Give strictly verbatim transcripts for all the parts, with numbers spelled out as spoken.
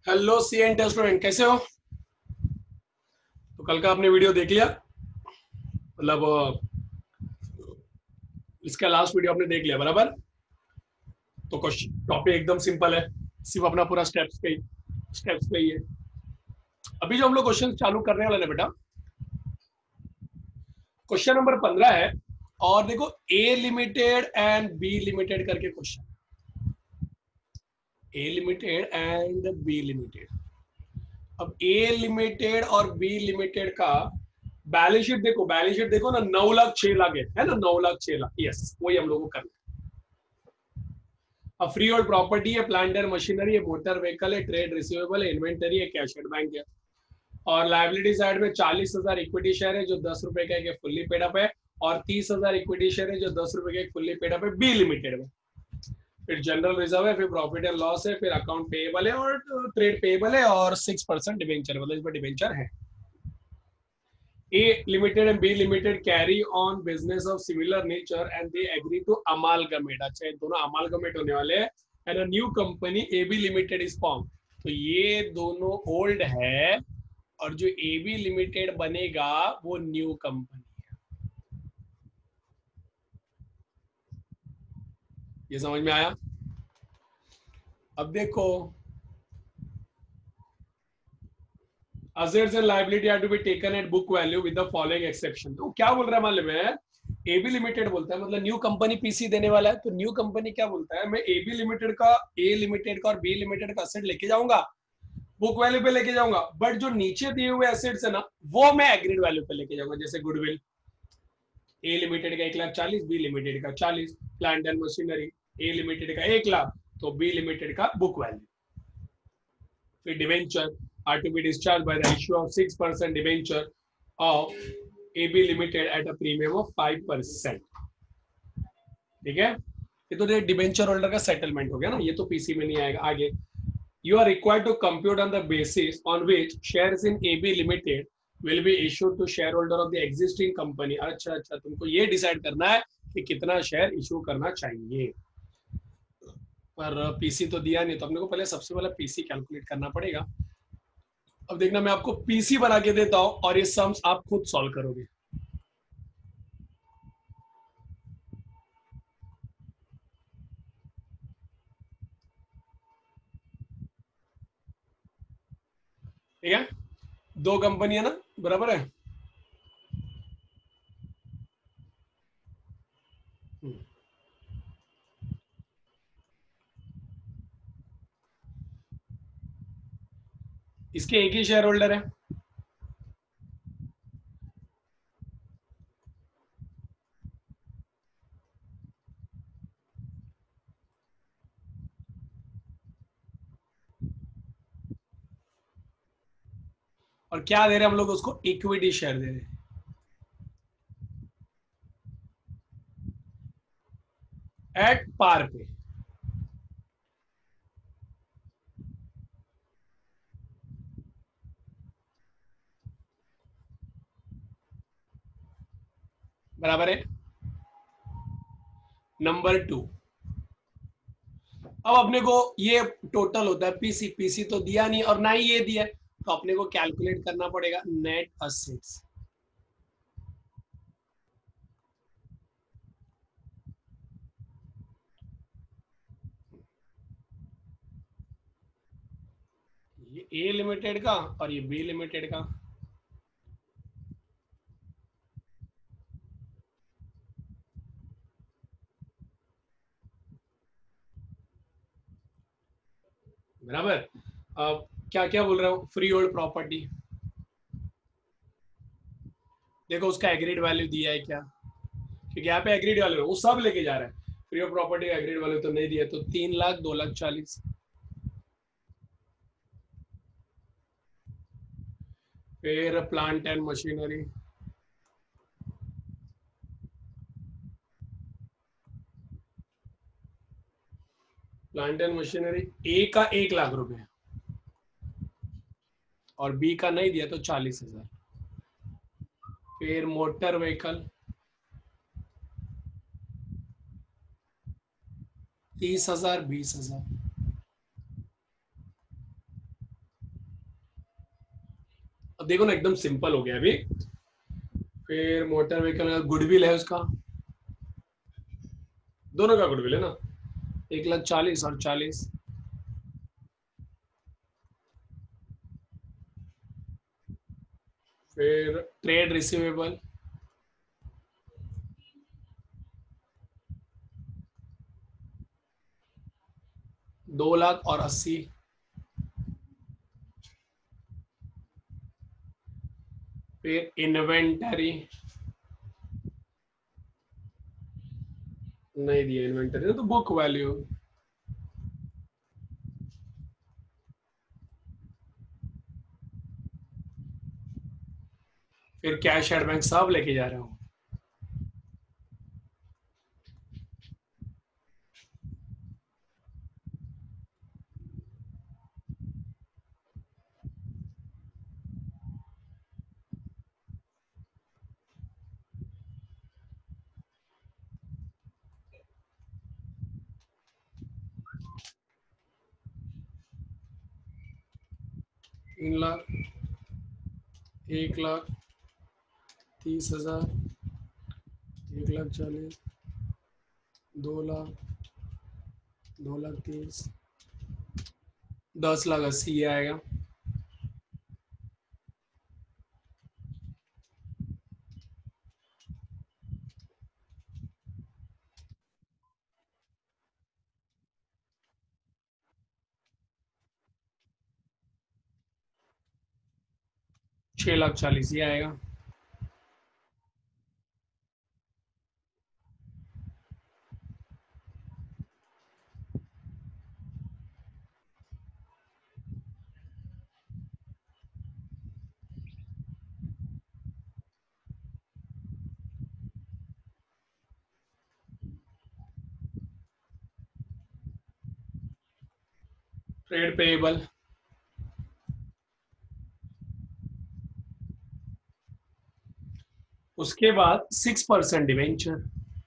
Hello C N student, कैसे हो? तो कल का आपने वीडियो देख लिया? मतलब अ, इसका लास्ट वीडियो आपने देख लिया बराबर? तो क्वेश्चन टॉपिक एकदम सिंपल है, सिर्फ अपना पूरा स्टेप्स पे स्टेप्स पे ही है। अभी जो हम लोग क्वेश्चन चालू करने वाले हैं बेटा, क्वेश्चन नंबर पंद्रह है। और देखो, A limited and B limited करके question, A limited and B limited. अब ए लिमिटेड और बी लिमिटेड का बैलेंस शीट देखो, बैलेंस शीट देखो ना, नौ लाख छह लाख है है ना, नौ लाख छह लाख, यस वही हम लोगों को करना है। अब फ्री होल्ड प्रॉपर्टी है, प्लांट एंड मशीनरी है, मोटर व्हीकल है, ट्रेड रिसीवेबल है, इन्वेंटरी है, कैश एट बैंक है। और लाइबिलिटी साइड में चालीस हजार इक्विटी शेयर है जो दस रुपए का एक फुल्ली पेड अप है, और तीस हजार इक्विटी शेयर है जो दस रुपए का एक फुल्ली पेड अप है बी लिमिटेड में। फिर जनरल रिजर्व है, फिर प्रॉफिट एंड लॉस है, फिर अकाउंट पेएबल है और ट्रेड पेएबल है, और सिक्स परसेंट डिबेंचर, मतलब इसमें डिबेंचर है। A limited and B limited carry on business of similar nature and they agree to amalgamate। अच्छा, ये दोनों amalgamate होने वाले हैं and a new company A B limited is formed। तो ये दोनों ओल्ड है और जो A B limited बनेगा वो न्यू कंपनी है। ये समझ में आया? अब देखो, assets and liability are to be taken at book value with the following exception। तो क्या बोल रहा है मालूम है? एबी लिमिटेड बोलता है, मतलब न्यू कंपनी पीसी देने वाला है, तो न्यू कंपनी क्या बोलता है, मैं एबी लिमिटेड का, ए लिमिटेड का और बी लिमिटेड का एसेट लेके जाऊंगा, बुक वैल्यू पे लेके जाऊंगा, बट जो नीचे दिए हुए एसेट्स है ना, वो मैं एग्रीड वैल्यू पे लेके जाऊंगा। जैसे गुडविल, ए लिमिटेड का एक लाख चालीस, बी लिमिटेड का चालीस। Plant and machinery, A limited का एक लाख, तो बी लिमिटेड का बुक वैल्यू। फिर debenture are to be discharge by the issue of six percent debenture of AB limited at a premium of five percent. ठीक है, ये तो डिबेंचर होल्डर का सेटलमेंट हो गया ना, ये तो पीसी में नहीं आएगा। आगे, you are required to compute on the basis on which shares in AB limited will be issued to share holder of the existing company. अच्छा अच्छा, तुमको ये डिसाइड करना है कि कितना शेयर इशू करना चाहिए। पर पीसी तो दिया नहीं, तो अपने को पहले सबसे पहले पीसी कैलकुलेट करना पड़ेगा। अब देखना, मैं आपको पीसी बना के देता हूं और ये सम्स आप खुद सॉल्व करोगे। ठीक है, दो कंपनी है ना, बराबर है। इसके एक ही शेयर होल्डर है, और क्या दे रहे हैं हम लोग उसको, इक्विटी शेयर दे रहे हैं एट पार पे। बराबर है। नंबर टू, अब अपने को ये टोटल होता है पीसी, पीसी तो दिया नहीं और ना ही ये दिया है, तो अपने को कैलकुलेट करना पड़ेगा नेट असेट्स। ये ए लिमिटेड का और ये बी लिमिटेड का। बराबर। अब क्या क्या बोल रहा हूँ, फ्री होल्ड प्रॉपर्टी, देखो उसका एग्रीड वैल्यू दिया है क्या, क्योंकि यहाँ पे एग्रीड वैल्यू वो सब लेके जा रहा है, फ्री होल्ड प्रॉपर्टी का एग्रीड वैल्यू तो नहीं दिया, तो तीन लाख दो लाख चालीस। फिर plant and machinery, plant and machinery A का एक लाख रुपए और बी का नहीं दिया तो चालीस हजार। फिर मोटर व्हीकल तीस हजार बीस हजार। अब देखो ना एकदम सिंपल हो गया अभी। फिर मोटर व्हीकल गुडविल है उसका, दोनों का गुडविल है ना, एक लाख चालीस और चालीस। फिर ट्रेड रिसीवेबल दो लाख और अस्सी। फिर इन्वेंटरी नहीं दिया, इन्वेंटरी तो बुक वैल्यू। फिर कैश एडवांस सब लेके जा रहा हूँ। तीन लाख, एक लाख तीस हजार, एक लाख चालीस, दो लाख, दो लाख तीस, दस लाख अस्सी ये आएगा। छह लाख चालीस ये आएगा। ट्रेड पेएबल उसके बाद सिक्स परसेंट डिवेंचर।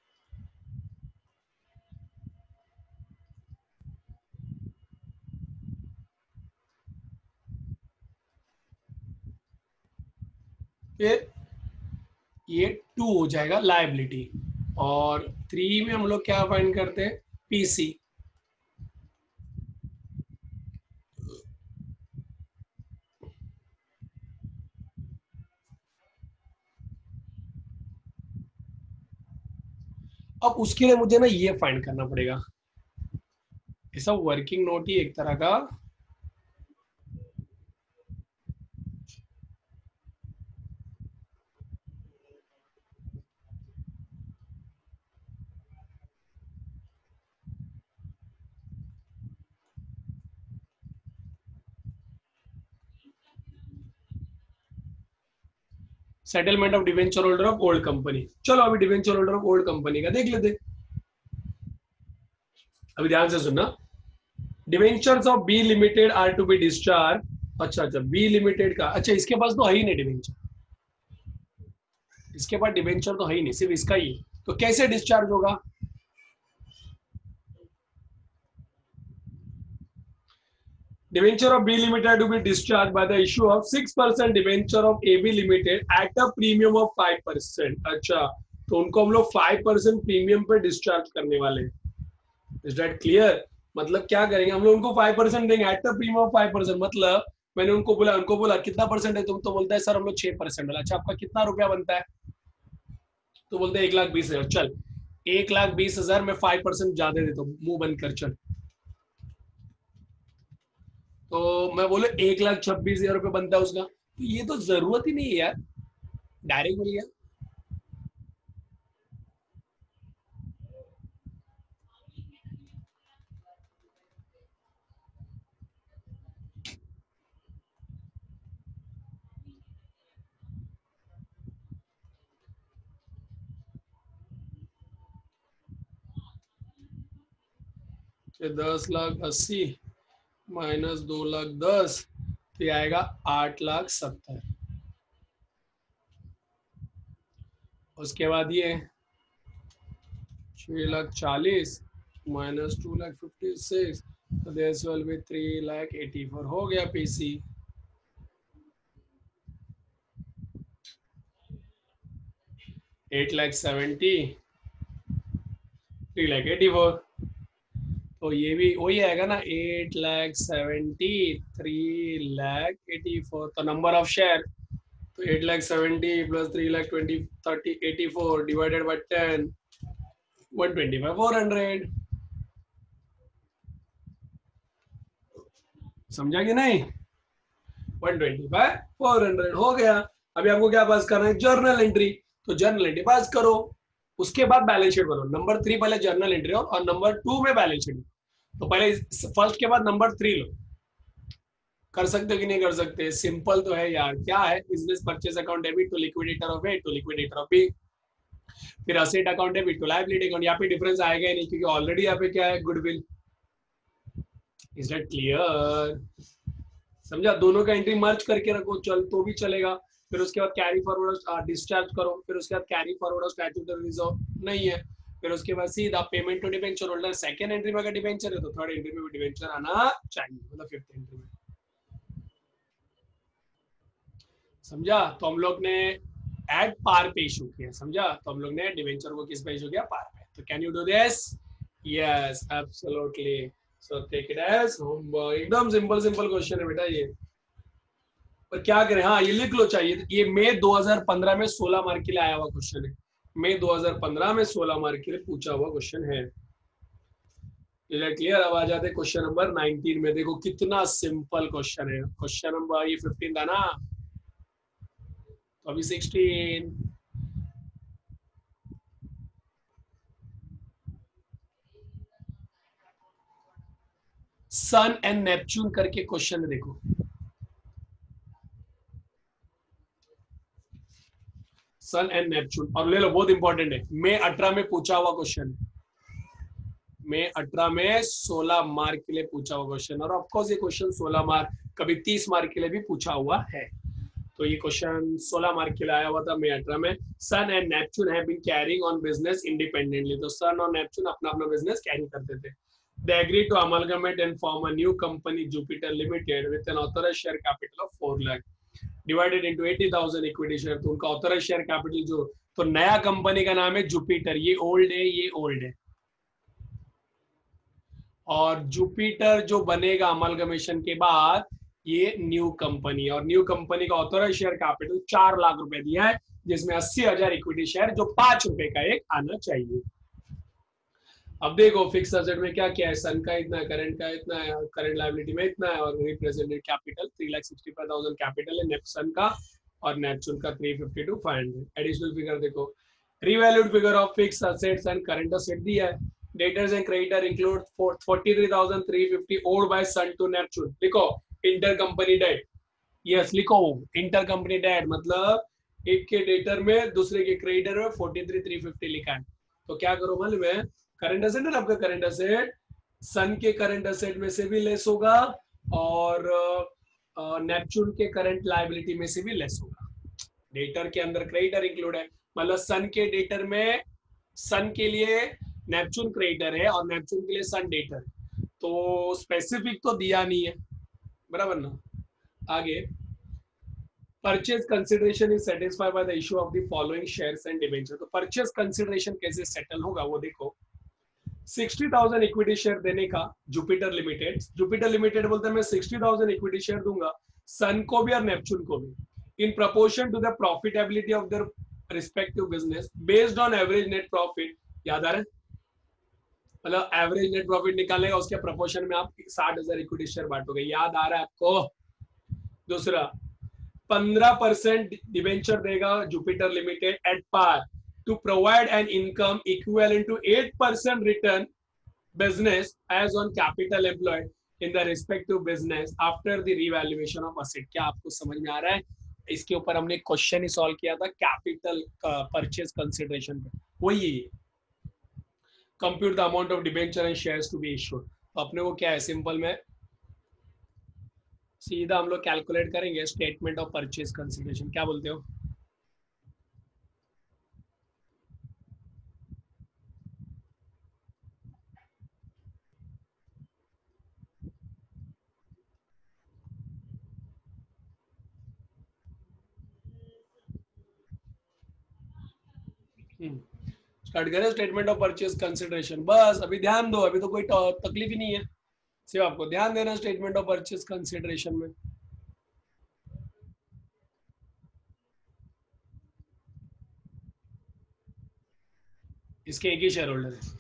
फिर ये टू हो जाएगा लाइबिलिटी, और थ्री में हम लोग क्या फाइंड करते हैं, पीसी। अब उसके लिए मुझे ना ये फाइंड करना पड़ेगा, ऐसा वर्किंग नोट ही एक तरह का। Settlement of debenture holder of old company. चलो अभी debenture holder of old company का देख लेते। अभी ध्यान से सुनना, debentures of B limited are to be discharge. अच्छा अच्छा बी लिमिटेड का, अच्छा इसके पास तो है ही नहीं डिवेंचर, इसके पास डिवेंचर तो है ही नहीं, सिर्फ इसका ही है। तो कैसे डिस्चार्ज होगा, debenture of B limited to be discharge by the issue of six percent debenture of A B limited at a premium of five percent. अच्छा तो उनको हम लोग फाइव परसेंट प्रीमियम पे डिस्चार्ज करने वाले हैं। Is that clear? मतलब क्या करेंगे हम लोग, उनको फाइव परसेंट देंगे at the premium of five percent. मतलब मैंने उनको बोला, उनको बोला कितना परसेंट है, तुम तो बोलता है सर हम लोग छह परसेंट। बोला अच्छा आपका कितना रुपया बनता है, तो बोलते हैं एक लाख बीस हजार। चल एक लाख बीस हजार में फाइव परसेंट ज्यादा देता हूँ, मुंह बंद कर चल। तो मैं बोले एक लाख छब्बीस हजार रुपये बनता है उसका, तो ये तो जरूरत ही नहीं है यार, डायरेक्ट बोल गया। दस लाख अस्सी माइनस दो लाख दस, तो ये आएगा आठ लाख सत्तर। उसके बाद ये छह लाख चालीस minus two lakh fifty six, तो this will be three lakh eighty four. हो गया PC. Eight lakh seventy, three lakh eighty four. तो ये भी वही आएगा ना, eight lakh seventy, three lakh eighty four. तो नंबर ऑफ शेयर, तो eight lakh seventy plus three lakh twenty thirty eighty four divided by ten, one twenty five four hundred. समझा कि नहीं? One twenty five four hundred हो गया। अभी आपको क्या पास करना है? Journal entry. तो जर्नल एंट्री पास करो, उसके बाद बैलेंस शीट बनाओ। नंबर थ्री पहले जर्नल एंट्री हो और नंबर टू में बैलेंस शीट। तो पहले फर्स्ट के बाद नंबर थ्री लो। कर सकते कि नहीं कर सकते? सिंपल तो है यार। क्या है? Business purchase account debit to liquidator of A to liquidator of B, फिर asset account debit to liability account. यहाँ पे डिफरेंस आएगा ही नहीं क्योंकि ऑलरेडी यहाँ पे क्या है? गुडविल। Is that clear? समझा? दोनों का एंट्री मर्ज करके रखो, चल तो भी चलेगा। फिर उसके बाद कैरी फॉरवर्ड डिस्चार्ज करो, फिर उसके बाद कैरी फॉरवर्ड स्टैट्यूटरी रिजर्व नहीं है, फिर उसके बाद सीधा payment to debenture holder. Second entry में अगर डिबेंचर है तो थर्ड एंट्री में भी डिबेंचर आना चाहिए, मतलब फिफ्थ एंट्री में। समझा? तो हम लोग ने एट पार पे इशू किया। समझा? तो हम लोग ने डिबेंचर को किस पे इशू किया? पार पे। तो can you do this? Yes absolutely. So take it as homework. एकदम सिंपल सिंपल क्वेश्चन है बेटा ये। पर क्या करें? हाँ ये लिख लो चाहिए। ये मई दो हज़ार पंद्रह में सोलह मार्क के लिए आया हुआ क्वेश्चन है। मई दो हज़ार पंद्रह में सोलह मार्क के लिए पूछा हुआ क्वेश्चन है। क्लियर? अब आ जाते क्वेश्चन नंबर नाइनटीन में। देखो कितना सिंपल क्वेश्चन है। क्वेश्चन नंबर ये फिफ्टीन था ना, तो अभी सिक्सटीन। सन एंड नेपच्यून करके क्वेश्चन देखो। सन एंड नेपच्यून, और ले लो, बहुत इंपॉर्टेंट है। मई अठारह में पूछा हुआ क्वेश्चन है। मई अठारह में सोलह मार्क के लिए पूछा हुआ क्वेश्चन, और ऑफकोर्स ये क्वेश्चन सोलह मार्क, कभी तीस मार्क के लिए भी पूछा हुआ है। तो ये क्वेश्चन सोलह मार्क के लिए आया हुआ था मई अठारह में। Sun and Neptune have been carrying on business independently. तो सन और नेपच्यून अपना अपना बिजनेस कैरी करते थे। They agreed to amalgamate and form a new company, Jupiter Limited, with an authorized share capital of four lakh, divided into eighty thousand equity share। तो उनका authorized share capital जो, तो नया company का नाम है जुपिटर। ये ओल्ड है, ये ओल्ड है। और जुपिटर जो बनेगा अमलगमेशन के बाद, ये न्यू कंपनी। और न्यू कंपनी का ऑथोराइज शेयर कैपिटल चार लाख रुपए दिया है, जिसमें अस्सी हजार इक्विटी शेयर जो पांच रुपए का एक आना चाहिए। अब देखो फिक्स असेट में क्या क्या है। सन का इतना है, करंट का इतना है, करंट लायबिलिटी में इतना है, और represented capital three lakh sixty five thousand capital है नेपसन का, और नेपचून का three fifty two five hundred. Additional figure देखो, revalued figure of fix assets and current asset दिया है। Debtors and creditor include forty three thousand three fifty owed by Sun to Neptune. लिखो inter company debt. Yes लिखो inter company debt, मतलब एक के debtor में दूसरे के क्रेडिटर में फोर्टी थ्री थ्री फिफ्टी लिखा है। तो क्या करो मालूम है? करंट असेट है ना आपका, करंट असेट सन के करंट असेट में से भी लेस होगा, और नेपच्यून के करंट लायबिलिटी में से भी लेस होगा। डेटर के अंदर क्रेडिटर इंक्लूड है, मतलब सन के डेटर में, सन के लिए नेपच्यून क्रेडिटर है और नेपच्यून के लिए सन डेटर। तो स्पेसिफिक तो दिया नहीं है, बराबर ना? आगे, purchase consideration is satisfied by the issue of the following shares and debenture. तो परचेज कंसिडरेशन कैसे सेटल होगा वो देखो। सिक्सटी थाउजेंड इक्विटी शेयर देने का जुपिटर लिमिटेड, जुपिटर लिमिटेड बोलते हैं मैं सिक्सटी थाउजेंड इक्विटी शेयर दूंगा सन को भी और नेपच्यून को भी, in proportion to the profitability of their respective business based on average net profit. याद आ रहा है? मतलब एवरेज नेट प्रॉफिट निकालेगा, उसके प्रपोर्शन में आप साठ हजार इक्विटी शेयर बांटोगे। याद आ रहा है आपको? दूसरा, पंद्रह परसेंट डिबेंचर देगा Jupiter limited at par to provide an income equivalent to eight percent return business as on capital employed in the respective business after the revaluation of asset। क्या आपको समझ में आ रहा है? इसके ऊपर हमने क्वेश्चन ही सॉल्व किया था कैपिटल परचेज कंसिडरेशन पे, वही compute the amount of debenture and shares to be issued. तो अपने को क्या है, सिंपल में सीधा हम लोग कैलकुलेट करेंगे स्टेटमेंट ऑफ परचेज कंसिडरेशन। क्या बोलते हो? स्टार्ट करें स्टेटमेंट ऑफ परचेज कंसिडरेशन। बस अभी ध्यान दो, अभी तो कोई तकलीफ ही नहीं है, सिर्फ आपको ध्यान देना स्टेटमेंट ऑफ परचेज कंसिडरेशन में। इसके एक ही शेयर होल्डर है।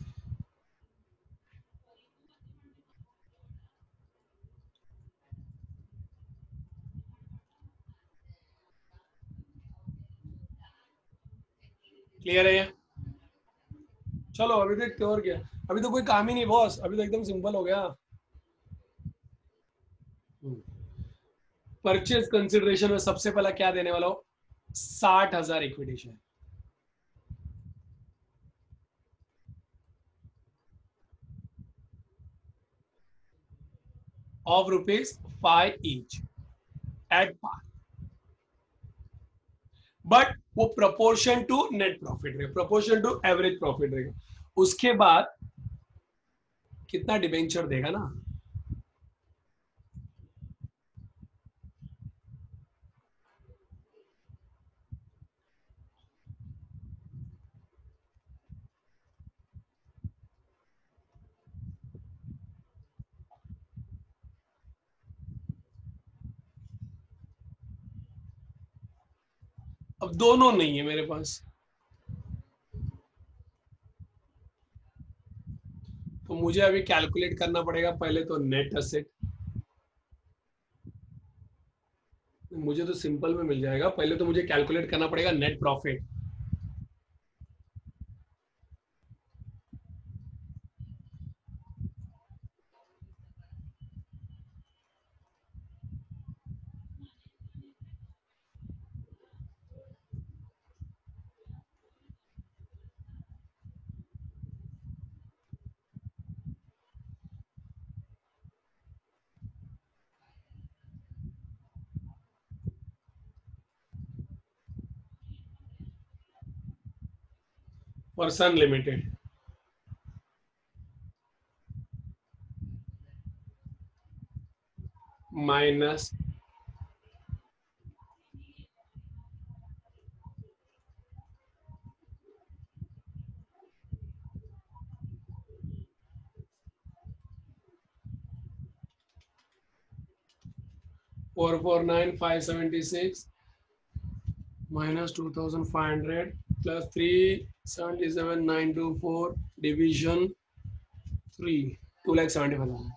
क्लियर है ये? चलो अभी देखते और क्या, अभी तो कोई काम ही नहीं बॉस, अभी तो एकदम सिंपल हो गया। परचेज कंसिडरेशन में सबसे पहला क्या देने वाला हो, साठ हजार equity share of rupees five each at par, but वो प्रोपोर्शन टू नेट प्रॉफिट रहेगा, प्रोपोर्शन टू एवरेज प्रॉफिट रहेगा। उसके बाद कितना डिबेंचर देगा ना, अब दोनों नहीं है मेरे पास, तो मुझे अभी कैलकुलेट करना पड़ेगा पहले तो नेट असेट। मुझे तो सिंपल में मिल जाएगा, पहले तो मुझे कैलकुलेट करना पड़ेगा net profit. Person limited minus four four nine five seventy six minus two thousand five hundred plus three seventy seven nine two four division three, two lakh seventy five thousand.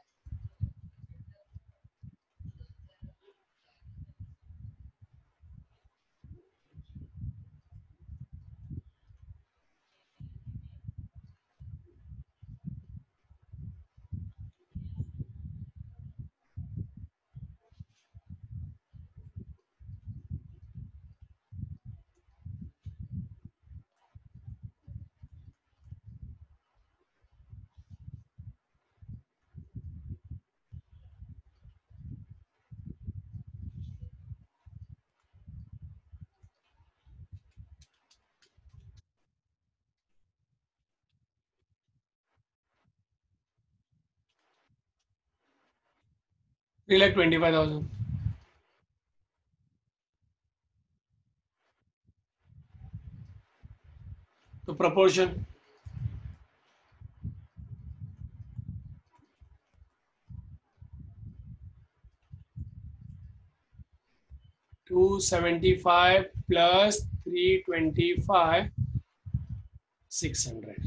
Three lakh twenty five thousand. तो proportion to seventy five plus three twenty five six hundred,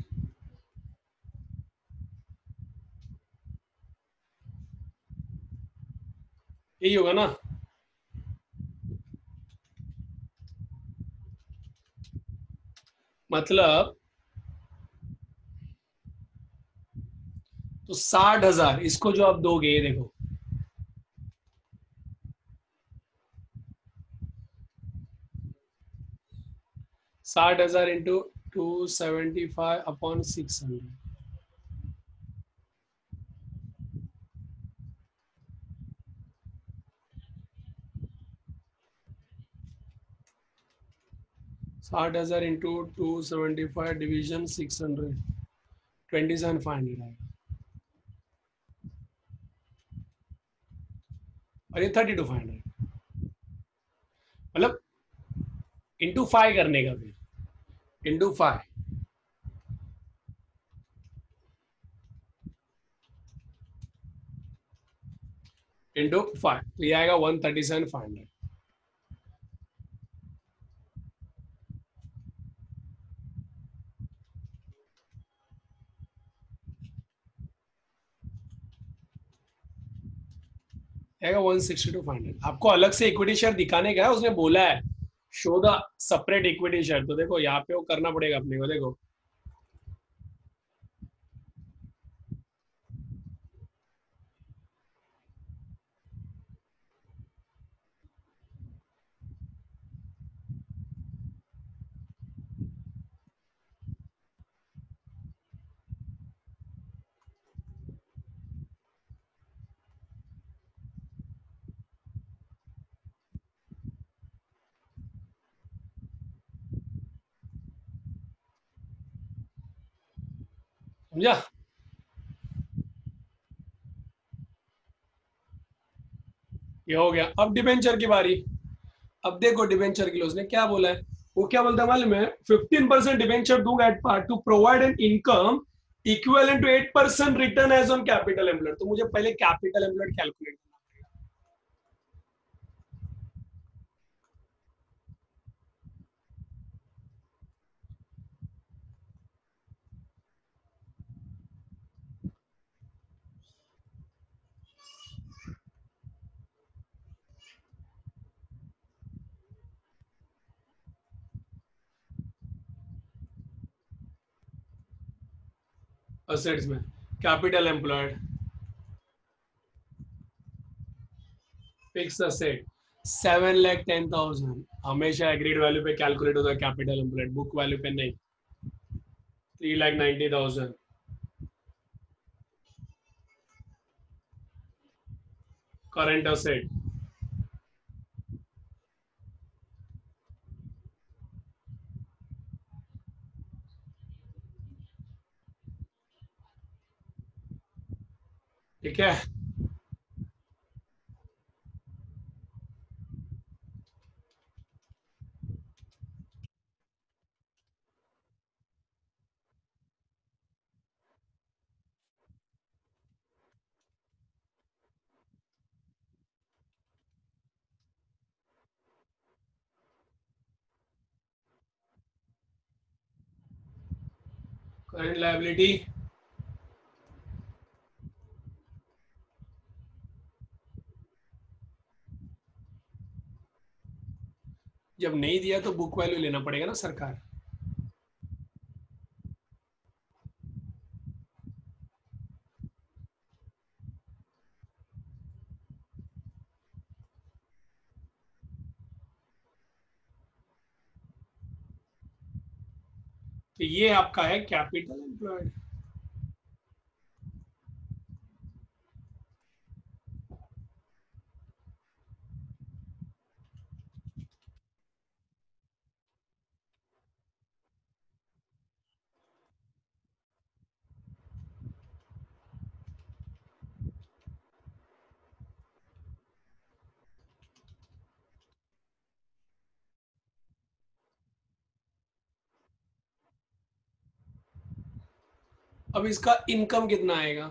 यही होगा ना। मतलब तो साठ हजार इसको जो आप दोगे, ये देखो साठ हजार into two seventy five upon six hundred, साठ हजार into two seventy five division six hundred, twenty seven five hundred आएगा, और ये थर्टी टू फाइव हंड्रेड, मतलब इंटू फाइव करने का, फिर इंटू फाइव इंटू फाइव, तो ये आएगा one thirty seven five hundred. आएगा one sixty two five hundred. आपको अलग से इक्विटी शेयर दिखाने का है, उसने बोला है show the separate equity share, तो देखो यहाँ पे वो करना पड़ेगा अपने को। देखो समझा। ये हो गया। अब डिबेंचर की बारी। अब देखो डिबेंचर के लिए उसने क्या बोला है। वो क्या बोलता है मालूम है, फिफ्टीन परसेंट डिबेंचर दूंगा at par to provide an income equivalent to eight percent return as on capital employed. तो मुझे पहले कैपिटल एम्प्लॉयड कैलकुलेट करना पड़ेगा। असेट्स में capital employed, fixed asset seven lakh ten thousand, हमेशा एग्रीड वैल्यू पे calculate होता है कैपिटल एम्प्लॉयड, बुक वैल्यू पे नहीं। Three lakh ninety thousand current asset, ठीक है। करंट लायबिलिटी जब नहीं दिया तो बुक वैल्यू लेना पड़ेगा ना सरकार। तो ये आपका है कैपिटल एम्प्लॉयड। अब इसका इनकम कितना आएगा,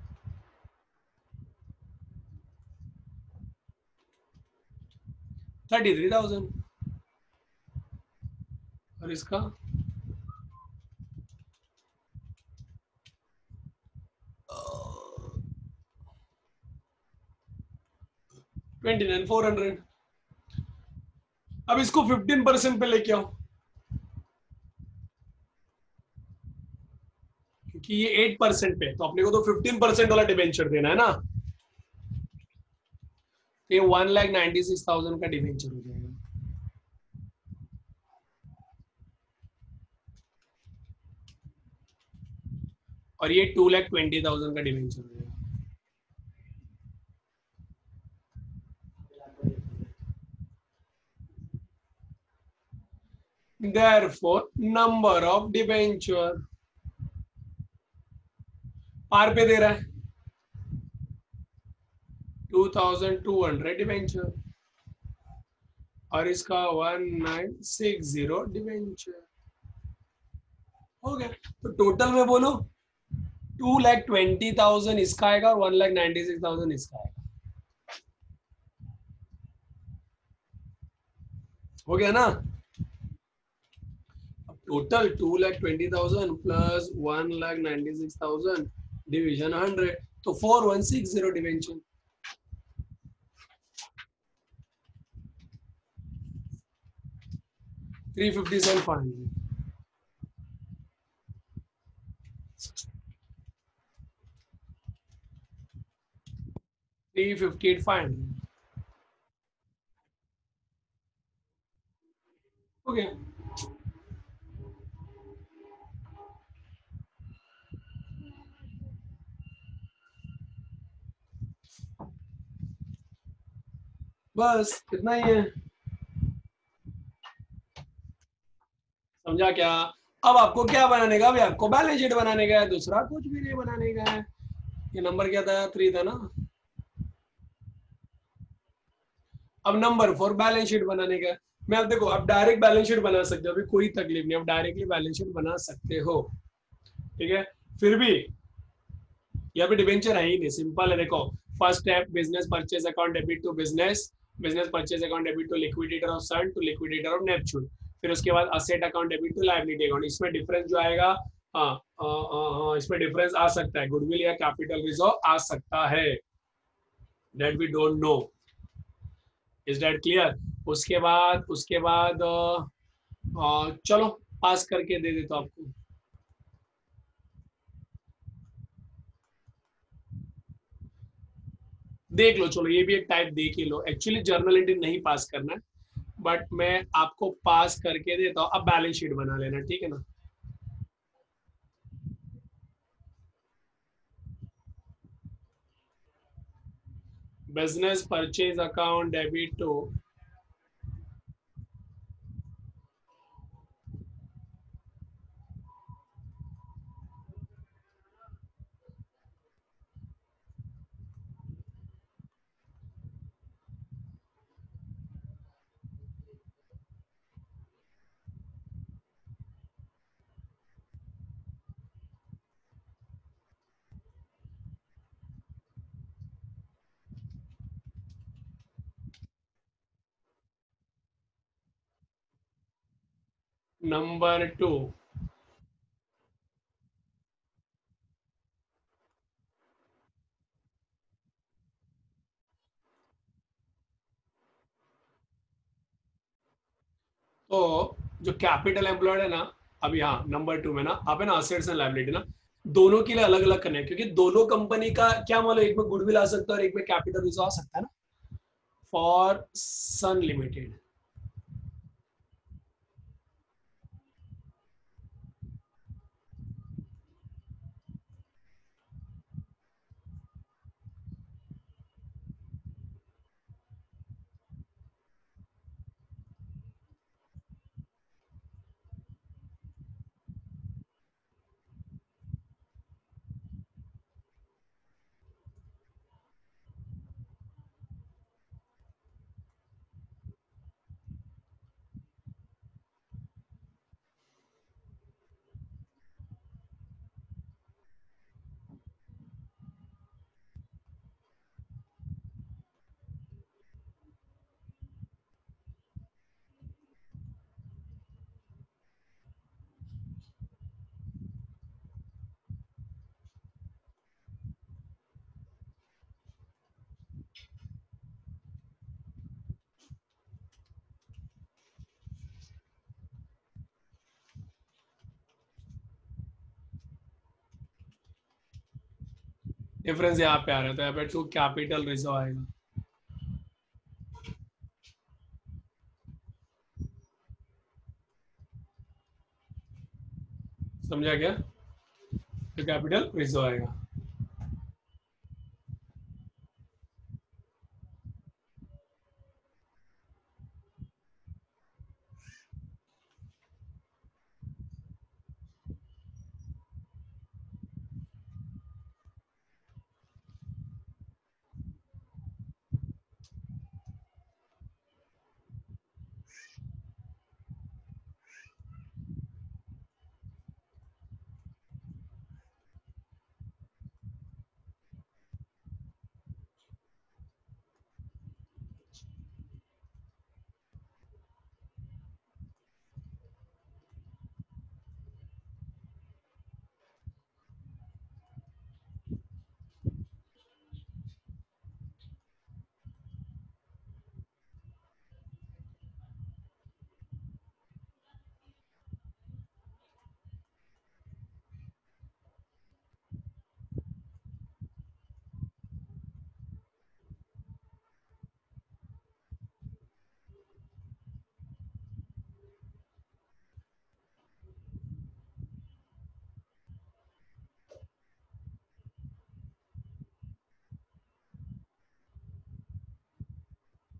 थर्टी थ्री थाउजेंड, और इसका ट्वेंटी नाइन फोर हंड्रेड। अब इसको फिफ्टीन परसेंट पे लेके आओ, क्योंकि ये एट परसेंट पे, तो अपने को तो फिफ्टीन परसेंट वाला डिबेंचर देना है ना। तो ये one lakh ninety six thousand का डिबेंचर हो जाएगा। और ये टू लाख ट्वेंटी थाउजेंड का डिबेंचर हो जाएगा। Therefore, number of debenture par पे दे रहा है two thousand two hundred debenture, और इसका one nine six zero debenture. हो गया। तो टोटल में बोलो टू लैख ट्वेंटी थाउजेंड इसका आएगा और one lakh ninety six thousand इसका आएगा। हो गया ना। अब total two lakh twenty thousand plus one lakh ninety six thousand division hundred, तो four one six zero debenture. Three fifty seven five three fifty eight five. हो गया। बस इतना ही है। समझा क्या? अब आपको क्या बनाने का? अभी आपको बैलेंस शीट बनाने का है, दूसरा कुछ भी नहीं बनाने का है। ये नंबर क्या था? थ्री था ना। अब नंबर फोर बैलेंस शीट बनाने का है। मैं अब देखो, अब डायरेक्ट बैलेंस शीट बना सकते हो, अभी कोई तकलीफ नहीं, अब डायरेक्टली बैलेंस शीट बना सकते हो। ठीक है। फिर भी यहाँ पे डिवेंचर है ही नहीं, सिंपल है। देखो, first step business purchase account debit to business, business purchase account debit to liquidator of Sun to liquidator of Neptune. फिर उसके बाद asset account debit to liability account. इसमें डिफरेंस जो आएगा, हाँ हाँ हाँ हाँ, इसमें डिफरेंस आ सकता है, गुडविल या कैपिटल रिजर्व आ सकता है, that we don't know. Is that clear? उसके बाद उसके बाद अ, अ, चलो पास करके दे देता हूं आपको। देख लो, चलो ये भी एक टाइप देख ही लो। एक्चुअली जर्नल एंट्री नहीं पास करना है, बट मैं आपको पास करके देता हूँ। अब बैलेंस शीट बना लेना, ठीक है ना। Business purchase account debit to, number two. तो जो कैपिटल एम्प्लॉयड है ना, अभी हाँ नंबर टू में ना, आप है ना असेट्स एंड लायबिलिटी ना, दोनों के लिए अलग अलग करना है, क्योंकि दोनों कंपनी का क्या मालूम, एक में गुडविल आ सकता है और एक में कैपिटल रिजर्व आ सकता है ना, फॉर सन लिमिटेड। डिफरेंस यहाँ पे आ रहा है, तो यहाँ पे टू कैपिटल रिजर्व आएगा। समझा क्या? तो कैपिटल रिजर्व आएगा।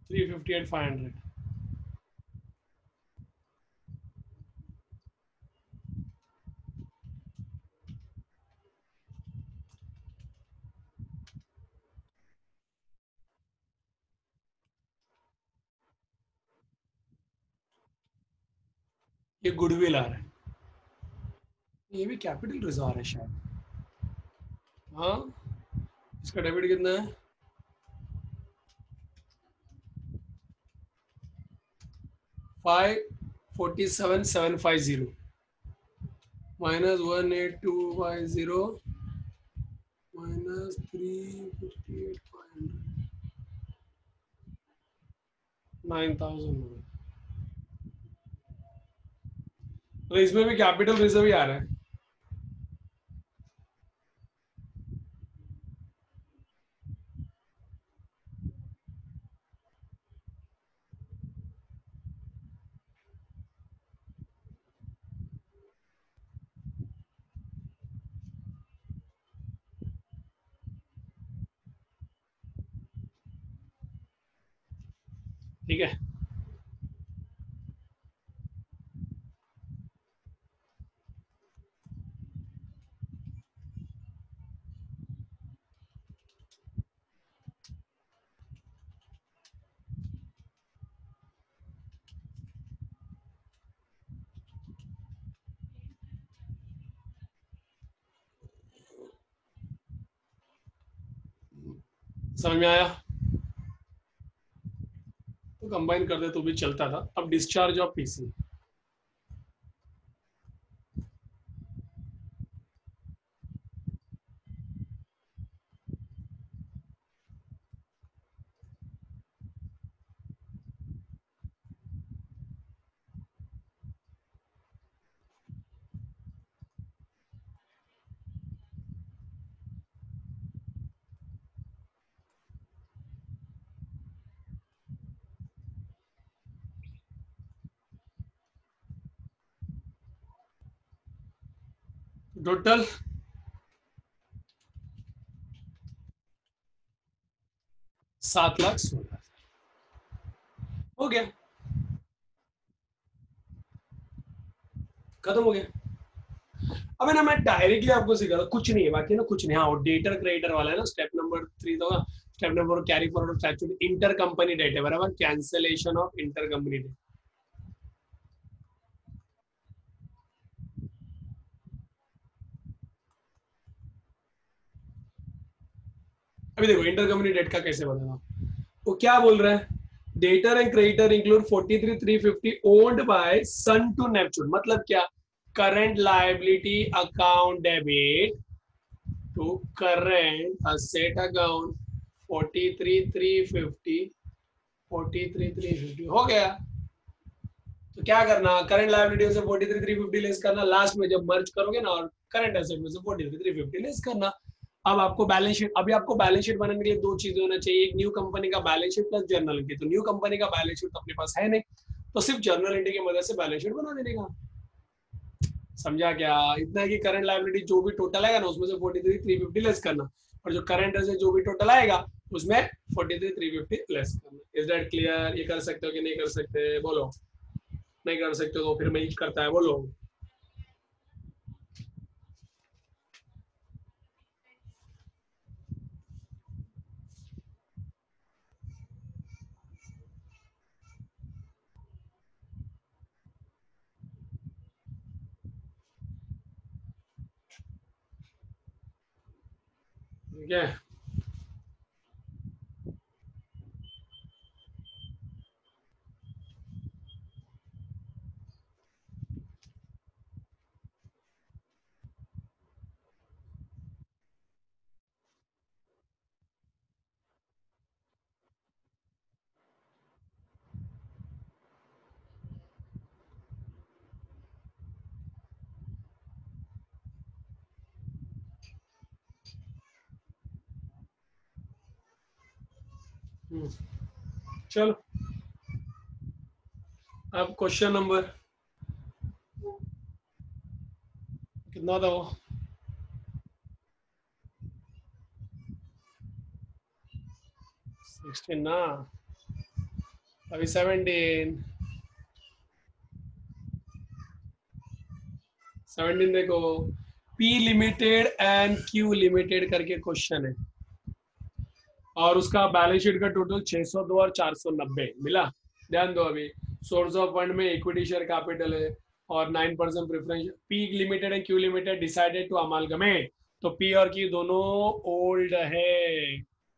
Three fifty eight five hundred. ये गुडविल आ रहा है, ये भी कैपिटल रिजर्व है शायद। हाँ, इसका डेबिट कितना है? Five forty seven seven five zero minus one eight two five zero minus three fifty eight five hundred, nine thousand. तो इसमें भी कैपिटल रिजर्व ही आ रहा है। ठीक है, समझ में आया? तो कंबाइन कर दे तो भी चलता था। अब डिस्चार्ज ऑफ पीसी। टोटल सात लाख सोलह, हो गया, खत्म हो गया। अब है ना, मैं डायरेक्टली आपको सिखा रहा हूं, कुछ नहीं है बाकी ना, कुछ नहीं। हाँ, डेटर क्रेडिटर वाला है ना, स्टेप नंबर थ्री तो step number carry forward statute inter company debt है बराबर, cancellation of inter company debt. अभी देखो इंटर कंपनी डेट का कैसे बताना, वो क्या बोल रहा है, debtor and creditor include forty three three fifty owned by Sun to Neptune. मतलब क्या, current liability account debit to current asset account forty three three fifty, forty three three fifty हो गया। तो क्या करना, करंट लायबिलिटी से forty three three fifty less करना, last में जब मर्ज करोगे ना, और करंट एसेट में से forty three three fifty less करना। अब आपको बैलेंस शीट, अभी आपको बैलेंस शीट बनाने के लिए दो चीजें होना चाहिए, एक न्यू कंपनी का balance sheet plus journal entry. तो न्यू कंपनी का बैलेंस शीट तो अपने पास है नहीं, तो सिर्फ जर्नल एंट्री की मदद से बैलेंस शीट बना देने का। समझा क्या? इतना है कि करंट लायबिलिटी जो भी टोटल आएगा ना, उसमें से forty three three fifty less करना, और जो करंट एसेट जो भी टोटल आएगा उसमें forty three three fifty less करना। Is that clear? ये कर सकते हो कि नहीं कर सकते, बोलो। नहीं कर सकते तो फिर मैं ही करता है, बोलो। ठीक है, चलो अब क्वेश्चन नंबर कितना था वो, सिक्सटीन ना? अभी सेवनटीन सेवनटीन देखो, P limited and Q limited करके क्वेश्चन है और उसका बैलेंस शीट का टोटल छह सौ दो और चार सौ नब्बे मिला। ध्यान दो, अभी सोर्स ऑफ फंड में इक्विटी शेयर कैपिटल है और nine percent preference. P limited and Q limited decided to amalgamate, तो पी और क्यू दोनों ओल्ड है,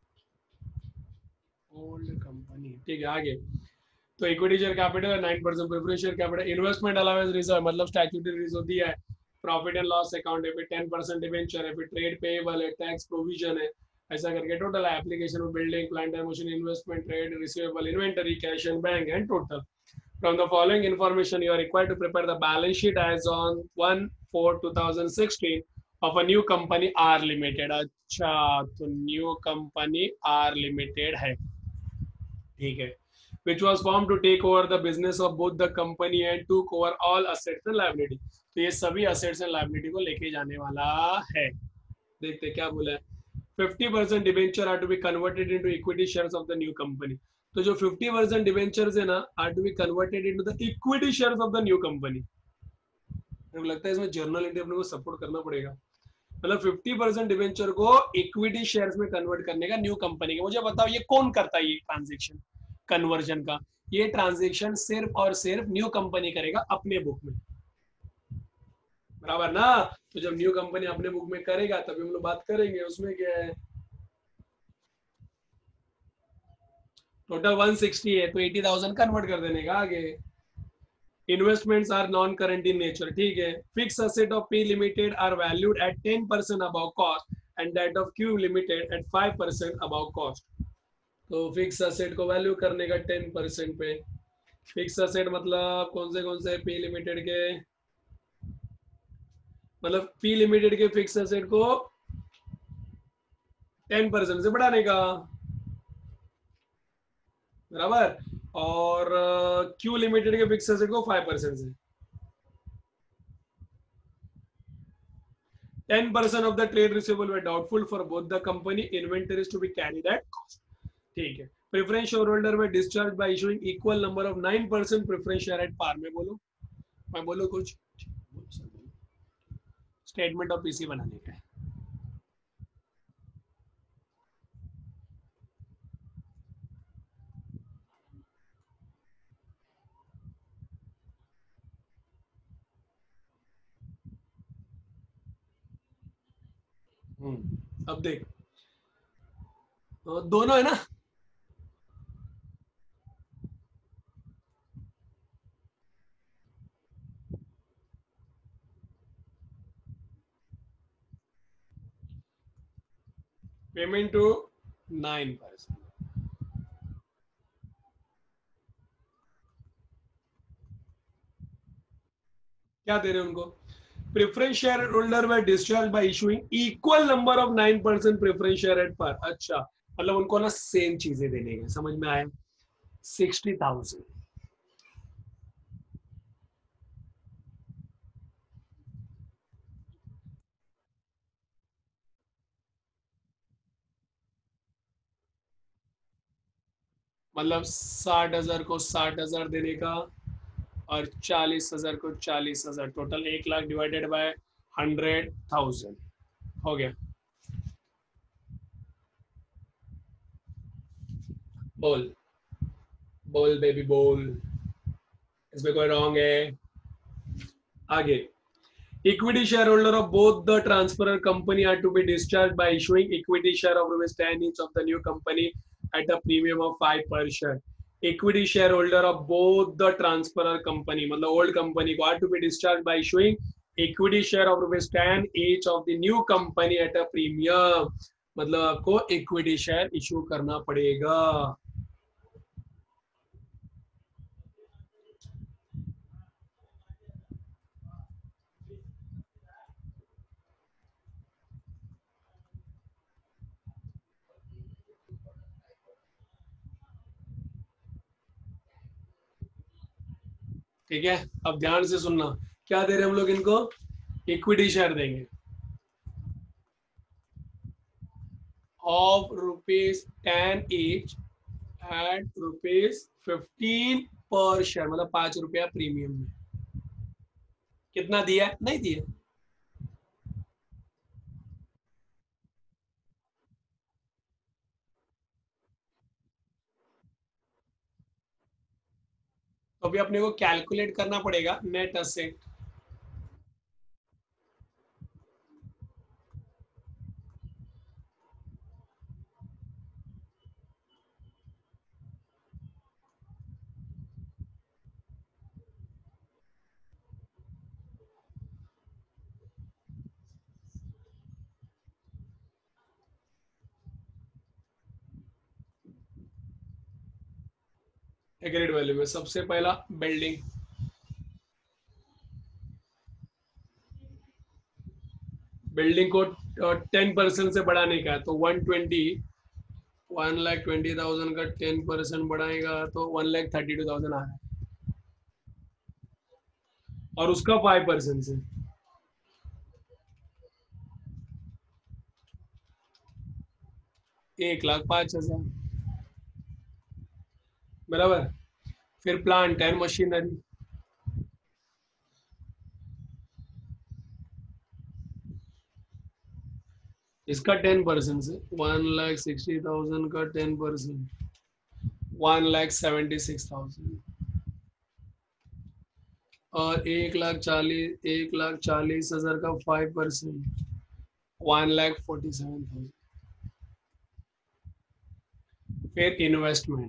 ओल्ड कंपनी। ठीक है, आगे तो इक्विटी शेयर कैपिटल है, nine percent preference share capital, investment allowance reserve मतलब स्टैट्यूटरी रिजर्व दिया है, प्रॉफिट एंड लॉस अकाउंट है, फिर टेन परसेंट डिवेंचर है, फिर ट्रेड पेएबल है, टैक्स प्रोविजन है, ऐसा करके total application of building plant and machine, investment, trade receivable, inventory, cash and bank and total. From the following information, you are required to prepare the balance sheet as on one four twenty sixteen of a new company R Limited. अच्छा, तो new company R Limited है, ठीक है, which was formed to take over the business of both the company and took over all assets and liability. तो ये सभी assets and liability को लेके जाने वाला है। देखते क्या बोला है, fifty percent debenture are to be converted into equity shares of the new company. तो जो फिफ्टी परसेंट डिवेंचर्स है ना, are to be converted into the equity shares of the new company. मेरे को लगता है इसमें जर्नल इंडिया अपने को सपोर्ट करना पड़ेगा, मतलब फिफ्टी परसेंट डिवेंचर को इक्विटी शेयर्स में कन्वर्ट करने का न्यू कंपनी का। मुझे बताओ ये कौन करता है ये ट्रांजेक्शन कन्वर्जन का? ये ट्रांजेक्शन सिर्फ और सिर्फ न्यू कंपनी करेगा अपने बुक में, बराबर ना? तो जब न्यू कंपनी अपने बुक में करेगा तभी हम लोग बात करेंगे। उसमें क्या है, टोटल वन सिक्सटी है तो एटी थाउजेंड कन्वर्ट कर देने का। आगे investments are non current in nature, ठीक है। Fix asset of P limited are valued at ten percent above cost and that of Q limited at five percent above cost. तो fixed asset को value करने का ten percent पे। Fixed asset मतलब कौन से कौन से? पी लिमिटेड के, मतलब पी लिमिटेड के फिक्स असेट को टेन परसेंट से बढ़ाने का, बराबर, और क्यू लिमिटेड के फिक्स एसेट को फाइव परसेंट से। Ten percent of the trade receivable were doubtful for both the company, inventories to be carried at cost, ठीक है। प्रेफरेंस शेयर होल्डर में discharge by issuing equal number of nine percent preference share at par. में बोलो, मैं बोलो कुछ, statement of PC बनाने का है। अब देख, दोनों है ना, पेमेंट टू नाइन परसेंट, क्या दे रहे हैं उनको? प्रेफरेंस शेयर होल्डर में discharge by issuing equal number of nine percent preference share at par. अच्छा, मतलब उनको ना सेम चीजें देने का, समझ में आया? सिक्सटी थाउजेंड, मतलब साठ हजार को साठ हजार देने का और चालीस हजार को चालीस हजार, टोटल एक लाख डिवाइडेड बाय हंड्रेड थाउजेंड हो गया। बोल बोल बेबी बोल, इसमें कोई रॉन्ग है? आगे, equity shareholder of both the transferor company are to be discharged by issuing equity share of rupees ten each of the new company at a premium of five per share. Equity shareholder of both the transferor company, मतलब old company को are to be discharged by issuing equity share of rupees ten each of the new company at a premium, मतलब आपको equity share issue करना पड़ेगा। ठीक है, अब ध्यान से सुनना, क्या दे रहे हैं हम लोग इनको? इक्विटी शेयर देंगे of rupees ten each at rupees fifteen per share, मतलब पांच रुपया प्रीमियम में। कितना दिया? नहीं दिया। तो अभी अपने को कैलकुलेट करना पड़ेगा नेट असेट। एग्रीड वैल्यू में सबसे पहला बिल्डिंग, बिल्डिंग को टेन परसेंट से बढ़ाने का है तो one twenty, one lakh twenty thousand का टेन परसेंट बढ़ाएगा तो one lakh thirty two thousand आ रहा है, और उसका फाइव परसेंट से एक लाख पांच हजार बराबर। फिर प्लांट एंड मशीनरी, इसका टेन परसेंट से वन लाख सिक्सटी थाउजेंड का ten percent, one lakh seventy six thousand, और एक लाख चालीस एक लाख चालीस हजार का five percent, one lakh forty seven thousand. फिर इन्वेस्टमेंट,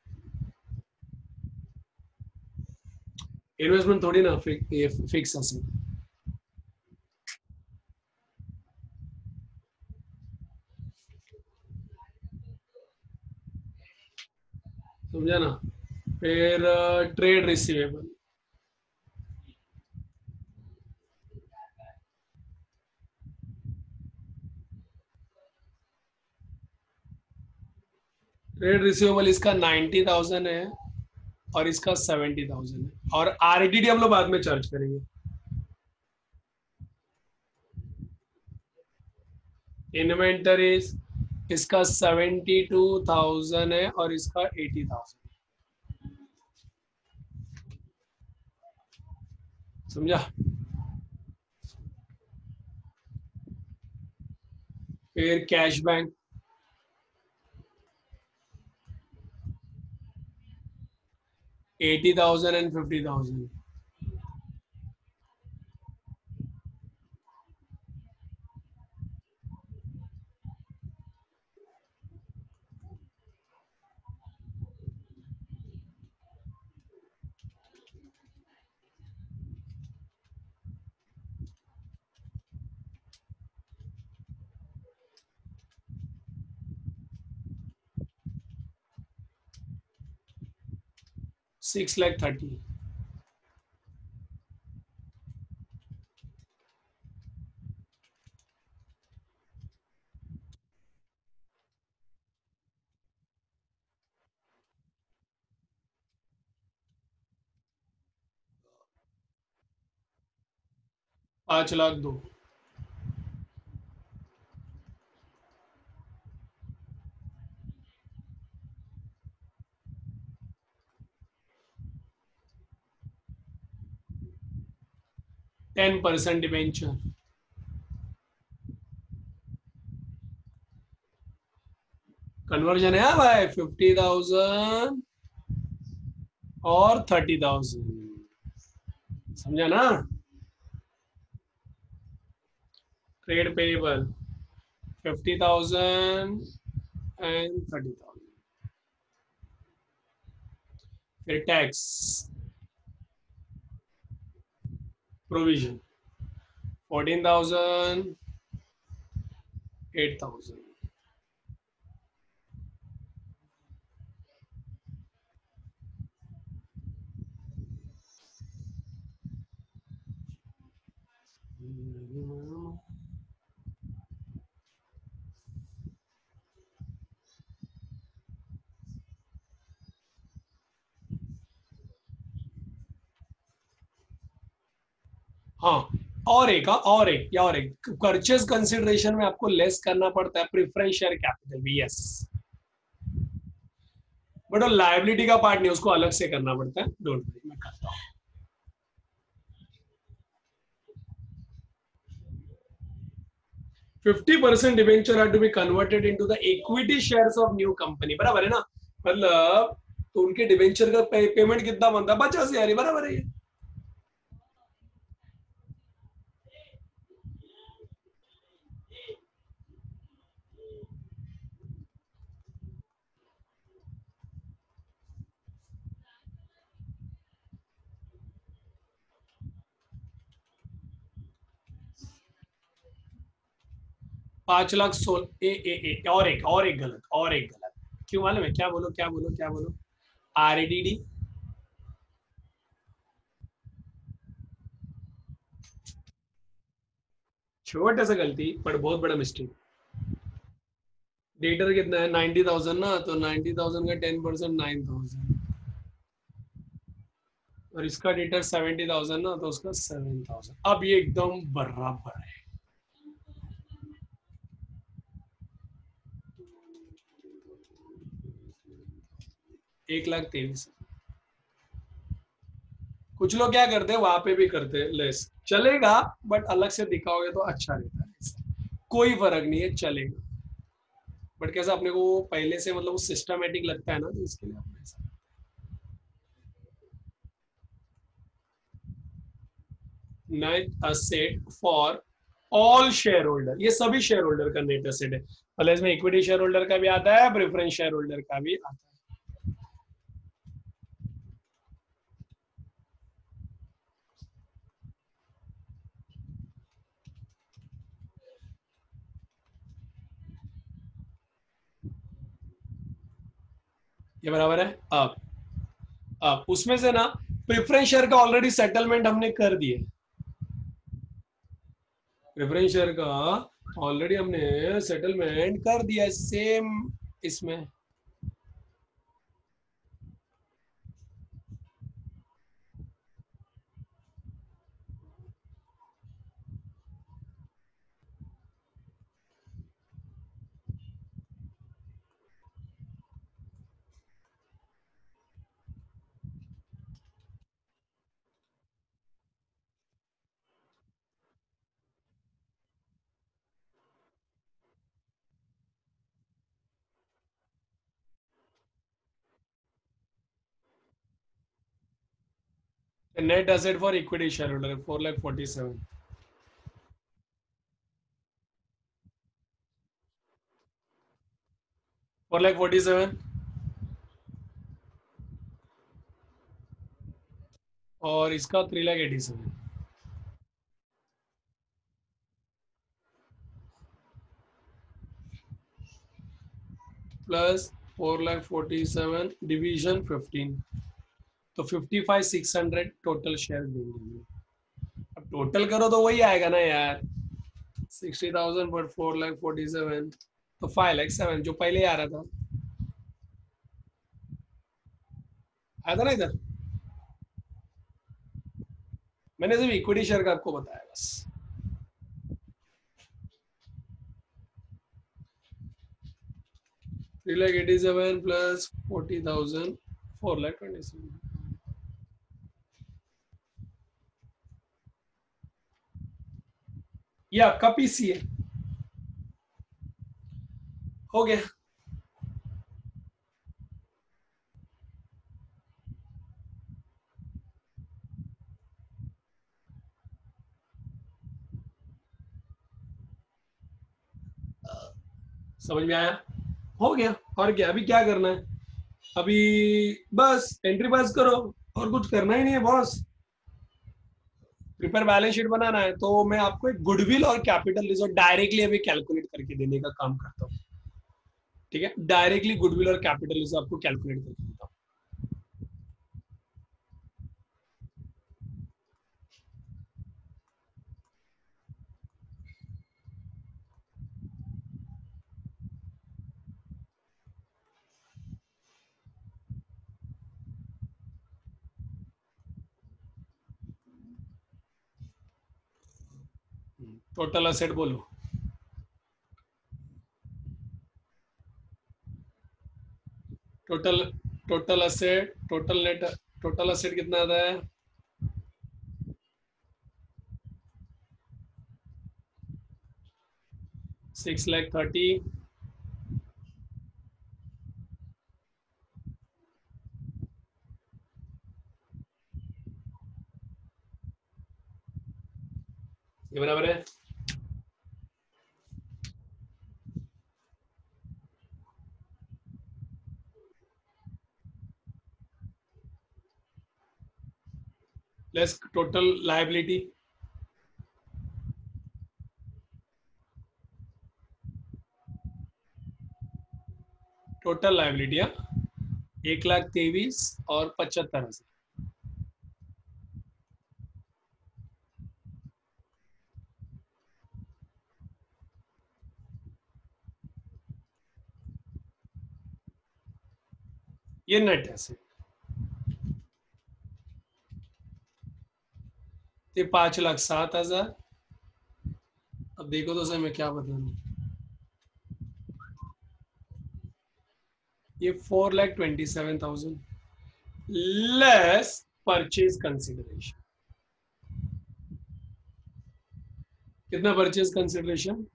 इन्वेस्टमेंट थोड़ी ना फिक, ये फिक्स असेट। समझा ना। फिर ट्रेड रिसीवेबल, ट्रेड रिसीवेबल इसका नाइन्टी थाउजेंड है और इसका सेवेंटी थाउजेंड है, और आरटीडी हम लोग बाद में चार्ज करेंगे। इन्वेंटरीज इसका सेवेंटी टू थाउजेंड है और इसका एटी थाउजेंड। समझा। फिर cash bank, eighty thousand and fifty thousand. Six lakh thirty. पांच लाख दो। टेन परसेंट डिवेंचर, कन्वर्जन है भाई, फिफ्टी थाउजेंड और थर्टी थाउजेंड। समझा ना। Trade payable fifty thousand and thirty thousand. फिर tax provision fourteen thousand, eight thousand. हाँ, और एक हाँ, और एक या और एक परचेज कंसिडरेशन में आपको लेस करना पड़ता है preference share capital, B S. But वो लाइबिलिटी का पार्ट नहीं, उसको अलग से करना पड़ता है, डोंट वरी मैं करता हूँ। Fifty percent debenture are to be converted into the equity shares of new company, बराबर है ना, मतलब तो उनके डिवेंचर का पे, पेमेंट कितना बनता है, पचास हजार, बराबर है ये। पांच लाख सोल ए, ए, ए, और एक और एक गलत और एक गलत, क्यों मालूम है, क्या बोलो क्या बोलो क्या बोलो, आरडीडी, छोटा सा गलती बट बहुत बड़ा मिस्टेक। डेटर कितना है, नाइन्टी थाउजेंड ना, तो नाइन्टी थाउजेंड का टेन परसेंट नाइन थाउजेंड, और इसका डेटर सेवेंटी थाउजेंड ना, तो उसका सेवन थाउजेंड, अब ये एकदम बराबर है। एक लाख तेईस। कुछ लोग क्या करते हैं, वहां पे भी करते हैं लेस, चलेगा, बट अलग से दिखाओगे तो अच्छा रहता है, कोई फर्क नहीं है, चलेगा, बट कैसा अपने को पहले से मतलब वो सिस्टमेटिक लगता है ना, तो इसके लिए अपने ऐसा net asset for all share holder, ये सभी शेयर होल्डर का नेट असेट है, मतलब इसमें इक्विटी शेयर होल्डर का भी आता है, प्रेफरेंस शेयर होल्डर का भी आता है। ये बराबर है। अब अब उसमें से ना प्रेफरेंस शेयर का ऑलरेडी सेटलमेंट हमने कर दिया, प्रेफरेंस शेयर का ऑलरेडी हमने सेटलमेंट कर दिया, सेम इसमें net asset for equity share holder four lakh forty seven, four lakh forty seven, और इसका three lakh eighty seven, plus four lakh forty seven division fifteen, तो fifty five six hundred total share देंगे। अब टोटल करो तो वही आएगा ना यार, सिक्सटी थाउजेंड पर फोर लाख फोर्टी सेवन, तो फाइव लाख सेवन जो पहले आ रहा था, आया था ना इधर, मैंने सिर्फ इक्विटी शेयर का आपको बताया बस। Three lakh eighty seven plus forty thousand, four lakh twenty seven, ये आपका पीसी है, हो गया। समझ में आया, हो गया, और क्या अभी क्या करना है, अभी बस एंट्री पास करो, और कुछ करना ही नहीं है बॉस। प्रिपेयर बैलेंस शीट बनाना है, तो मैं आपको एक गुडविल और कैपिटल रिजर्व डायरेक्टली अभी कैलकुलेट करके देने का काम करता हूँ, ठीक है, डायरेक्टली गुडविल और कैपिटल रिजर्व आपको कैलकुलेट करके देता हूँ। टोटल असेट बोलो, total total asset, total net, total asset कितना आता है? Six lakh thirty. ये बराबर है। Less total liability, total liability एक लाख तेईस और पचहत्तर हजार। ये नेट एसेट। ये पांच लाख सात हजार। अब देखो तो सर मैं क्या बताऊं। ये four lakh twenty seven thousand less purchase consideration. कितना परचेज कंसिडरेशन?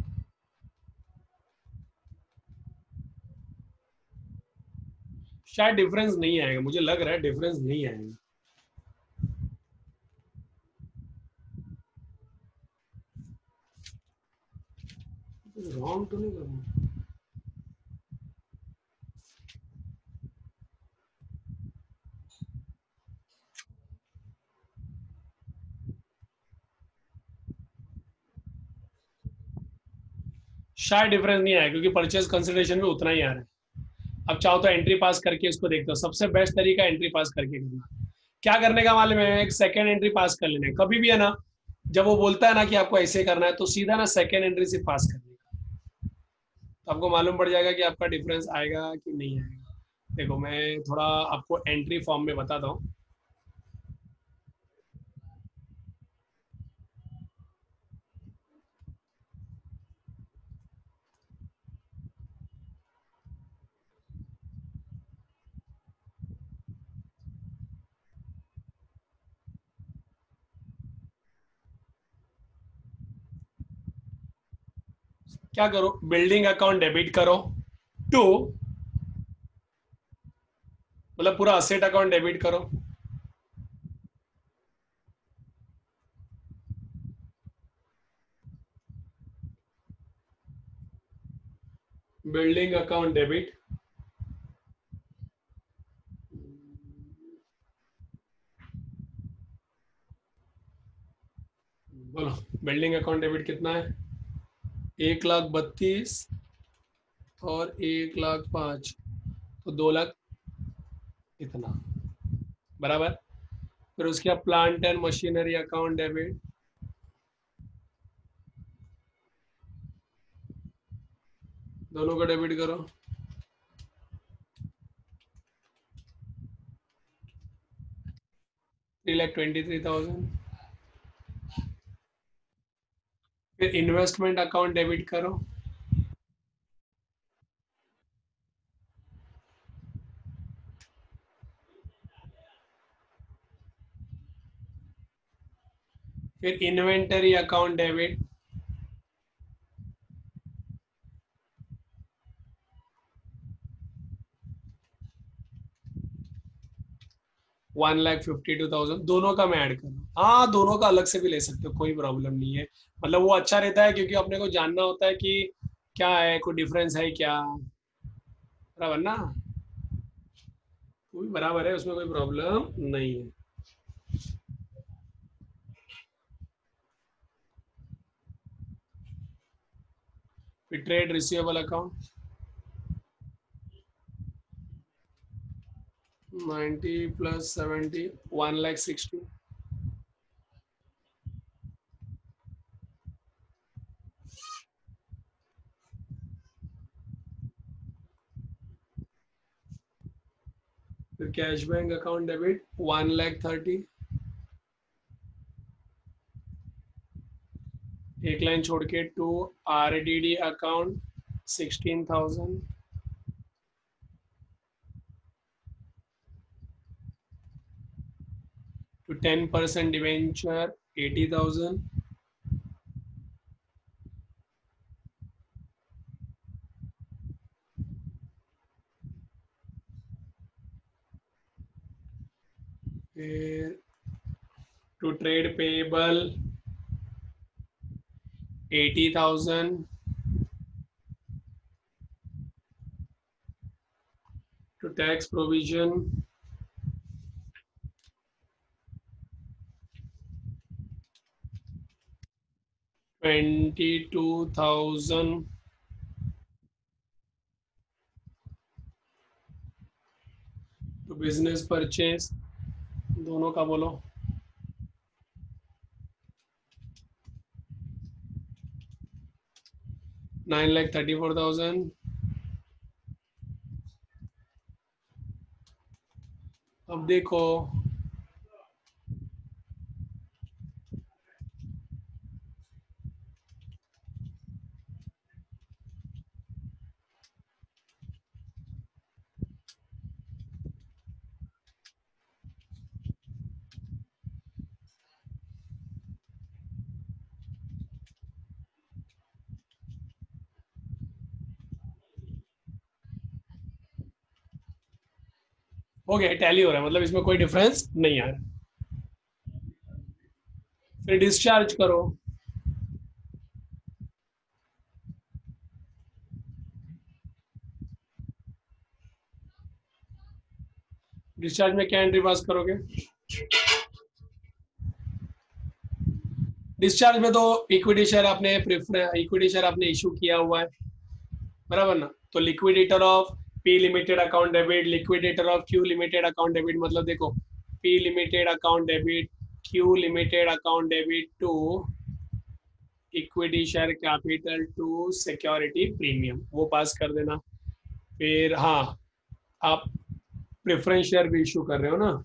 शायद डिफरेंस नहीं आएगा, मुझे लग रहा है डिफरेंस नहीं आएगा। रॉन्ग तो नहीं करना। शायद डिफरेंस नहीं आएगा क्योंकि परचेज कंसिडरेशन में उतना ही आ रहा है। अब चाहो तो एंट्री पास करके इसको देखते हो, सबसे बेस्ट तरीका एंट्री पास करके करना। क्या करने का मालूम है? एक सेकेंड एंट्री पास कर लेना है कभी भी, है ना। जब वो बोलता है ना कि आपको ऐसे करना है तो सीधा ना सेकेंड एंट्री से पास करने का, तो आपको मालूम पड़ जाएगा कि आपका डिफरेंस आएगा कि नहीं आएगा। देखो मैं थोड़ा आपको एंट्री फॉर्म में बताता हूँ। क्या करो, बिल्डिंग अकाउंट डेबिट करो टू, मतलब पूरा असेट अकाउंट डेबिट करो। बिल्डिंग अकाउंट डेबिट, बोलो बिल्डिंग अकाउंट डेबिट कितना है? एक लाख बत्तीस और एक लाख पांच, तो दो लाख इतना, बराबर। फिर उसके बाद plant and machinery account debit, दोनों को डेबिट करो। Three lakh twenty three thousand. फिर इन्वेस्टमेंट अकाउंट डेबिट करो। फिर inventory account debit, one lakh fifty two thousand. दोनों का मैं ऐड कर रहा हूँ, हाँ दोनों का अलग से भी ले सकते हो, कोई प्रॉब्लम नहीं है। मतलब वो अच्छा रहता है क्योंकि अपने को जानना होता है कि क्या है, कोई डिफरेंस है क्या, बराबर ना। वो भी बराबर है, उसमें कोई प्रॉब्लम नहीं है। फिर trade receivable account ninety plus seventy, one lakh sixty. फिर cash bank account debit one lakh thirty. एक लाइन छोड़ के to R D D account sixteen thousand. to ten percent debenture eighty thousand. To trade payable eighty thousand. To tax provision twenty-two thousand. To business purchase, दोनों का बोलो. nine lakh thirty-four thousand. अब देखो हो गया, tally हो रहा है, मतलब इसमें कोई डिफरेंस नहीं आ रहा. फिर डिस्चार्ज करो. डिस्चार्ज में क्या एंट्री पास करोगे? डिस्चार्ज में तो इक्विटी शेयर आपने इक्विटी शेयर आपने इशू किया हुआ है, बराबर ना. तो liquidator of P limited account debit, liquidator of Q limited account debit, मतलब देखो P limited account debit, Q limited account debit to equity share capital to security premium, वो पास कर देना. फिर हाँ, आप प्रेफरेंस शेयर भी इशू कर रहे हो ना.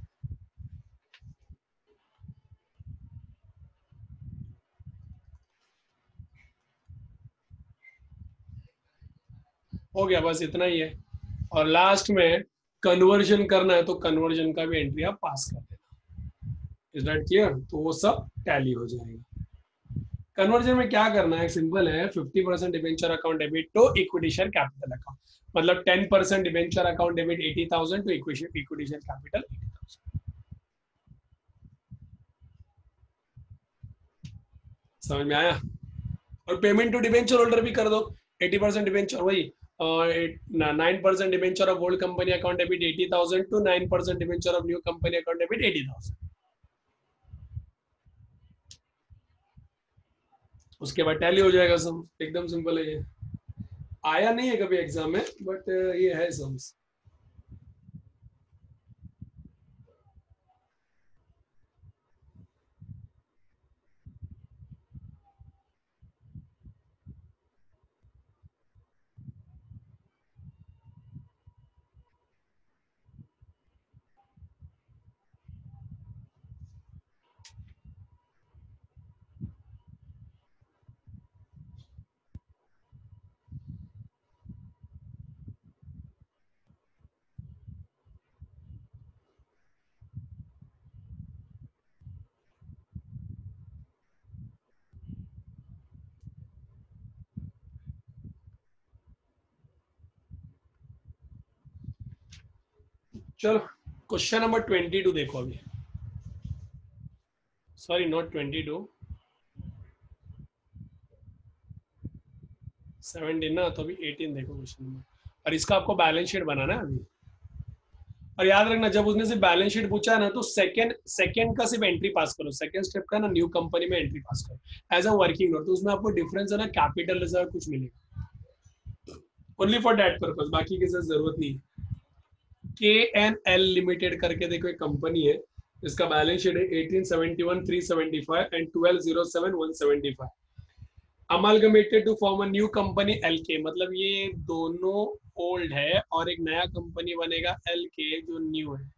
हो गया, बस इतना ही है. और लास्ट में कन्वर्जन करना है तो कन्वर्जन का भी एंट्री आप पास कर देना. Is that clear? तो वो सब टैली हो जाएगा. कन्वर्जन में क्या करना है, सिंपल है. Fifty percent debenture account debit to equity share capital account, मतलब ten percent debenture account debit eighty thousand to equity share capital eighty thousand. समझ में आया? और पेमेंट टू डिबेंचर होल्डर भी कर दो. एटी परसेंट डिबेंचर वही nine percent debenture of old company account debit eighty thousand to nine percent debenture of new company account debit eighty thousand. उसके बाद टैली हो जाएगा सम. एकदम सिंपल है ये. आया नहीं है कभी एग्जाम में, बट ये है सम्स. चलो क्वेश्चन नंबर ट्वेंटी टू देखो अभी. Sorry not twenty two, seventeen ना, तो अभी एटीन देखो क्वेश्चन नंबर. और इसका आपको बैलेंस शीट बनाना है अभी. और याद रखना, जब उसने सिर्फ बैलेंस शीट पूछा है ना, तो सेकंड सेकंड का सिर्फ एंट्री पास करो. सेकंड स्टेप का ना न्यू कंपनी में एंट्री पास करो एज अ वर्किंग नोट. तो उसमें आपको डिफरेंस है ना, कैपिटल रिजर्व कुछ मिलेगा. ओनली फॉर दैट पर्पस, बाकी की जरूरत नहीं है. के एन एल लिमिटेड करके देखो एक कंपनी है, इसका बैलेंस शीट है eighteen seventy one three seventy five and twelve zero seven one seventy five. Amalgamated to form a new company L K, मतलब ये दोनों ओल्ड है और एक नया कंपनी बनेगा एल के जो न्यू है.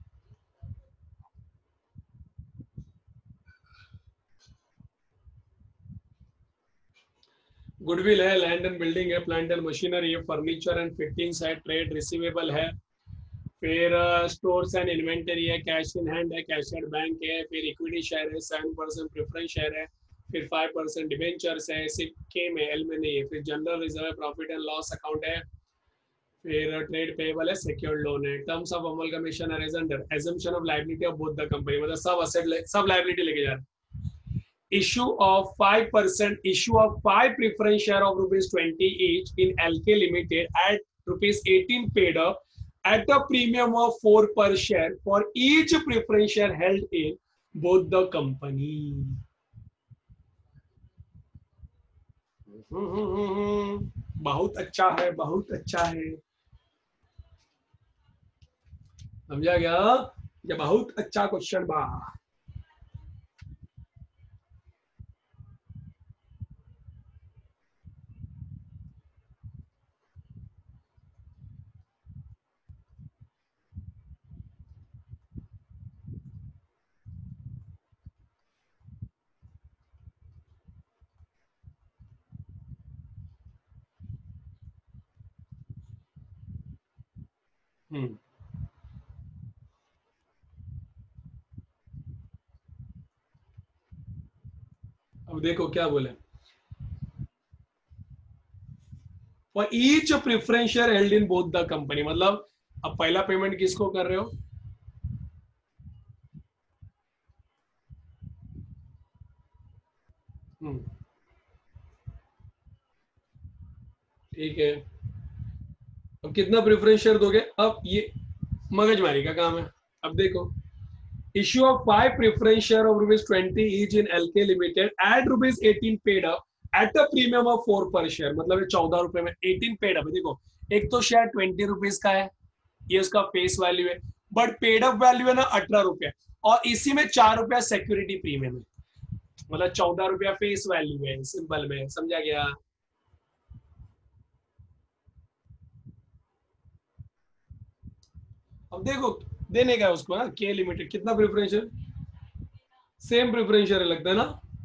गुडविल है, लैंड एंड बिल्डिंग है, प्लांट एंड मशीनरी है, फर्नीचर एंड फिटिंग्स है, ट्रेड रिसीवेबल है, फिर स्टोर्स एंड इन्वेंटरी है, कैश इन हैंड है, कैश एट बैंक है, फिर इक्विटी शेयर है, सेवन परसेंट प्रेफरेंस शेयर है, फिर फाइव परसेंट डिबेंचर्स है, सिक्के में एल में नहीं है, फिर जनरल रिजर्व है, प्रॉफिट एंड लॉस अकाउंट है, फिर ट्रेड पेएबल है, सिक्योर्ड लोन है, terms of amalgamation are as under assumption of liability of both the company, मतलब सब असेट सब लायबिलिटी लेके जा रहे हैं. Issue of five percent issue of five preference share of rupees twenty each in L K Limited at rupees eighteen paid up at a premium of four per share for each preference share held in both the company. बहुत अच्छा है, बहुत अच्छा है, समझा गया? ये बहुत अच्छा क्वेश्चन बा. हम्म अब देखो क्या बोले, for each preference share held in both the company, मतलब अब पहला पेमेंट किसको कर रहे हो? हम्म ठीक है, अब कितना प्रेफरेंस शेयर दोगे? अब ये मगजमारी का काम है. अब देखो, issue of five preference share of rupees twenty each in L K Limited at rupees eighteen paid up at a premium of four per share, मतलब ये चौदह रुपए में eighteen paid up है. देखो, एक तो शेयर ट्वेंटी रुपीज का है, ये उसका फेस वैल्यू है, बट पेड अप वैल्यू है ना अठारह रुपया, और इसी में चार रुपया सिक्योरिटी प्रीमियम है, मतलब चौदह रुपया फेस वैल्यू है. सिंपल में समझा गया? अब देखो, देने का है उसको ना, के लिमिटेड कितना प्रेफरेंस है, सेम प्रेफरेंस शेयर लगता है ना.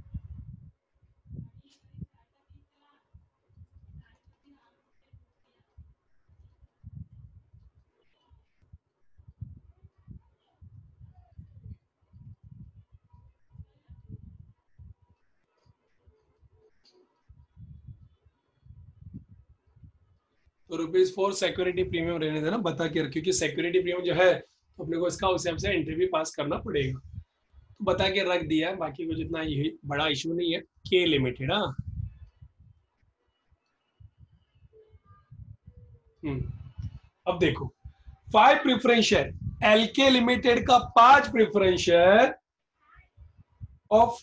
तो रुपीज फोर सिक्योरिटी प्रीमियम रहने देना, बता के रख, क्योंकि सिक्योरिटी प्रीमियम जो है तो अपने को इसका उस हिसाब से इंटरव्यू पास करना पड़ेगा, तो बता के रख दिया. बाकी कुछ इतना ये बड़ा इशू नहीं है. के लिमिटेड, हाँ. अब देखो, five preference share L K limited का, पांच preference share of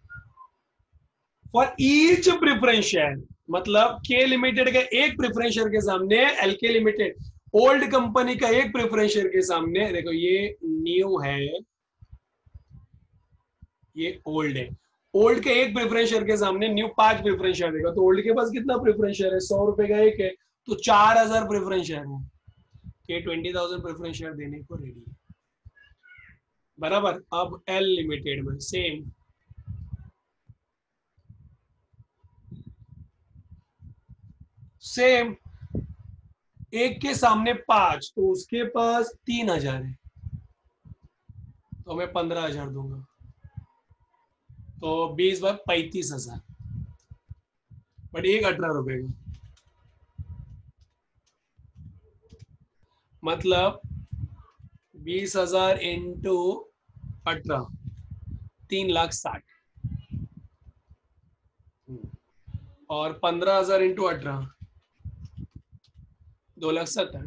for each preference share, मतलब के लिमिटेड का एक प्रेफरेंस शेयर के सामने एलके लिमिटेड ओल्ड कंपनी का एक प्रेफरेंस शेयर के सामने, देखो ये न्यू है, ये ओल्ड है, ओल्ड के एक प्रेफरेंस शेयर के सामने न्यू पांच प्रेफरेंस शेयर देगा, तो ओल्ड के पास कितना प्रेफरेंस शेयर है? सौ रुपए का एक है, तो चार हजार प्रेफरेंस शेयर है, ये ट्वेंटी थाउजेंड प्रेफरेंस शेयर देने को रेडी है. बराबर. अब एल लिमिटेड में सेम, सेम एक के सामने पांच, तो उसके पास तीन हजार है, तो मैं पंद्रह हजार दूंगा, तो बीस बार पैंतीस हजार, बट एक अठारह रुपए का, मतलब बीस हजार इंटू अठारह, तीन लाख साठ, और पंद्रह हजार इंटू अठारह, दो लाख सत्तर.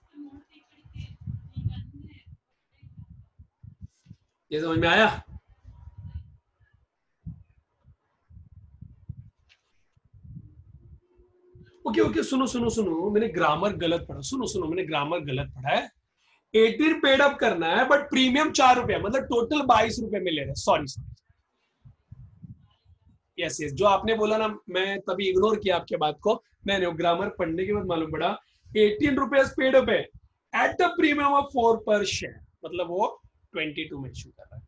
ये समझ में आया? ओके ओके, सुनो सुनो सुनो, मैंने ग्रामर गलत पढ़ा, सुनो सुनो, मैंने ग्रामर गलत पढ़ा है. एटीन पेड अप करना है, बट प्रीमियम चार रुपया, मतलब टोटल बाईस रुपए में ले रहे हैं. सॉरी सॉरी, यस यस, जो आपने बोला ना, मैं तभी इग्नोर किया आपके बात को. मैंने ग्रामर पढ़ने के बाद मालूम पड़ा, एटीन रुपीज पेड अप है at the premium of four per share, मतलब वो ट्वेंटी टू में इशू कर रहा है,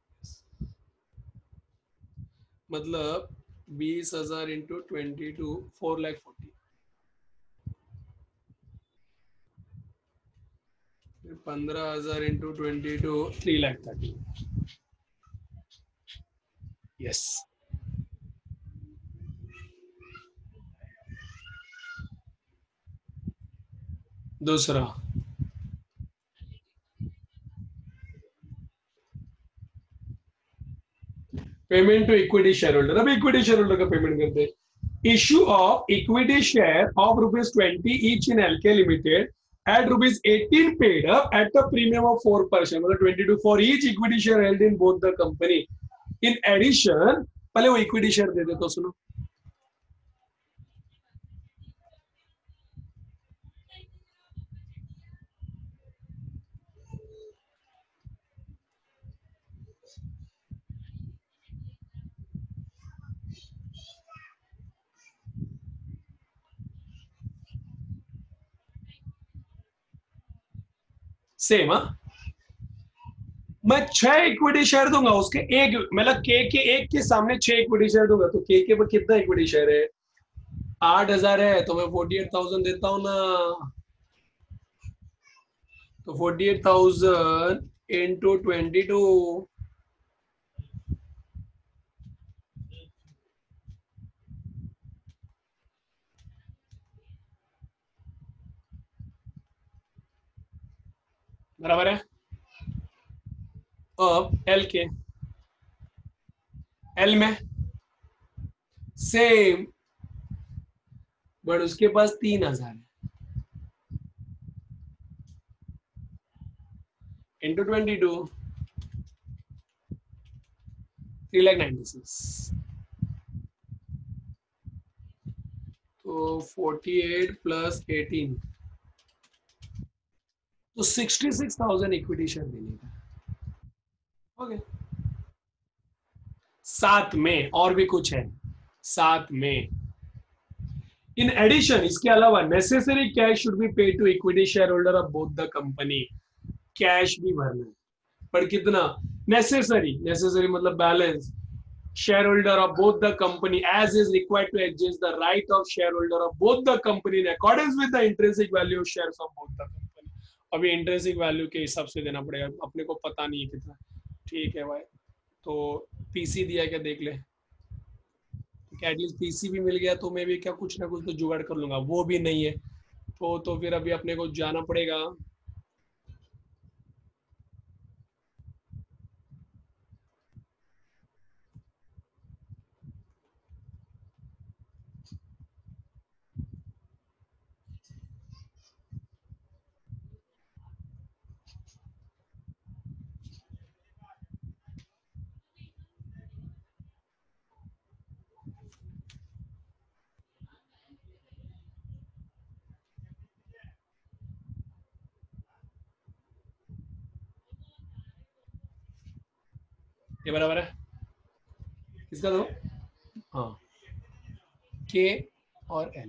मतलब बीस हजार into twenty two, four lakh forty, पंद्रह हजार into twenty two three lakh thirty. Yes. दूसरा payment to equity share holder. अब इक्विटी शेयर होल्डर का पेमेंट करते हैं। Issue of equity share of rupees twenty each in L K limited at rupees eighteen paid up at a premium of four percent, मतलब twenty-two for each equity share held in both the company. In addition, पहले वो equity share दे दे तो सुनो। Same हाँ, मैं छह equity share दूंगा उसके एक, मतलब के के एक के सामने छह इक्विटी शेयर दूंगा, तो के के पर कितना इक्विटी शेयर है? आठ हजार है, तो मैं फोर्टी एट थाउजेंड देता हूँ ना। तो forty eight thousand into twenty two, बराबर है। अब एल के एल में सेम, बट उसके पास तीन हजार है, into twenty two three lakh ninety six, तो फोर्टी एट प्लस एटीन, तो sixty six thousand equity share देने का। ओके, साथ में और भी कुछ है, साथ में इन एडिशन, इसके अलावा necessary cash should be paid to equity share holder of both the company. Cash भी भरना है, पर कितना? नेसेसरी, नेसेसरी मतलब balance, share holder of both the company as is required to adjust the right of share holder of both the company in accordance with the intrinsic value of shares of both the company. अभी intrinsic value के हिसाब से देना पड़ेगा, अपने को पता नहीं है कितना। ठीक है भाई, तो पीसी दिया क्या देख ले, क्या एटलीस्ट पीसी भी मिल गया तो मैं भी क्या कुछ ना कुछ तो जुगाड़ कर लूंगा। वो भी नहीं है तो तो फिर अभी अपने को जाना पड़ेगा। ये बराबर है किसका दो? हाँ, के और एल।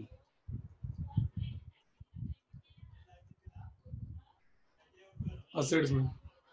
असेट्स में,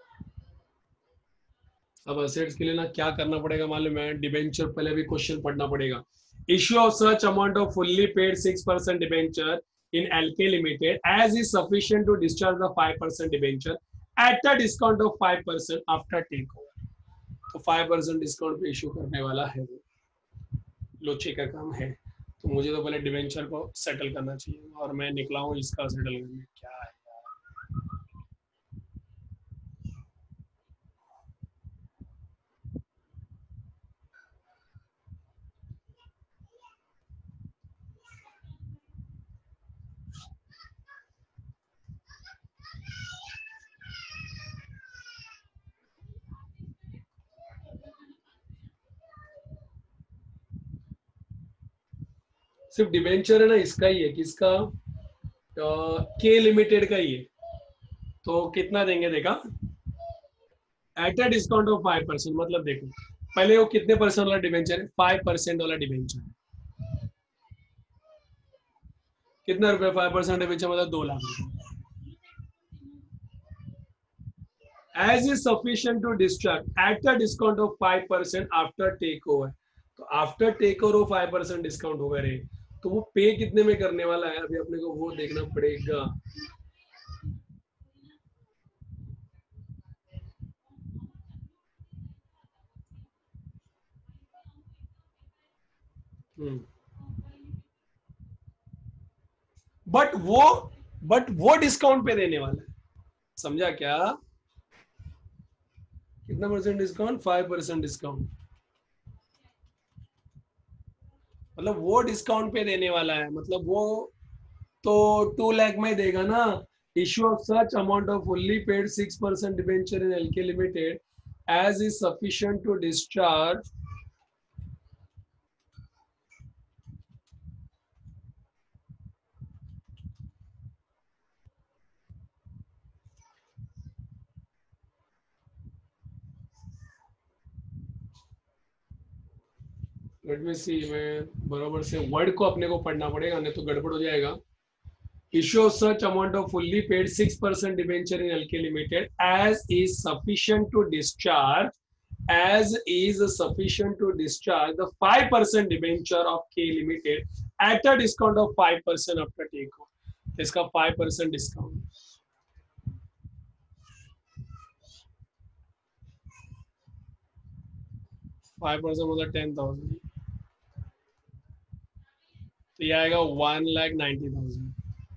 अब असेट्स के लिए ना क्या करना पड़ेगा मालूम है? डिबेंचर, पहले भी क्वेश्चन पढ़ना पड़ेगा। Issue of such amount of fully paid six percent debenture in L K Limited as is sufficient to discharge the five percent debenture at a discount of five percent after takeover। तो five percent discount पे issue करने वाला है वो, लोचे का काम है। तो मुझे तो पहले डिबेंचर को सेटल करना चाहिए, और मैं निकला हूँ इसका सेटल करने। क्या है सिर्फ डिबेंचर है ना, इसका ही है, किसका? के लिमिटेड का ही है। तो कितना देंगे देखा, at a discount of five percent, मतलब देखो पहले वो कितने परसेंट वाला डिबेंचर है? फाइव परसेंट वाला डिबेंचर है। कितना रुपए? फाइव परसेंट डिबेंचर मतलब दो लाख रुपए। As is sufficient to discharge at a discount of five percent after take over. तो आफ्टर टेक ओवर वो फाइव परसेंट डिस्काउंट होगा रे, तो वो पे कितने में करने वाला है अभी अपने को वो देखना पड़ेगा। बट वो बट वो डिस्काउंट पे देने वाला है, समझा क्या? कितना percent discount? Five percent discount, मतलब वो डिस्काउंट पे देने वाला है, मतलब वो तो टू लाख में देगा ना। Issue of such amount of fully paid six percent debenture in L K limited as is sufficient to discharge let me see, मैं बराबर से वर्ड को अपने को पढ़ना पड़ेगा, नहीं तो गड़बड़ हो जाएगा। Issue of such amount of fully paid six percent debenture in L K Limited as is sufficient to discharge as is sufficient to discharge the five percent debenture of K Limited at a discount of five percent after take off. इसका five percent discount, five percent मतलब ten thousand, तो ये आएगा one lakh ninety thousand।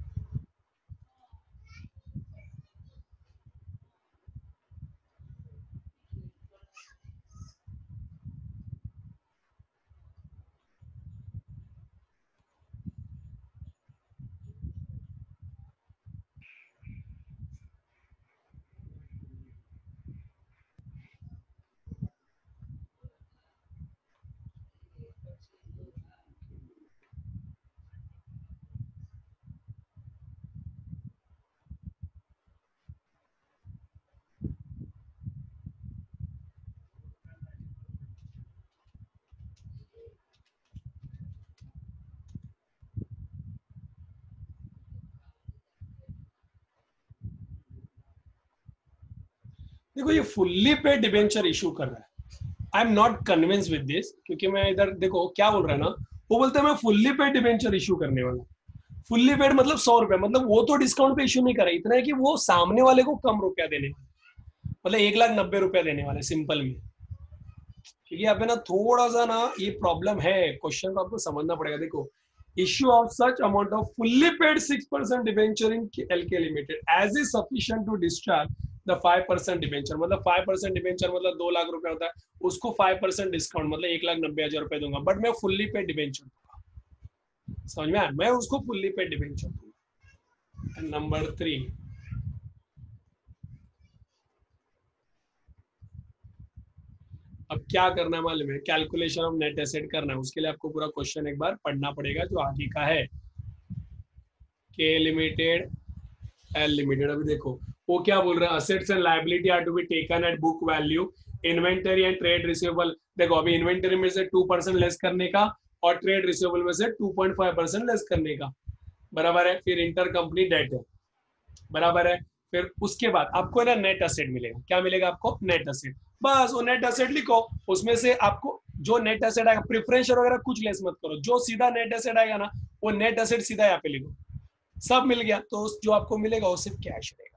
देखो ये fully paid debenture issue कर रहा है, I am not convince with this, क्योंकि मैं इधर देखो क्या बोल रहा है ना, वो बोलते हैं मैं फुल्ली पेड डिबेंचर इशू करने वाला। फुल्ली पेड मतलब सौ रुपया, मतलब वो तो डिस्काउंट पे इशू नहीं कर रहा, इतना है कि वो सामने वाले को कम रुपया देने वाले, मतलब एक लाख नब्बे रुपया देने वाले सिंपल में। क्योंकि यहाँ पे ना थोड़ा सा ना ये प्रॉब्लम है, क्वेश्चन को आपको समझना पड़ेगा। देखो, issue of such amount of fully paid six percent debenture in L K Limited as is sufficient to discharge the five percent debenture, मतलब five percent debenture मतलब दो लाख रुपया होता है, उसको five percent डिस्काउंट मतलब एक लाख नब्बे हजार रुपए दूंगा, बट मैं फुल्ली पेड डिबेंचर दूंगा। समझ में आया? मैं उसको फुल्ली पेड डिबेंचर दूंगा। नंबर थ्री, अब क्या करना है मालूम है? कैलकुलेशन ऑफ नेट एसेट करना है, उसके लिए आपको पूरा क्वेश्चन एक बार पढ़ना पड़ेगा जो आगे का है। के लिमिटेड, एल लिमिटेड, अभी देखो वो क्या बोल रहा है, assets and liability are to be taken at book value, inventory and trade receivable. देखो अभी इन्वेंटरी में से टू परसेंट लेस करने का और ट्रेड रिसीवेबल में से two point five percent less करने का, बराबर है। फिर इंटर कंपनी डेट है, बराबर है। फिर उसके बाद आपको ना नेट असेट मिलेगा। क्या मिलेगा आपको? Net asset. बस वो नेट असेट लिखो, उसमें से आपको जो नेट असेट आएगा, प्रिफरेंशियल वगैरह कुछ लेस मत करो, जो सीधा नेट असेट आएगा ना वो नेट असेट सीधा यहाँ पे लिखो। सब मिल गया, तो जो आपको मिलेगा वो सिर्फ कैश रहेगा।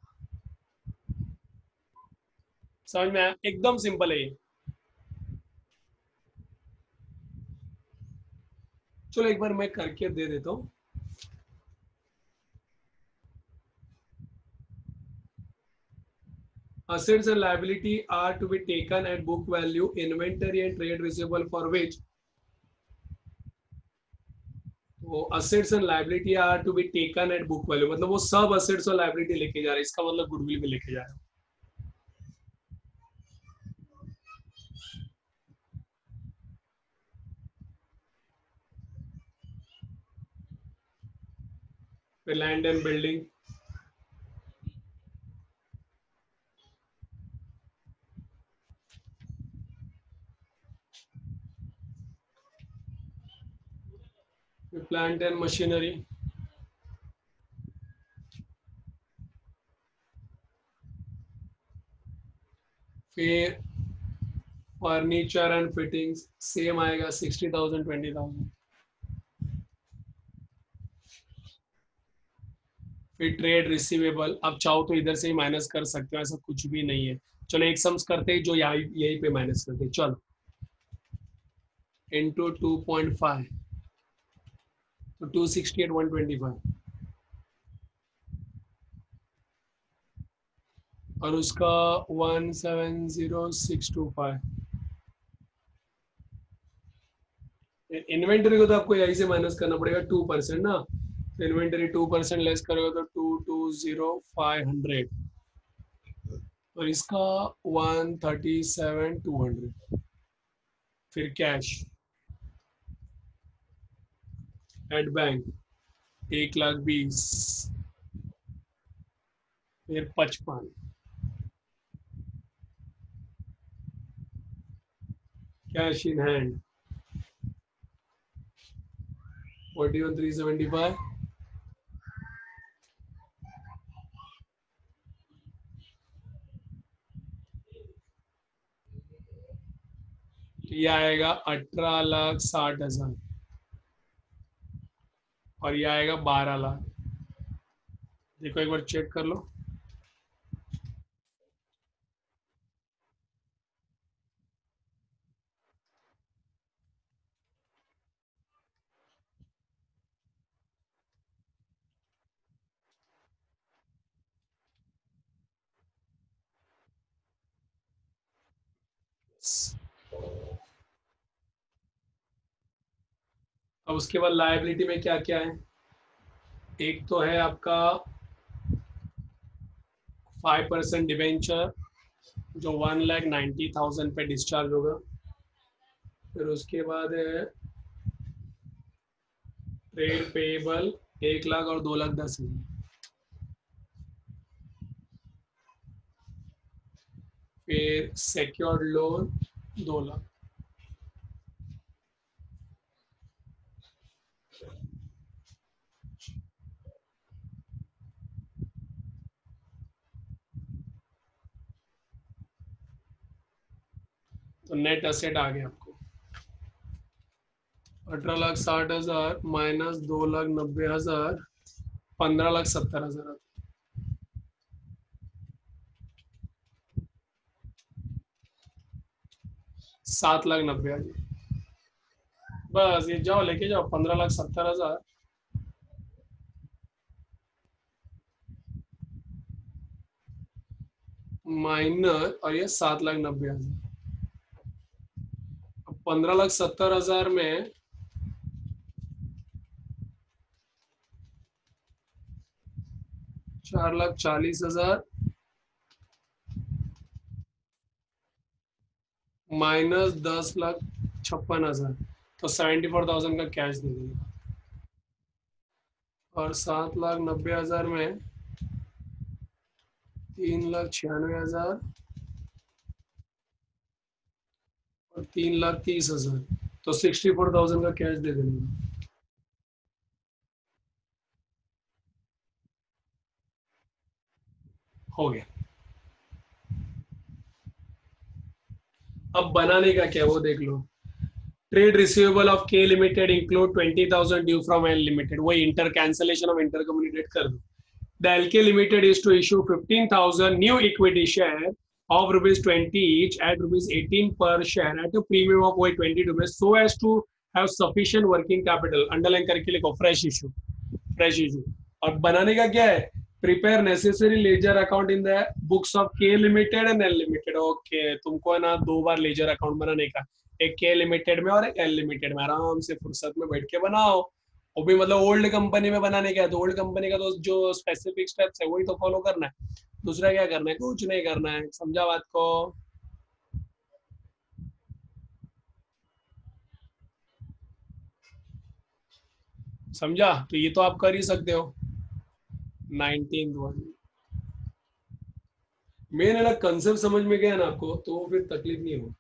समझ में आया? एकदम सिंपल है ये। चलो एक बार मैं करके दे देता हूँ। Assets and liability are to be taken at book value, inventory and trade receivable for which, वो assets and liability are to be taken at book value, मतलब वो सब assets और liability लेके जा रहे हैं, इसका मतलब गुडविल भी लेके जा रहे हैं। फिर लैंड एंड बिल्डिंग, फिर प्लांट एंड मशीनरी, फिर फर्नीचर एंड फिटिंग्स सेम आएगा सिक्सटी थाउजेंड ट्वेंटी थाउजेंड। फिर ट्रेड रिसीवेबल, अब चाहो तो इधर से ही माइनस कर सकते हो, ऐसा कुछ भी नहीं है। चलो एक सम्स करते हैं जो यही यही पे माइनस करते हैं। चलो इंटू टू पॉइंट फाइव, तो two sixty eight one twenty five, और उसका one seven zero six two five. Inventory को तो आपको यही से माइनस करना पड़ेगा टू परसेंट ना, तो इन्वेंटरी टू परसेंट लेस करोगे तो two two zero five hundred, और इसका one thirty seven two hundred. फिर कैश एट बैंक एक लाख बीस, फिर पचपन, cash in hand forty one three seventy five, ये आएगा अठारह लाख साठ हजार, और ये आएगा बारह लाख। देखो एक बार चेक कर लो। अब उसके बाद लायबिलिटी में क्या क्या है, एक तो है आपका फाइव परसेंट डिवेंचर जो वन लाख नाइन्टी थाउजेंड पे डिस्चार्ज होगा। फिर उसके बाद है ट्रेड पेएबल एक लाख और दो लाख दस हजार। फिर सिक्योर्ड लोन दो लाख। तो नेट असेट आ गया आपको अठारह लाख साठ हजार माइनस दो लाख नब्बे हजार, पंद्रह लाख सत्तर हजार, सात लाख नब्बे हजार। बस ये जाओ लेके जाओ पंद्रह लाख सत्तर हजार माइनस, और ये सात लाख नब्बे हजार। पंद्रह लाख सत्तर हजार में चार लाख चालीस हजार माइनस दस लाख छप्पन हजार, तो सेवेंटी फोर थाउजेंड का कैश दे देंगे। और सात लाख नब्बे हजार में तीन लाख छियानवे हजार और तीन लाख तीस हजार, तो सिक्सटी फोर थाउजेंड का कैश दे देंगे। हो गया। अब बनाने का क्या वो देख लो। Trade receivable of K limited include twenty thousand due from L limited, वही inter cancellation of inter communicate कर दो। The L K Limited is to issue fifteen thousand new equity share of rupees twenty each at rupees eighteen per share at a premium of twenty rupees so as to have sufficient working capital. Underline करके लिखो fresh issue, fresh issue. और बनाने का क्या है, prepare necessary ledger account in the books of K Limited and L Limited. Okay, तुमको है ना दो बार ledger account बनाने का, एक K Limited में और एक L Limited में। आराम से फुर्सत में बैठ के बनाओ। वो भी मतलब ओल्ड कंपनी में बनाने का है तो ओल्ड कंपनी का तो जो स्पेसिफिक स्टेप्स है वही तो फॉलो करना है, दूसरा क्या करना है, कुछ नहीं करना है। समझा बात को? समझा? तो ये तो आप कर ही सकते हो। नाइनटीन वन मेन है ना, कंसेप्ट समझ में गया ना आपको तो फिर तकलीफ नहीं हो।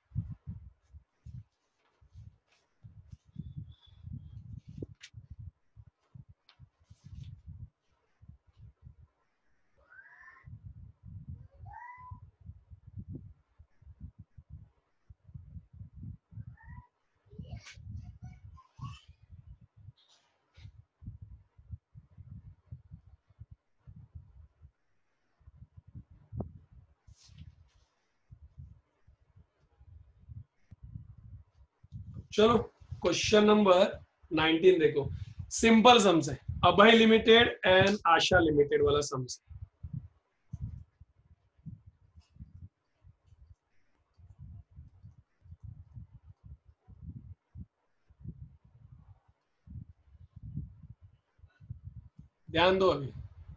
चलो क्वेश्चन नंबर नाइनटीन देखो। सिंपल सम्स है, Abhay limited and Asha limited वाला सम्स। ध्यान दो अभी,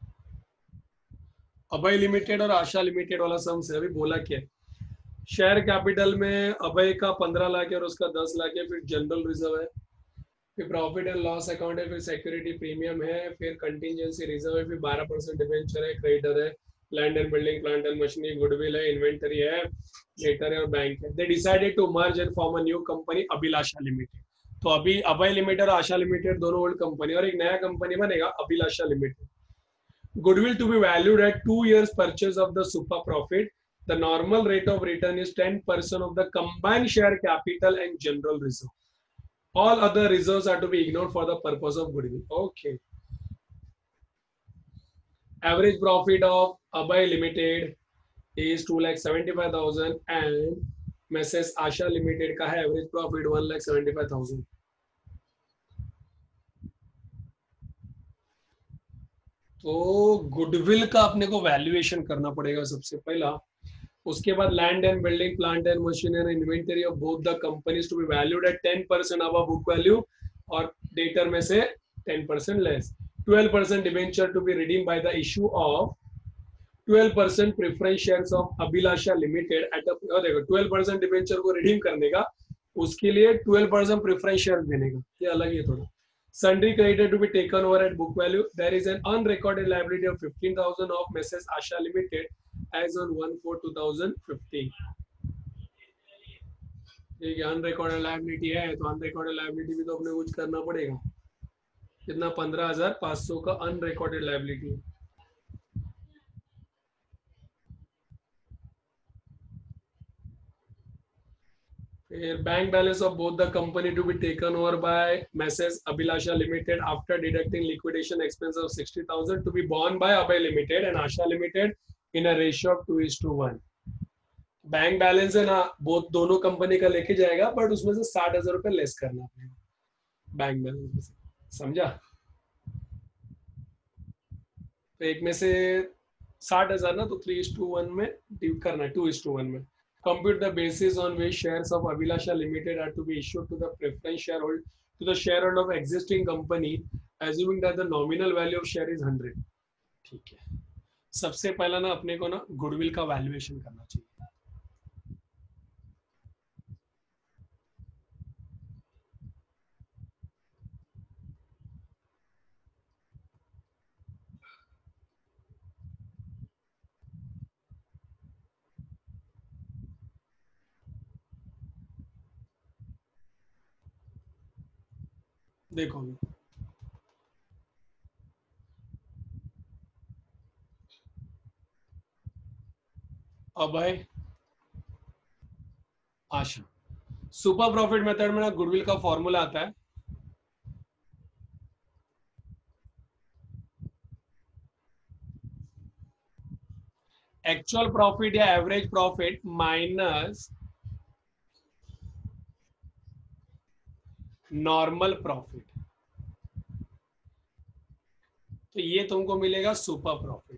अभय लिमिटेड और आशा लिमिटेड वाला सम्स है। अभी बोला क्या है, शेयर कैपिटल में अभय का पंद्रह लाख है और उसका दस लाख है, फिर जनरल रिजर्व है, फिर प्रॉफिट एंड लॉस अकाउंट है, फिर सिक्योरिटी प्रीमियम है, फिर कंटिजेंसी रिजर्व है, फिर बारह परसेंट डिबेंचर है, क्रेडिटर है, land and building, plant and machinery, goodwill है, इन्वेंटरी है, लेटर है और बैंक है। They decided to merge and form a new company Abhilasha limited. तो अभी अभय लिमिटेड और आशा लिमिटेड दोनों ओल्ड कंपनी, और एक नया कंपनी बनेगा Abhilasha limited. Goodwill to be valued at two years purchase of the super profit. The normal rate of return is ten percent of the combined share capital and general reserve. All other reserves are to be ignored for the purpose of goodwill. Okay. Average profit of Abhay Limited is two lakh seventy-five thousand and Messes Asha Limited का है average profit one lakh seventy-five thousand. तो goodwill का अपने को valuation करना पड़ेगा सबसे पहला, उसके बाद land and building, plant and machinery, inventory of both the companies to be valued at ten percent above book value और डेटर में से ten percent less. Twelve percent debenture to be redeem by the issue of twelve percent preference shares of Abhilasha limited at a, देखो twelve percent debenture को redeem करने का, उसके लिए twelve percent preference share देने का, ये अलग है थोड़ा। Sundry creditor to be taken over at book value. There is an unrecorded liability of fifteen thousand of Messes Asha Limited as on one four twenty fifteen. ठीक है, unrecorded liability है तो अनरिकॉर्डेड लायबिलिटी भी तो अपने कुछ करना पड़ेगा। कितना, पंद्रह हजार पांच सौ का अनरिकॉर्डेड लायबिलिटी है। Bank balance of both the company to be taken over by Messes Abhilasha Limited after deducting liquidation expense of sixty thousand to be borne by Abhay Limited and Asha Limited in a ratio of two is to one. Bank balance है ना, बहुत दोनों company का लेके जाएगा, but उसमें से साठ हजार रुपए लेस करना पड़ेगा बैंक बैलेंस में से, समझा? तो एक में से साठ हजार ना, तो थ्री इज टू वन में डिव करना है, टू इज टू वन में। Compute the basis on which shares of Abhilasha Limited are to be issued to the preference shareholder to the shareholder of existing company, assuming that the nominal value of share is hundred. ठीक है, सबसे पहला ना अपने को ना goodwill का valuation करना चाहिए। देखो Abhay Asha, super profit method में ना गुडविल का फॉर्मूला आता है एक्चुअल प्रॉफिट या average profit minus normal profit, तो ये तुमको मिलेगा सुपर प्रॉफिट।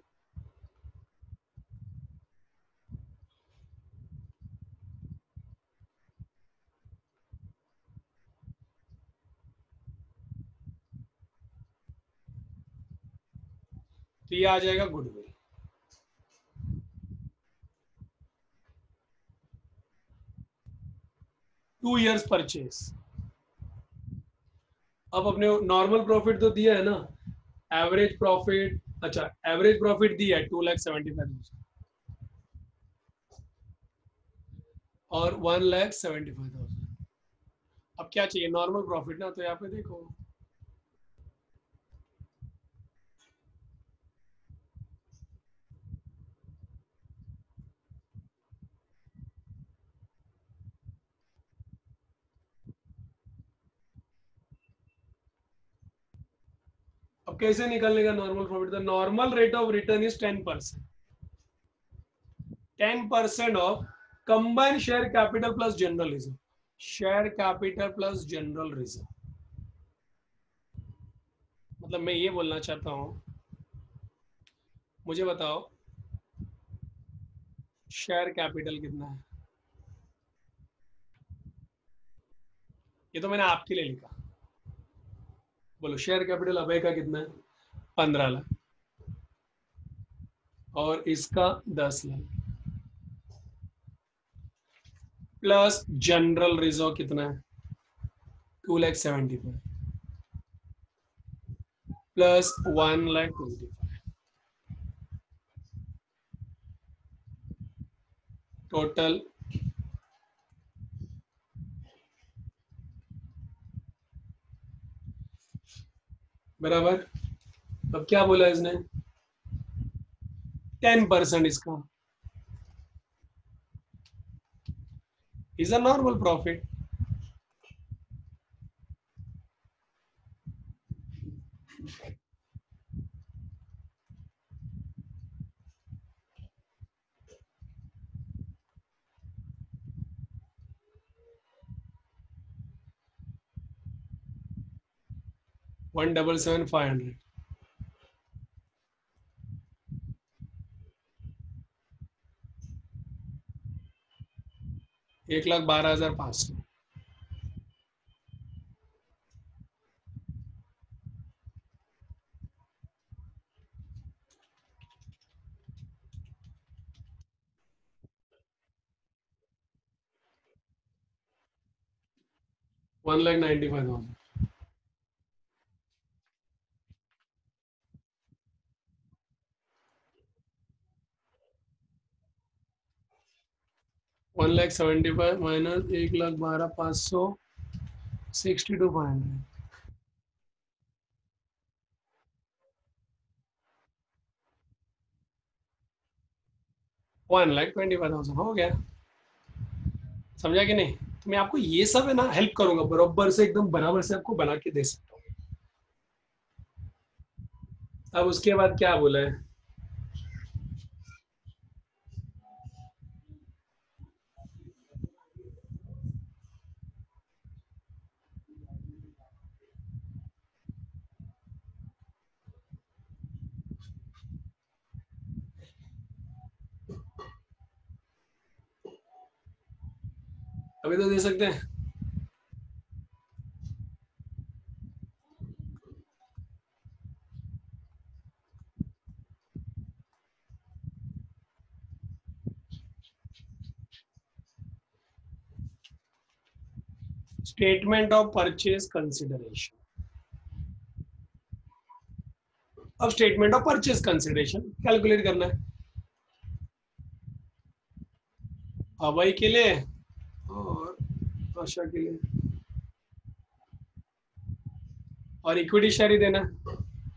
तो ये आ जाएगा गुडविल। Two years purchase. अब अपने नॉर्मल प्रॉफिट तो दिया है ना, एवरेज प्रॉफिट, अच्छा एवरेज प्रॉफिट दिया है two lakh seventy five thousand और one lakh seventy five thousand. अब क्या चाहिए, नॉर्मल प्रॉफिट ना, तो यहाँ पे देखो अब कैसे निकलने का normal profit, the normal rate of return is ten percent ten percent of combined share capital plus general reserve, share capital plus general reserve. मतलब मैं ये बोलना चाहता हूँ, मुझे बताओ शेयर कैपिटल कितना है। ये तो मैंने आपके लिए लिखा। बोलो शेयर कैपिटल अभय का कितना है? पंद्रह लाख। और इसका दस लाख। प्लस जनरल रिजर्व कितना है? Two lakh seventy five. Plus one lakh twenty five. Total बराबर। अब क्या बोला इसने? टेन परसेंट इसका is a normal profit. One double seven five hundred. एक लाख बारह हजार पाँच सौ। One lakh ninety five thousand. One lakh seventy five minus एक लाख बारह पाँच सौ। Sixty two five hundred. One lakh twenty five thousand हो गया। समझा कि नहीं? तो मैं आपको ये सब है ना हेल्प करूंगा, बराबर से एकदम बराबर से आपको बना के दे सकता हूँ। अब उसके बाद क्या बोला है? अभी तो दे सकते हैं। Statement of purchase consideration. अब statement of purchase consideration calculate करना है अभय के लिए और आशा के लिए, और इक्विटी शेयर ही देना है।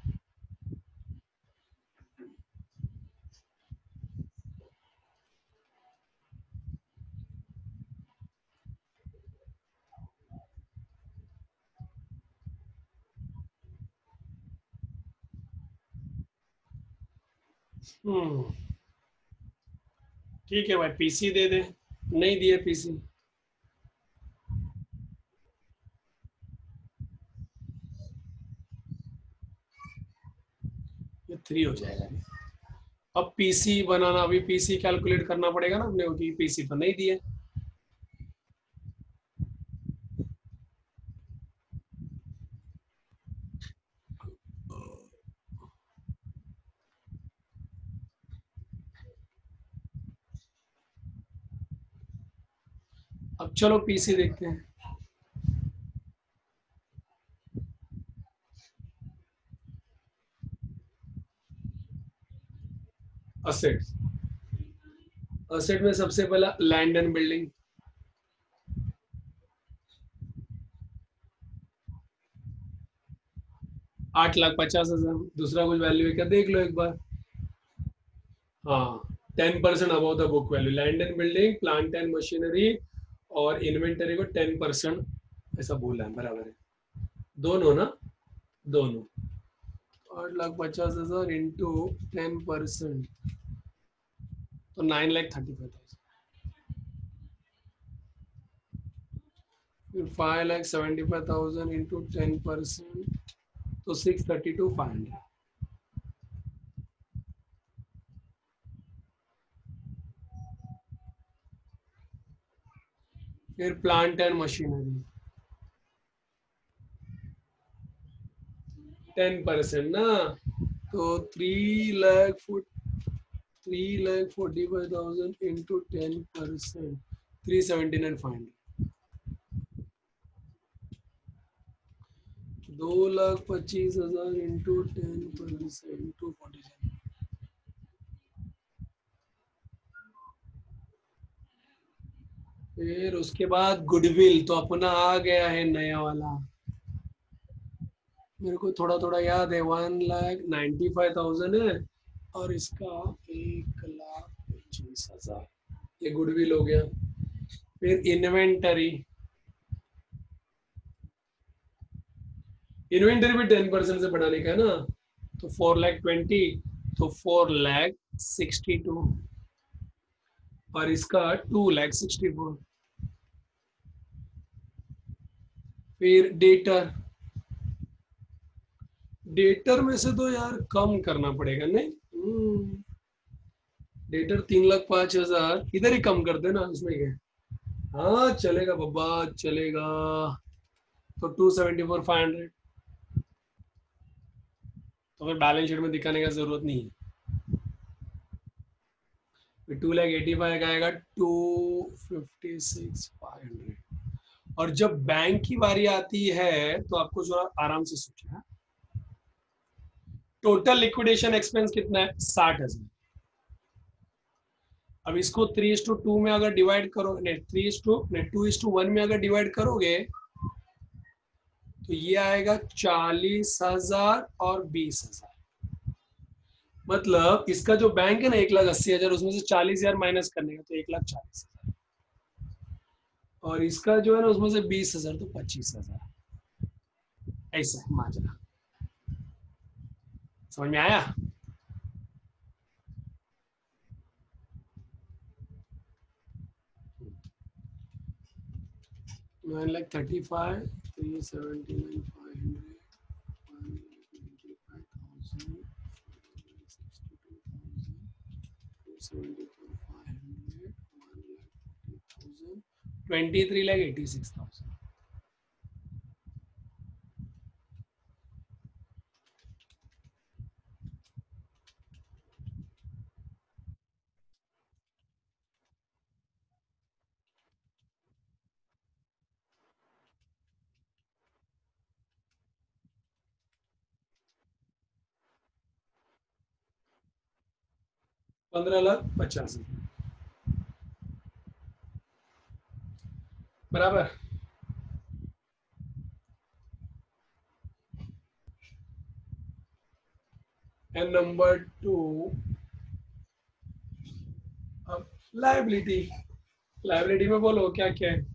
हम्म ठीक है भाई, पीसी दे दे। नहीं दिया पीसी, ये थ्री हो जाएगा। अब पीसी बनाना, अभी पीसी कैलकुलेट करना पड़ेगा ना अपने को, कि पीसी तो नहीं दिए। अब चलो पीसी देखते हैं। असेट। असेट में सबसे पहला लैंड एंड बिल्डिंग, आठ लाख पचास हजार। दूसरा कुछ वैल्यू है क्या, देख लो एक बार। हाँ, ten percent above the book value, land and building, plant and machinery और इन्वेंटरी को टेन परसेंट, ऐसा बोला है, बराबर है। दोनों ना, दोनों। आठ लाख पचास हजार इंटू टेन परसेंट, तो nine lakh thirty five thousand. फिर five lakh seventy five thousand into ten percent, तो six thirty two five hundred. फिर plant and machinery ten percent ना, तो three lakh three lakh forty five thousand into ten percent, three seventy nine five hundred. दो लाख पच्चीस हजार into ten percent two forty seven. फिर उसके बाद गुडविल तो अपना आ गया है नया वाला, मेरे को थोड़ा थोड़ा याद है, one lakh ninety five thousand है और इसका एक लाख पच्चीस हजार, ये गुडविल हो गया। फिर इन्वेंटरी, इन्वेंटरी भी टेन परसेंट से बढ़ाने का है ना, तो फोर लैख ट्वेंटी, तो फोर लैख सिक्सटी टू और इसका टू लैख सिक्सटी फोर। फिर डेटर, डेटर में से तो यार कम करना पड़ेगा नहीं, डेटर तीन लाख पांच हजार, इधर ही कम कर देना, उसमें क्या। हाँ चलेगा बाबा चलेगा, तो two seventy four five hundred, तो फिर बैलेंस शीट में दिखाने का जरूरत नहीं है। टू लैख एटी फाइव का आएगा two fifty six five hundred. और जब बैंक की बारी आती है तो आपको जरा आराम से सोचना, टोटल लिक्विडेशन एक्सपेंस कितना है, साठ हजार। अब इसको थ्री इज टू टू में अगर डिवाइड करो, नहीं थ्री इज टू नहीं टू इज टू वन में अगर डिवाइड करोगे तो ये आएगा चालीस हजार और बीस हजार। मतलब इसका जो बैंक है ना एक लाख अस्सी हजार, उसमें से चालीस हजार माइनस करने का तो एक लाख चालीस हजार, और इसका जो है ना उसमें से बीस हजार तो पच्चीस हजार। ऐसा है माजरा, समझ में आया। Nine lakh thirty five, three seventy nine five hundred, twenty three lakh eighty six thousand. पंद्रह लाख पचास हजार बराबर। एंड नंबर टू, अब लाइबिलिटी, लाइबिलिटी में बोलो क्या क्या है।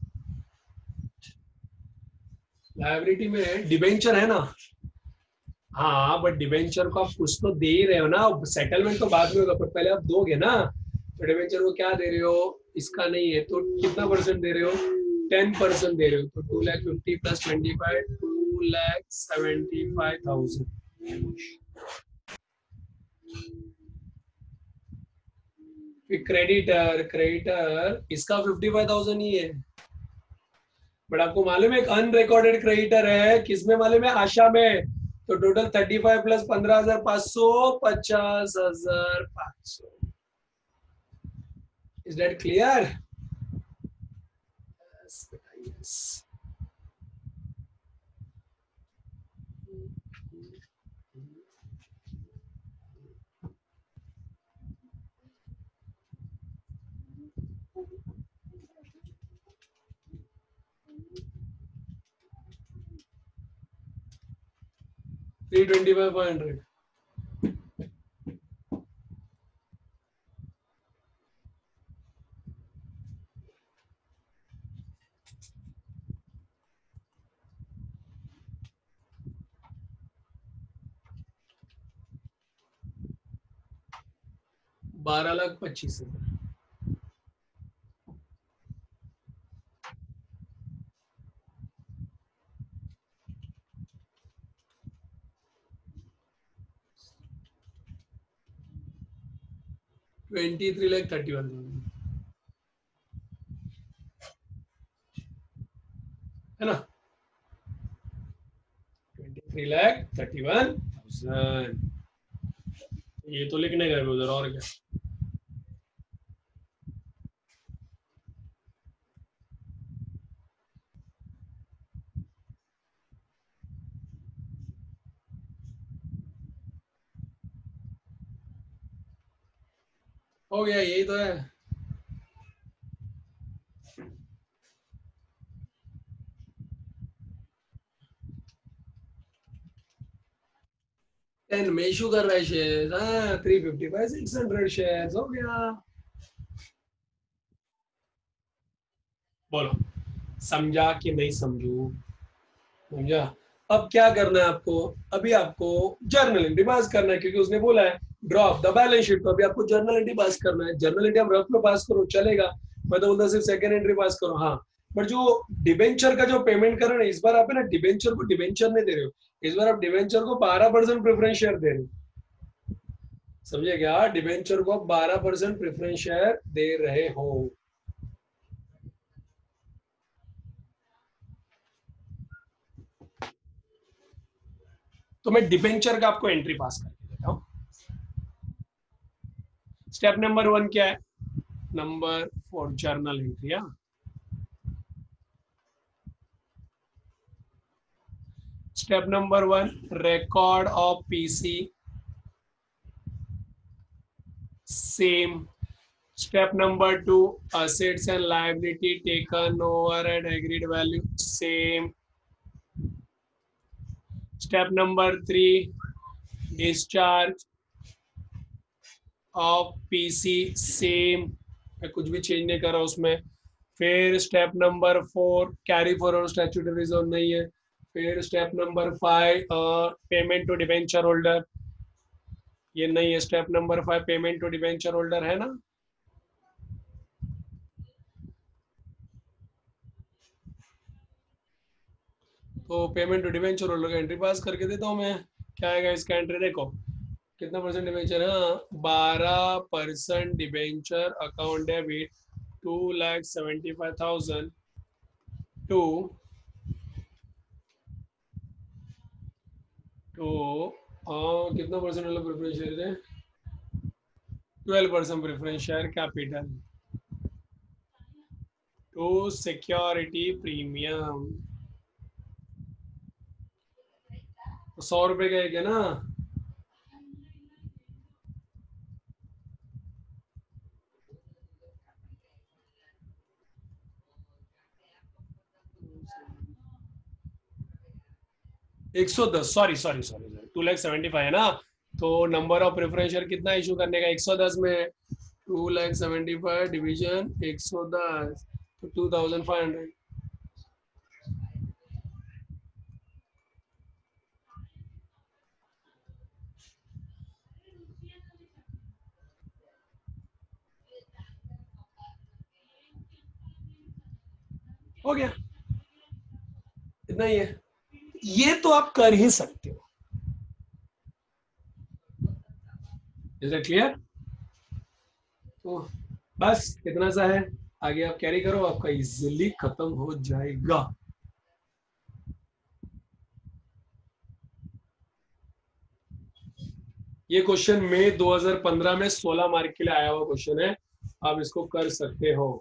लाइबिलिटी में डिबेंचर है ना, हाँ बट डिबेंचर को आप कुछ तो दे ही रहे हो ना, सेटलमेंट तो बाद में होगा पर पहले आप दोगे ना, तो डिबेंचर को क्या दे रहे हो, इसका नहीं है तो कितना परसेंट दे रहे हो, टेन परसेंट दे रहे हो, तो two lakh fifty plus twenty five, two lakh seventy five thousand. फिर क्रेडिटर, क्रेडिटर इसका फिफ्टी फाइव थाउजेंड ही है, बट आपको मालूम है एक अनरिकॉर्डेड क्रेडिटर है किसमें मालूम है, आशा में, तो टोटल थर्टी फाइव प्लस पंद्रह हजार पांच सौ, पचास हजार पांच सौ। Is that clear? Yes. Three twenty five hundred, बारह लाख पच्चीस हजार। Twenty three lakh thirty one है ना, twenty three lakh thirty one thousand. ये तो लिखने गए उधर, और क्या। हो गया, यही तो है। टेन में इशू कर रहा है शेयर, हाँ three fifty five six hundred share हो गया। बोलो, समझा कि नहीं समझू? समझा। अब क्या करना है आपको? अभी आपको जर्नल एंट्री पास करना है, क्योंकि उसने बोला है ड्रॉप द बैलेंस शीट, तो अभी आपको जर्नल एंट्री पास करना है। जर्नल एंट्री आप रफ में पास करो चलेगा, मैं तो बोलता सिर्फ सेकंड एंट्री पास करो। हाँ, बट जो डिबेंचर का जो पेमेंट कर रहे हैं इस बार, आप है ना डिबेंचर को डिबेंचर नहीं दे रहे हो, इस बार आप डिबेंचर को बारह परसेंट प्रेफरेंस शेयर दे रहे हो। समझे क्या? डिबेंचर को बारह परसेंट प्रेफरेंस शेयर दे रहे हो। तो मैं डिबेंचर का आपको एंट्री पास करके देता हूँ। स्टेप नंबर वन क्या है? Number four journal entry. Step number one, record of P C, same. Step number two, assets and liability taken over at agreed value, same. Step number three, discharge of P C, same. मैं कुछ भी change नहीं कर रहा उसमें। फिर step number four, carry forward statutory reserve नहीं है। फिर step number five, payment to debenture holder, ये नहीं है। Step number five, payment to debenture holder है ना। तो पेमेंट टू डिबेंचर होल्डर का एंट्री पास करके देता हूँ मैं। क्या आएगा इसका एंट्री? देखो कितना परसेंट डिबेंचर है, बारह percent debenture account debit two lakh seventy five thousand to to कितना परसेंट वाला प्रेफरेंस शेयर है? Twelve percent preference share capital to security premium. तो सौ रुपए का एक है ना। एक सौ दस, sorry sorry sorry, two lakh seventy five है ना। तो नंबर ऑफ प्रेफरेंस शेयर कितना इशू करने का? एक सौ दस में two lakh seventy five division एक सौ दस, तो टू थाउजेंड फाइव हंड्रेड। हो गया, इतना ही है। ये तो आप कर ही सकते हो। Is it clear? तो बस इतना सा है, आगे आप कैरी करो, आपका इजीली खत्म हो जाएगा। ये क्वेश्चन मई दो हज़ार पंद्रह में सोलह मार्क के लिए आया हुआ क्वेश्चन है, आप इसको कर सकते हो।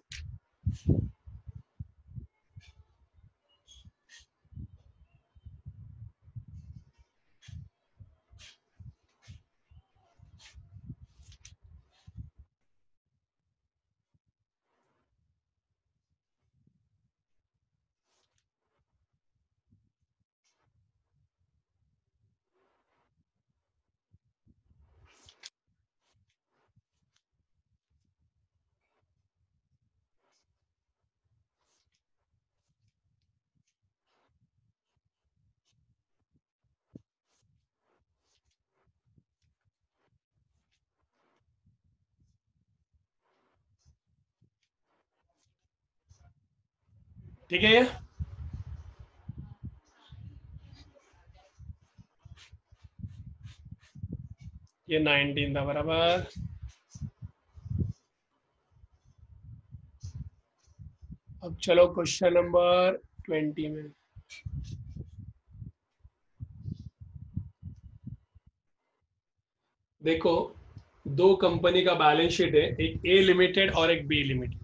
ठीक है, ये ये नाइनटीन था बराबर। अब चलो क्वेश्चन नंबर ट्वेंटी में। देखो, दो कंपनी का बैलेंस शीट है, एक ए लिमिटेड और एक बी लिमिटेड।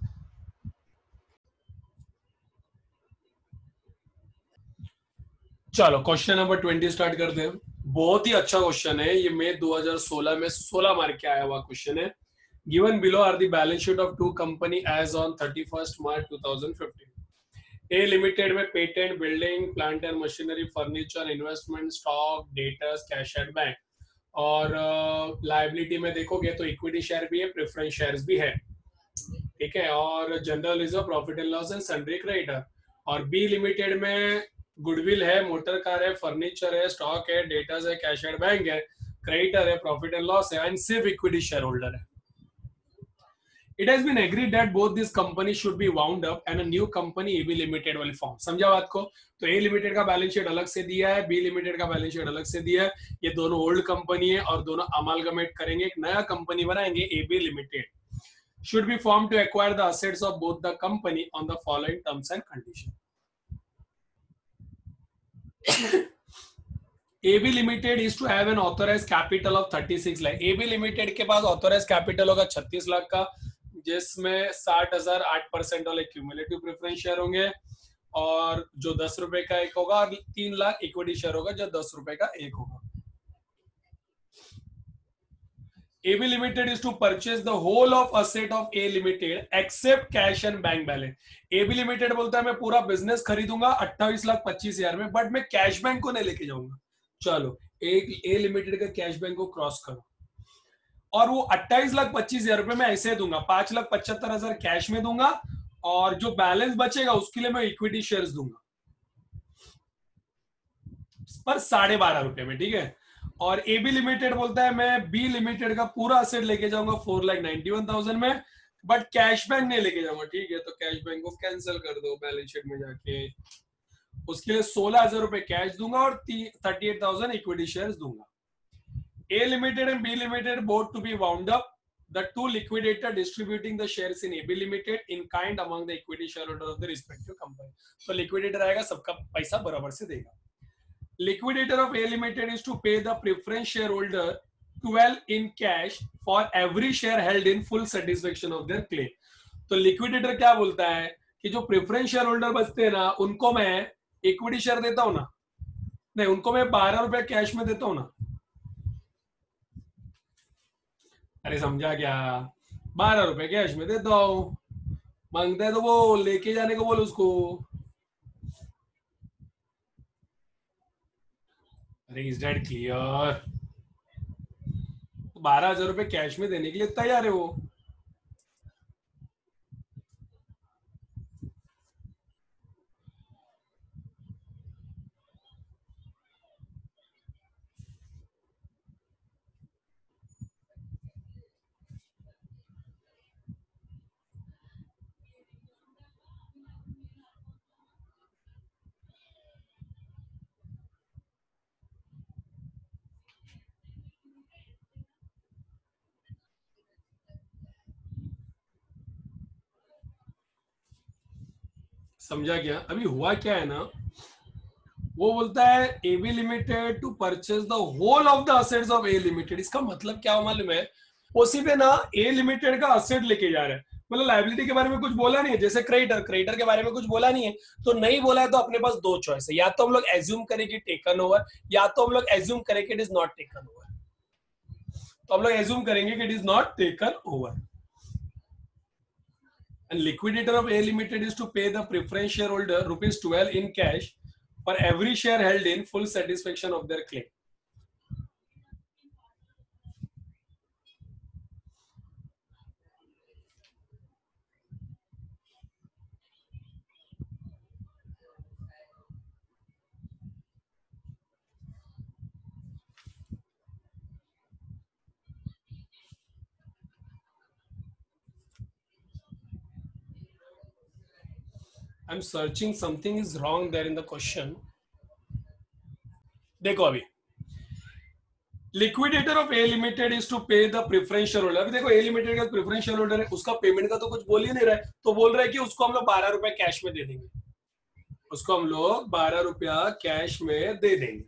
चलो क्वेश्चन नंबर ट्वेंटी स्टार्ट करते हैं। बहुत ही अच्छा क्वेश्चन है ये, मई दो हज़ार सोलह में सोलह मार्क के आया हुआ क्वेश्चन है। Given below are the balance sheet of two company as on thirty first March two thousand fifteen. A limited में patent, building, plant and machinery, furniture, investment, stock, debtors, cash at bank. और liability uh, में देखोगे तो equity share भी है, preference shares भी है, ठीक है। और general reserve, profit and loss and sundry creditor. और बी लिमिटेड में गुडविल है, मोटर कार है, फर्नीचर है, स्टॉक है, डेटास है, कैश एट बैंक है, क्रेडिटर है, प्रॉफिट एंड लॉस है, एंड सिर्फ इक्विटी शेयर होल्डर है। It has been agreed that both these companies should be wound up and a new company A B Limited will form। समझा बात को? तो A Limited का balance sheet अलग से दिया है, B Limited का बैलेंस शीट अलग से दिया है। ये दोनों ओल्ड कंपनी है और दोनों अमालगमेट करेंगे, एक नया कंपनी बनाएंगे A B Limited। Should be formed to acquire the assets of both the company on the following terms and conditions। A B Limited is to have an authorized capital of thirty-six lakh. A B Limited के पास authorized capital होगा छत्तीस लाख का, जिसमें साठ हजार आठ percent वाले cumulative preference share होंगे, और जो दस रुपए का एक होगा, और तीन लाख इक्विटी शेयर होगा जो दस रुपए का एक होगा। A B Limited is to purchase the whole of asset of A Limited except cash and bank balance। A B Limited बोलता है मैं पूरा बिजनेस खरीदूंगा अट्ठाईस लाख पच्चीस हजार में, बट मैं कैश बैंक को नहीं लेके जाऊंगा। चलो एक A Limited का कैश बैंक को क्रॉस करो, और वो अट्ठाईस लाख पच्चीस हजार रुपए में ऐसे दूंगा, पांच लाख पचहत्तर हजार कैश में दूंगा, और जो बैलेंस बचेगा उसके लिए मैं इक्विटी शेयर्स दूंगा पर साढ़े बारह रुपए में, ठीक है। और ए बी लिमिटेड बोलता है मैं बी लिमिटेड का पूरा असेट लेके जाऊंगा four lakh ninety one thousand में, बट कैश बैंक नहीं लेके जाऊंगा, ठीक है। तो कैश बैंक को कैंसिल कर दो बैलेंस शीट में जाके, उसके लिए सोलह हजार रुपए कैश दूंगा और thirty eight thousand equity shares दूंगा। A Limited and B Limited both to be wound up. The two liquidator distributing the shares in A B Limited in kind among the equity shareholders of the respective company। तो liquidator आएगा, सबका पैसा बराबर से देगा। Liquidator of A Limited is to pay the preference shareholder twelve in cash for every share held in full satisfaction of their claim। तो liquidator क्या बोलता है कि जो प्रेफरेंस शेयर होल्डर बचते हैं ना, उनको मैं इक्विटी शेयर देता हूं ना, नहीं उनको मैं बारह रुपए कैश में देता हूं ना। अरे समझा क्या? बारह रुपए कैश में देता हूं, मांगता है तो वो लेके जाने को बोल उसको। अरे इज दैट क्लियर? बारह हजार रुपए कैश में देने के लिए तैयार है वो। समझा क्या? अभी हुआ क्या है ना, वो बोलता है A B limited to purchase the whole of the assets of A limited. इसका मतलब क्या मालूम है? वो सीधे ना ए लिमिटेड का असेट लेके जा रहा है, मतलब लाइबिलिटी के बारे में कुछ बोला नहीं है। जैसे क्रेडिटर, क्रेडिटर के बारे में कुछ बोला नहीं है, तो नहीं बोला है तो अपने पास दो चॉइस है, या तो हम लोग एज्यूम करें कि टेकन ओवर, या तो हम लोग एज्यूम करें कि it is not taken over. तो हम लोग एज्यूम करेंगे कि it is not taken over. And liquidator of A Limited is to pay the preference shareholder rupees twelve in cash for every share held in full satisfaction of their claim। I'm searching something is wrong there in the question। देखो अभी liquidator of A limited is to pay the preference share holder. अभी देखो A limited का preference share holder है, उसका payment का तो कुछ बोल ही नहीं रहा है, तो बोल रहा है कि उसको हम लोग बारह रुपए कैश में दे देंगे, उसको हम लोग बारह रुपया कैश में दे देंगे।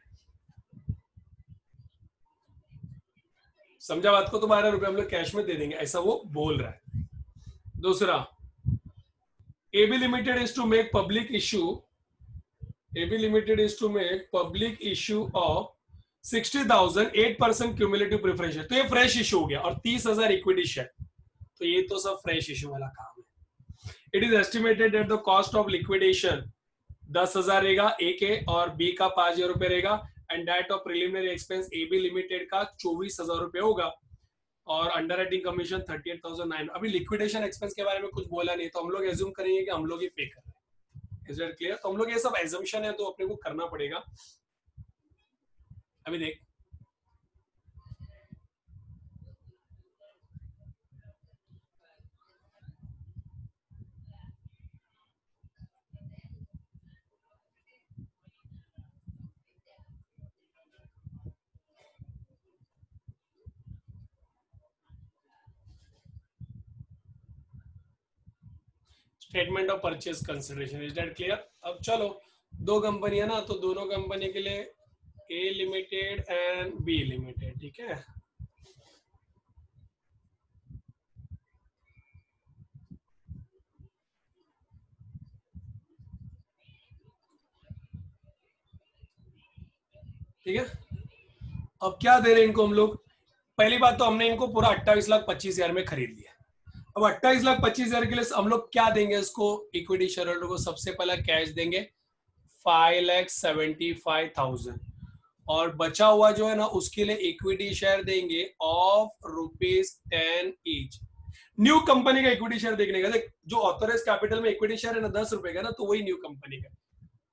समझा बात को? तो बारह रुपए हम लोग कैश में दे देंगे, ऐसा वो बोल रहा है। दूसरा, AB limited is to make public issue AB limited is to make public issue of sixty thousand eight percent cumulative preference share. तो ये फ्रेश इश्यू हो गया, और तीस हजार इक्विटी शेयर, तो ये तो सब फ्रेश इश्यू वाला काम है। It is estimated that the cost of liquidation दस हजार रहेगा ए के, और बी का पांच हजार रुपए रहेगा, and that of preliminary expense AB limited का चौबीस हजार रुपए होगा, और underwriting commission thirty eight thousand nine. अभी लिक्विडेशन एक्सपेंस के बारे में कुछ बोला नहीं, तो हम लोग एज्यूम करेंगे कि हम लोग ही पे कर रहे हैं। Is it clear? तो हम लोग ये सब एजम्पशन है, तो अपने को करना पड़ेगा। अभी देख, statement of purchase consideration, is that clear? अब चलो, दो कंपनी है ना, तो दोनों कंपनी के लिए A limited and B limited, ठीक है। ठीक है, अब क्या दे रहे हैं इनको हम लोग? पहली बात तो हमने इनको पूरा अट्ठाईस लाख पच्चीस हजार में खरीद लिया। अब अट्ठाईस लाख पच्चीस हजार के लिए हम लोग क्या देंगे इसको? इक्विटी शेयर होल्डर को सबसे पहला कैश देंगे five lakh seventy five thousand, और बचा हुआ जो है ना, उसके लिए इक्विटी शेयर देंगे of rupees ten each. New company का इक्विटी शेयर देखने का, देख जो ऑथराइज कैपिटल में इक्विटी शेयर है ना दस रुपए का ना, तो वही न्यू कंपनी का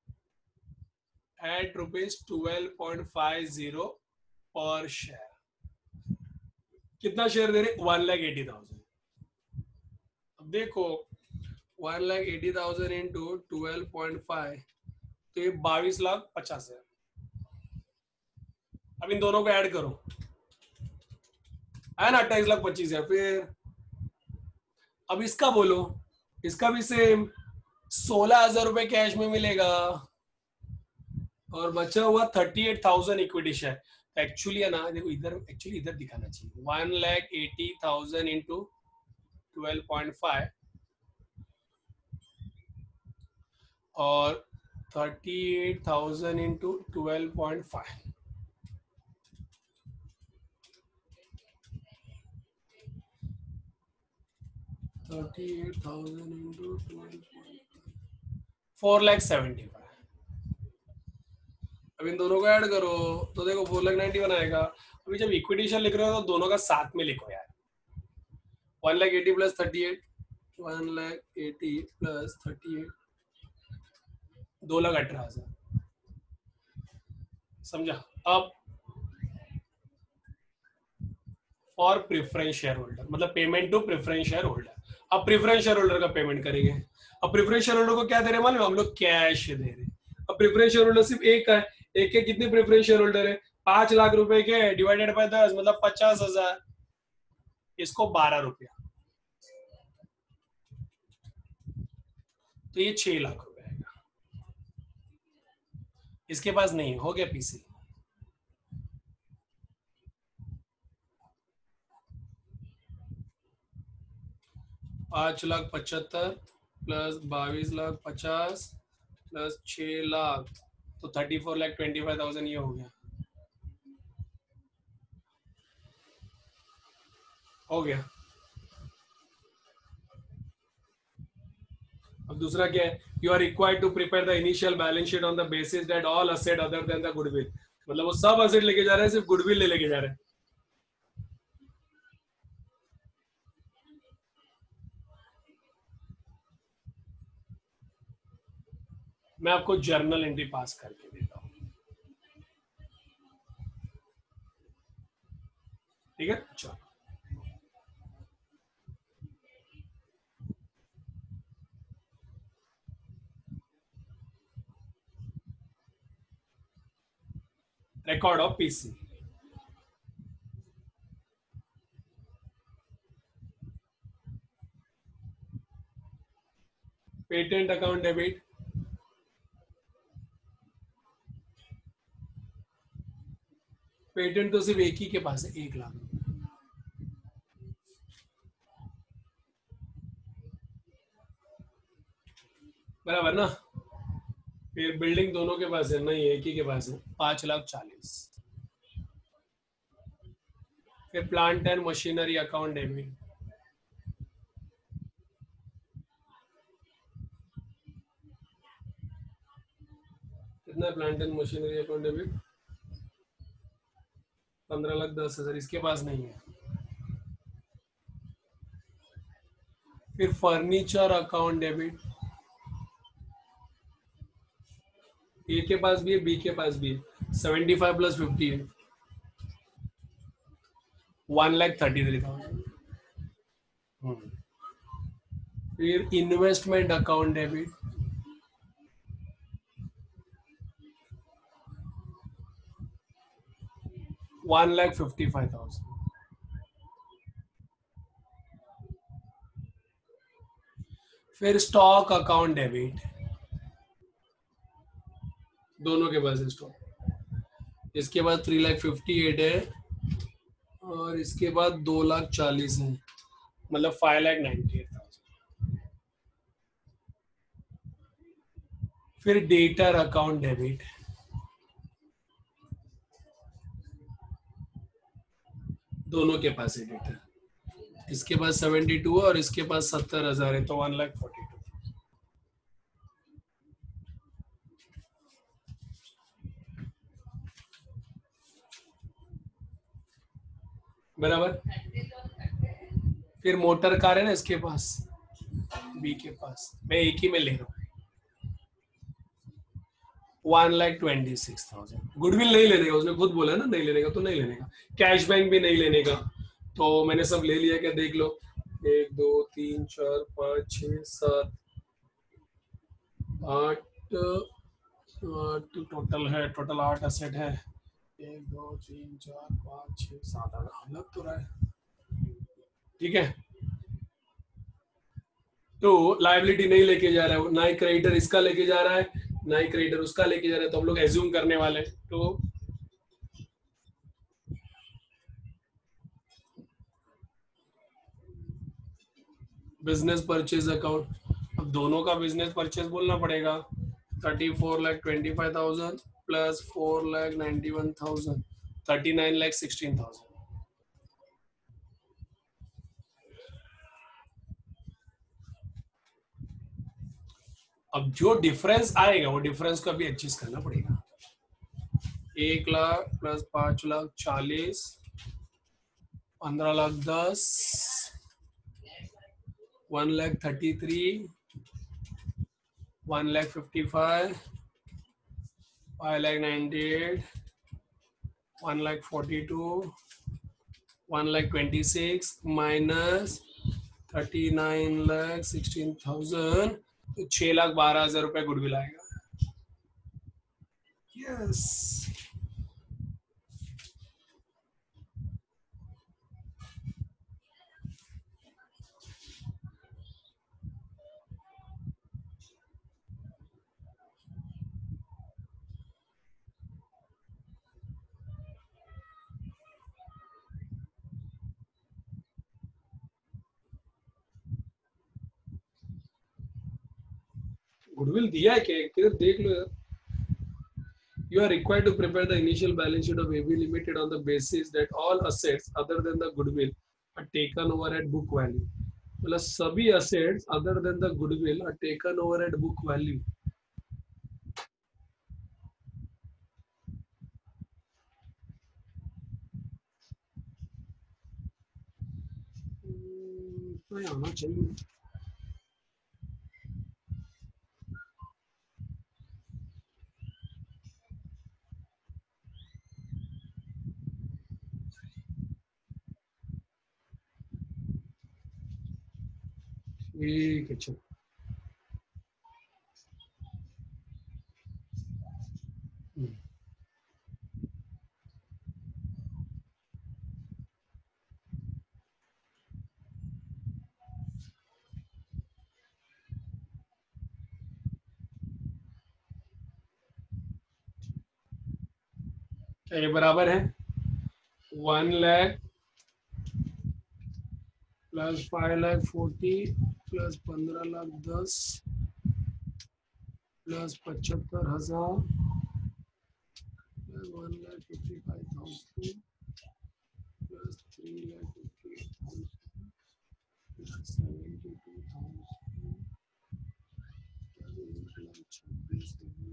at rupees twelve point five zero per share. कितना शेयर दे रहे? One lakh eighty thousand. अब देखो, one lakh eighty thousand into twelve point five, तो ये बाईस लाख पचास हजार। अब इन दोनों को ऐड करो, है ना, अट्ठाईस लाख पच्चीस हजार। फिर अब इसका बोलो, इसका भी सेम सोलह हजार रुपए कैश में मिलेगा, और बचा हुआ thirty eight thousand equity share. Actually है ना, देखो इधर, एक्चुअली इधर दिखाना चाहिए, one lakh eighty thousand into twelve point five, और thirty eight thousand into twelve point five, thirty eight thousand into twelve four lakh seventy five. अब इन दोनों को ऐड करो, तो देखो फोर लैख नाइन्टी वन आएगा। अभी जब इक्विटी शेयर लिख रहे हो तो दोनों का साथ में लिखो यार, one lakh eighty plus thirty eight, one lakh eighty plus thirty eight, दो लाख अठारह हजार। समझा? अब फॉर प्रेफरेंस शेयर होल्डर, मतलब payment to preference share holder. अब प्रेफरेंस शेयर होल्डर का पेमेंट करेंगे। अब प्रेफरेंस शेयर होल्डर को क्या दे रहे हैं मालूम? हम लोग कैश दे रहे हैं। अब प्रेफरेंस शेयर होल्डर सिर्फ एक है, एक के कितने प्रेफरेंस शेयर होल्डर है? पांच लाख रुपए के डिवाइडेड बाय दस, मतलब पचास हजार, इसको बारह रुपया, तो ये छह लाख रुपए आएगा। इसके पास नहीं हो गया पीसी। पांच लाख पचहत्तर प्लस बाईस लाख पचास प्लस छह लाख, तो thirty four lakh twenty five thousand ये हो गया। हो गया। अब दूसरा क्या है? You are required to prepare the initial balance sheet on the basis that all asset other than the goodwill, मतलब वो सब असेट लेके जा रहे हैं, सिर्फ गुडविल ले लेके जा रहे हैं। मैं आपको जर्नल एंट्री पास करके देता हूँ, ठीक है? चलो, record of PC. Patent account debit, patent तो सिर्फ एक ही के पास है, एक लाख, बराबर ना। फिर बिल्डिंग दोनों के पास है, नहीं एक ही के पास है, पांच लाख चालीस। फिर plant and machinery account debit, कितना plant and machinery account debit, पंद्रह लाख दस हजार, इसके पास नहीं है। फिर फर्नीचर अकाउंट डेबिट, ए के पास भी है, बी के पास भी है, सेवेंटी फाइव प्लस फिफ्टी है, one lakh thirty three thousand. फिर investment account debit, one lakh fifty five thousand. फिर स्टॉक अकाउंट डेबिट, दोनों के पास है स्टॉक, इसके बाद थ्री लाख फिफ्टी एट है और इसके बाद दो लाख चालीस है, मतलब five lakh ninety eight thousand. फिर डेटर अकाउंट डेबिट, दोनों के पास है डेटर, इसके पास सेवेंटी टू है और इसके पास सत्तर हजार है, तो वन लाख फोर्टी टू, बराबर। फिर मोटर कार है ना इसके पास, बी के पास, मैं एक ही में ले रहा हूँ, one lakh twenty six thousand. Goodwill नहीं लेने का, उसने खुद बोला ना नहीं लेने का, तो नहीं लेने का। कैश बैंक भी नहीं लेने का, तो मैंने सब ले लिया क्या, देख लो, एक दो तीन चार पाँच छः सात आठ, आठ टोटल है, टोटल आठ असेट है, एक दो तीन चार पाँच छः सात आठ, लग तो रहा है, ठीक है। तो लाइबिलिटी नहीं लेके जा रहा है, ना ही क्रेडिटर इसका लेके जा रहा है, ना ही क्रेडिटर उसका लेके जा रहा है, तो हम लोग एज्यूम करने वाले हैं। तो बिजनेस परचेज अकाउंट, अब दोनों का बिजनेस परचेज बोलना पड़ेगा, thirty four lakh twenty five thousand plus four lakh ninety one thousand, thirty nine lakh sixteen thousand. अब जो डिफरेंस आएगा वो डिफरेंस को अभी एडजस्ट करना पड़ेगा। एक लाख प्लस पांच लाख चालीस, पंद्रह लाख दस, one lakh thirty three, one lakh fifty five, five lakh ninety eight, one lakh forty two, one lakh twenty six minus thirty nine lakh sixteen thousand, तो छह लाख बारह हजार रुपए गुडविल आएगा। यस, गुडविल दिया है क्या, किधर देख लो यार। You are required to prepare the initial balance sheet of A B Limited on the basis that all assets other than the goodwill are taken over at book value. मतलब सभी assets other than the goodwill are taken over at book value. तो ये आना चाहिए। ठीक है चलो। क्या ये बराबर है? One lakh plus five lakh forty plus पंद्रह लाख दस प्लस पचहत्तर हजार plus one lakh fifty five thousand plus three lakh fifty eight thousand plus seventy two thousand plus एक लाख छब्बीस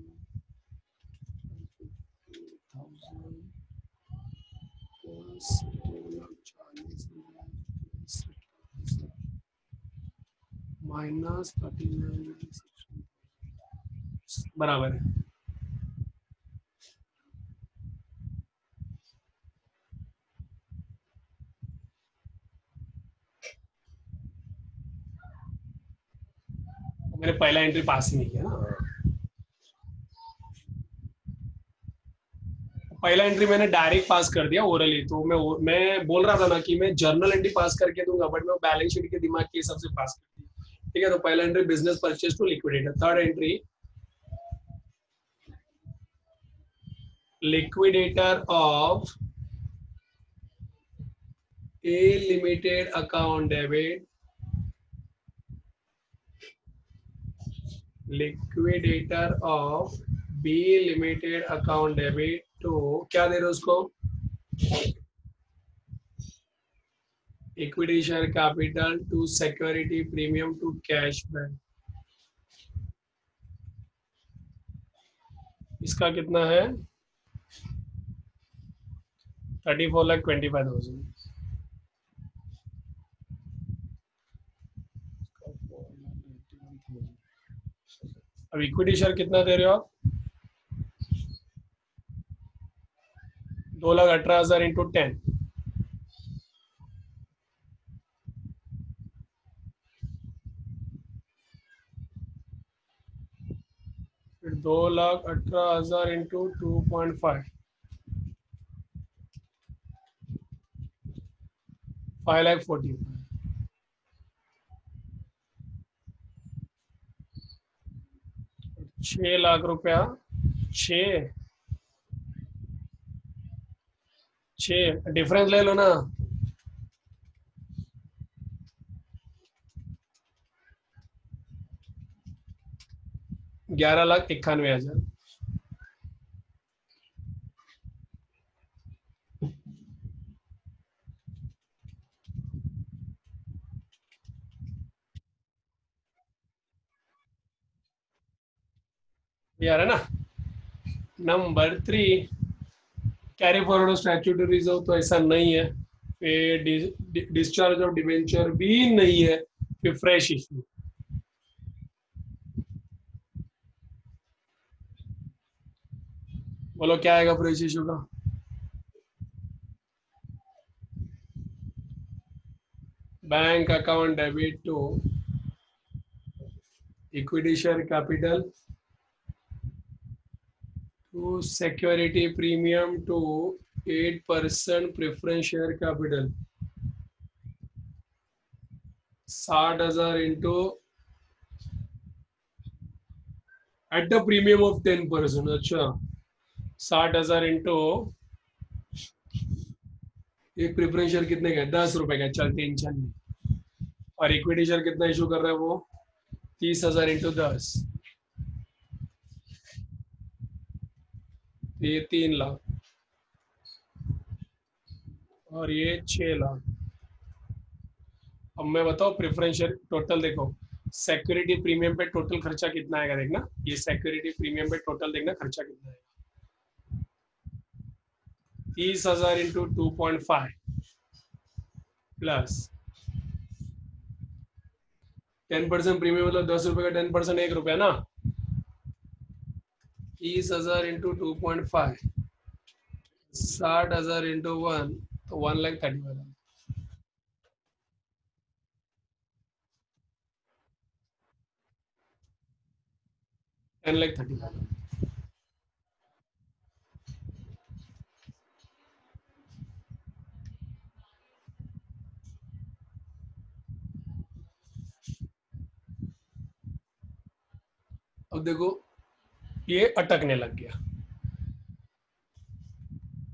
थाउजेंड प्लस दो लाख चालीस हजार प्लस माइनस थर्टी नाइन बराबर है। मैंने पहला एंट्री पास ही नहीं किया ना। पहला एंट्री मैंने डायरेक्ट पास कर दिया ओरली, तो मैं मैं बोल रहा था ना कि मैं जर्नल एंट्री पास करके दूंगा, बट मैं बैलेंस शीट के दिमाग के हिसाब से पास कर दिया। ठीक है, तो पहला entry business purchase to liquidator, third entry liquidator of A limited account debit, liquidator of B limited account debit to क्या दे रहे हो उसको, equity share capital to security premium to cash back। इसका कितना है? Thirty four lakh twenty five thousand. अब equity share कितना दे रहे हो आप? दो लाख अठारह हजार इंटू टेन, फिर दो लाख अठारह हजार into two point five, five lakh forty, छह लाख रुपया, छः छः डिफरेंस ले लो ना, ग्यारह लाख इक्यानवे हजार। यार है ना। Number three, carry forward statutory reserve तो ऐसा नहीं है, फिर डिस्चार्ज ऑफ डिवेंचर भी नहीं है, फिर फ्रेश इशू। बोलो क्या आएगा फ्रेश इशू का? Bank account debit to equity share capital to security premium to eight percent preference share capital, साठ हजार into at the premium of ten percent. अच्छा, साठ हजार इंटू एक प्रेफरेंस शेयर कितने का? दस रुपए का, चल टेंशन नहीं। और इक्विटी शेयर कितना इशू कर रहा है वो? तीस हजार इंटू दस, ये तीन लाख और ये छह लाख। अब मैं बताओ प्रेफरेंस शेयर टोटल देखो, सिक्योरिटी प्रीमियम पे टोटल खर्चा कितना आएगा देखना, ये सिक्योरिटी प्रीमियम पे टोटल देखना खर्चा कितना आएगा। तीस हजार into two point five plus ten percent premium, मतलब दस रुपए का टेन परसेंट एक रुपया ना। तीस हजार इंटू टू पॉइंट फाइव, साठ हजार इंटू वन, तो one lakh thirty five, ten lakh thirty five. अब देखो ये अटकने लग गया,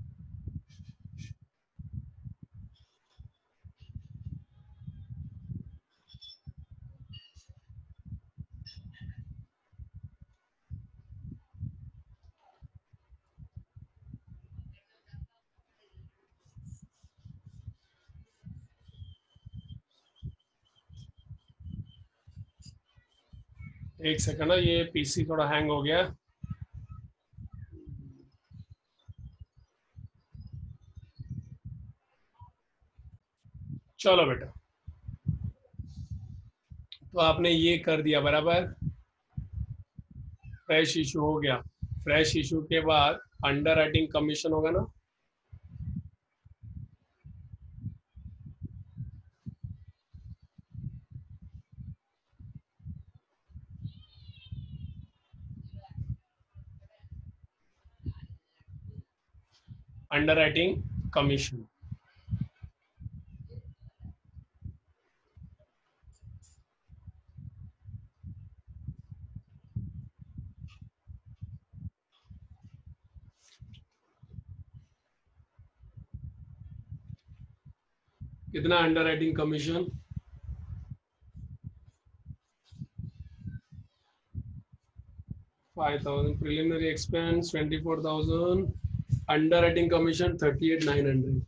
एक सेकंड, ये पीसी थोड़ा हैंग हो गया। चलो बेटा, तो आपने ये कर दिया बराबर, फ्रेश इशू हो गया। फ्रेश इशू के बाद अंडर राइटिंग कमीशन होगा ना। अंडर राइटिंग कमीशन, कितना underwriting commission? Five thousand preliminary expense twenty four thousand, underwriting commission thirty eight nine hundred.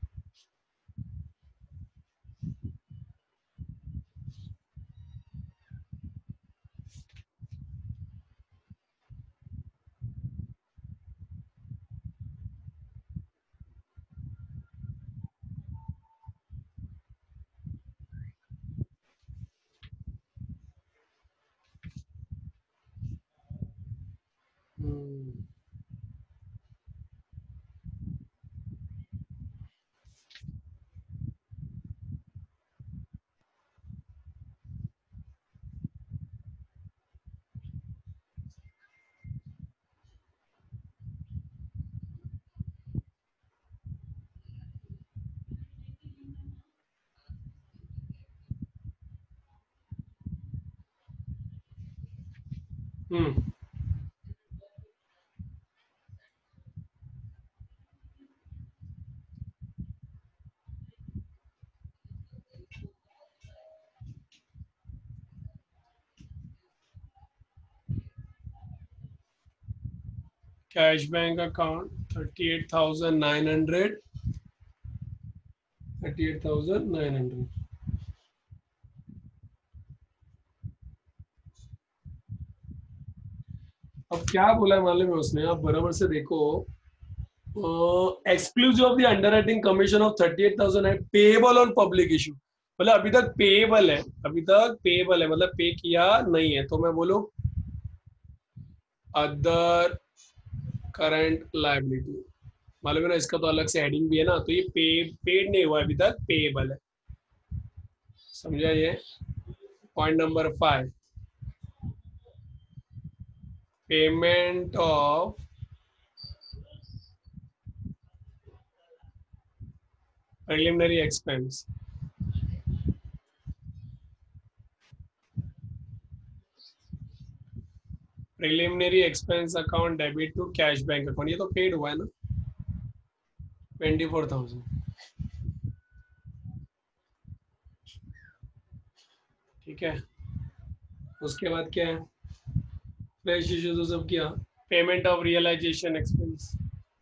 Hmm cash bank account thirty eight thousand nine hundred, thirty eight thousand nine hundred. अब क्या बोला है मालूम है उसने, आप बराबर से देखो। Exclusive of the underwriting commission of thirty eight thousand है पेएबल ऑन पब्लिक इशू। मतलब अभी तक पेएबल है, अभी तक पेएबल है, मतलब पे किया नहीं है, तो मैं बोलूं अदर करंट लायबिलिटी। मालूम है ना, इसका तो अलग से हेडिंग भी है ना, तो ये पे पेड नहीं हुआ अभी तक, पेएबल है। समझा ये? Point number five, payment of preliminary expense. Preliminary expense account debit to cash bank account, ये तो पेड हुआ है ना, ट्वेंटी फोर थाउजेंड। ठीक है, उसके बाद क्या है? फ्रेश इश्यू तो सब किया। Payment of realisation expense,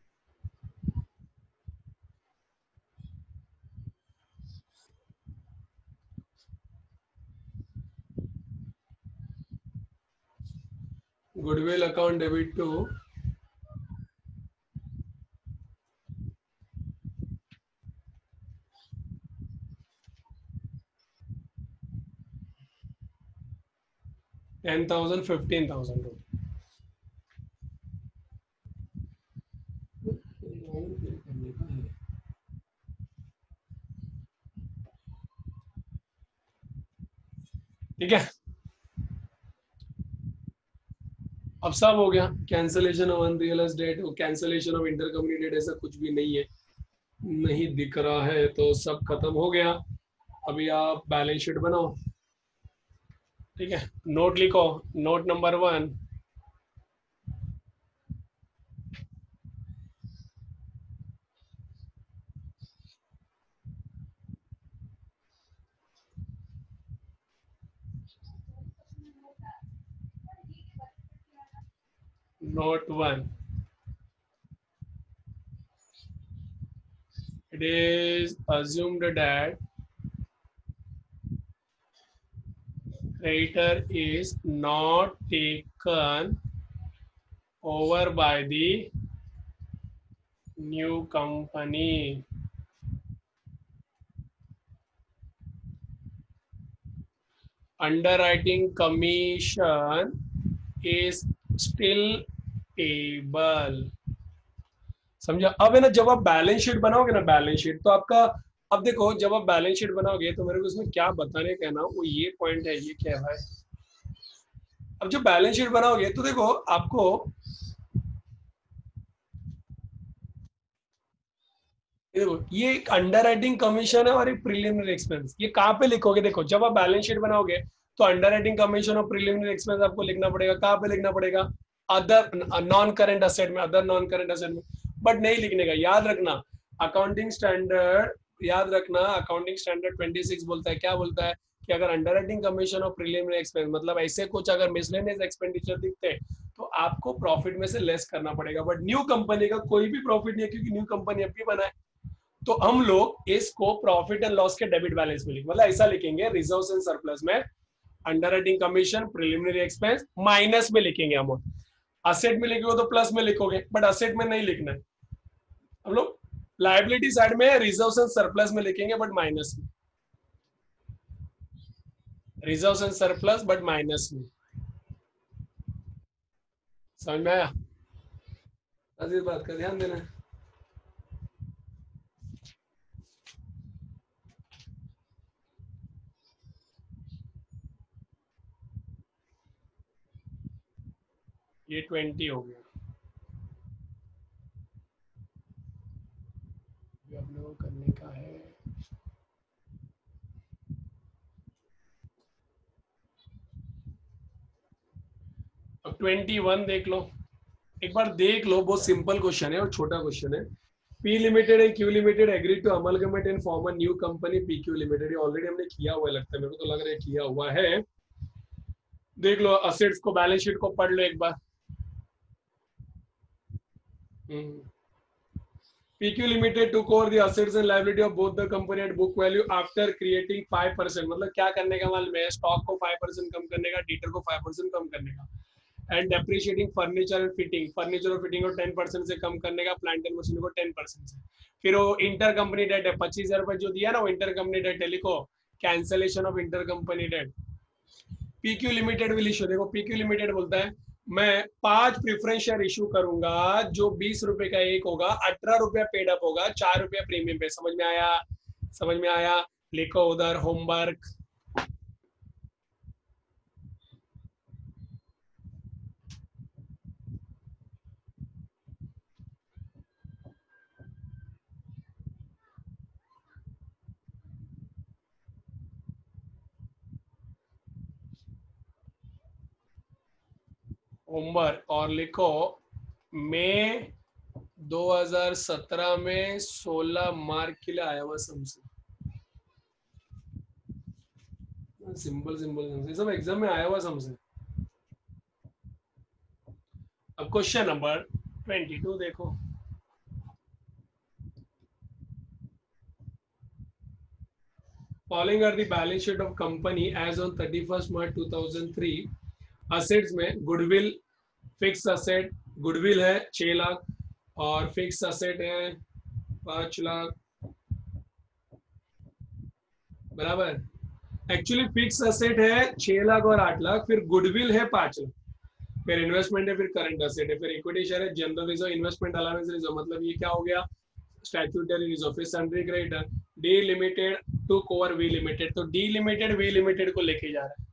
goodwill account debit to ten thousand fifteen thousand. ठीक है, अब सब हो गया। Cancellation of unrealised debt, cancellation of inter company debt, ऐसा कुछ भी नहीं है, नहीं दिख रहा है, तो सब खत्म हो गया। अभी आप बैलेंस शीट बनाओ। ठीक है, नोट लिखो। Note number one, note one, it is assumed that creditor is not taken over by the new company. Underwriting commission is still payable. समझा? अब है ना, जब आप बैलेंस शीट बनाओगे ना, बैलेंस शीट तो आपका, अब देखो जब आप बैलेंस शीट बनाओगे तो मेरे को इसमें क्या बताने का ना, वो ये पॉइंट है, ये क्या है। अब जब बैलेंस शीट बनाओगे तो देखो आपको ये देखो, ये एक अंडर राइटिंग कमीशन है और एक प्रिलिमिनरी एक्सपेंस। ये कहाँ पे लिखोगे? देखो जब आप बैलेंस शीट बनाओगे तो अंडर राइटिंग कमीशन और प्रिलिमिनरी एक्सपेंस आपको लिखना पड़ेगा। कहाँ पे लिखना पड़ेगा? अदर नॉन करेंट असेट में, अदर नॉन करेंट असेट में। बट नहीं लिखने का, याद रखना अकाउंटिंग स्टैंडर्ड, याद रखना अकाउंटिंग स्टैंडर्ड छब्बीस बोलता है, क्या बोलता है कि अगर अंडर राइटिंग कमीशन और प्रिलिमिनरी एक्सपेंस, मतलब ऐसे कुछ अगर मिसलेनियस एक्सपेंडिचर दिखते तो आपको प्रॉफिट में से लेस करना पड़ेगा। बट न्यू कंपनी का कोई भी प्रॉफिट नहीं है, क्योंकि न्यू कंपनी अभी बना है। तो हम लोग इसको प्रॉफिट एंड लॉस के डेबिट बैलेंस में लिखेंगे, मतलब ऐसा लिखेंगे, रिजर्व्स एंड सरप्लस में underwriting commission preliminary expense minus में लिखेंगे अमाउंट। असेट में लिखोगे तो प्लस में लिखोगे, बट असेट में नहीं लिखना है। हम लोग लायबिलिटी साइड में रिजर्व्स एंड सरप्लस में लिखेंगे बट माइनस में, reserves and surplus but minus में। समझ में आया? इस बात का ध्यान देना। ये ट्वेंटी हो गया। हम लोग करने का है अब ट्वेंटी वन देख लो, एक बार देख लो, बहुत सिंपल क्वेश्चन है और छोटा क्वेश्चन है। P limited and Q limited agreed to amalgamate and form a new company P Q limited. ये ऑलरेडी हमने किया हुआ है, लगता है मेरे को तो लग रहा है किया हुआ है। देख लो असेट्स को, बैलेंस शीट को पढ़ लो एक बार। P Q Limited took over the assets and liability of both the company at book value after creating five percent। मतलब क्या करने का मालूम है? स्टॉक को five percent कम करने का, डेटर को five percent कम करने का, and depreciating furniture and fitting, furniture और फिटिंग को ten percent से कम करने का, प्लांट एंड मशीन को ten percent से। फिर वो इंटर कंपनी डेट है पच्चीस हजार रुपए जो दिया ना, वो इंटर कंपनी डेट है, लिखो cancellation of inter company debt. PQ limited will issue, देखो पीक्यू लिमिटेड बोलता है मैं पांच प्रिफरेंस शेयर इशू करूंगा, जो बीस रुपए का एक होगा, अठारह रुपया पेड अप होगा, चार रुपया प्रीमियम पे। समझ में आया? समझ में आया? लिखो उधर होमवर्क। होमवर्क और लिखो मई दो हज़ार सत्रह में सोलह मार्क के लिए आया हुआ समझ, सिंपल सिंपल सब एग्जाम में आया हुआ समझ। अब क्वेश्चन नंबर बाईस देखो, following are the balance sheet of company as on thirty first March two thousand three. Assets में गुडविल, फिक्स असेट, गुडविल है छह लाख और फिक्स असेट है पांच लाख, बराबर। एक्चुअली फिक्स असेट है छह लाख और आठ लाख, फिर गुडविल है पांच लाख, फिर इन्वेस्टमेंट है, फिर करंट असेट है, फिर इक्विटी शेयर है, general reserve, investment allowance reserve, मतलब ये क्या हो गया? स्टैट्यूटरी रिजर्व, फिर sundry creditor, D limited to over V limited. तो डी लिमिटेड वी लिमिटेड को लेके जा रहा है,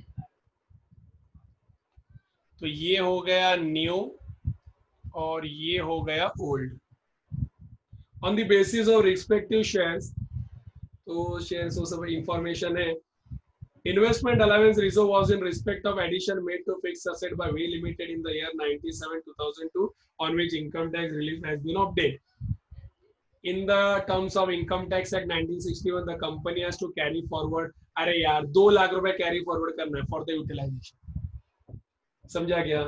तो ये हो गया न्यू और ये हो गया old. On the basis of respective shares, तो शेयर्स वो सब इंफॉर्मेशन है। Investment allowance reserve was in respect of addition made to fixed asset by V Limited in the year ninety-seven two thousand two, on which income tax relief has been obtained. In the terms of Income Tax Act nineteen sixty-one, the company has to carry forward, अरे यार दो लाख रुपए carry forward करना है for the utilization. समझा क्या?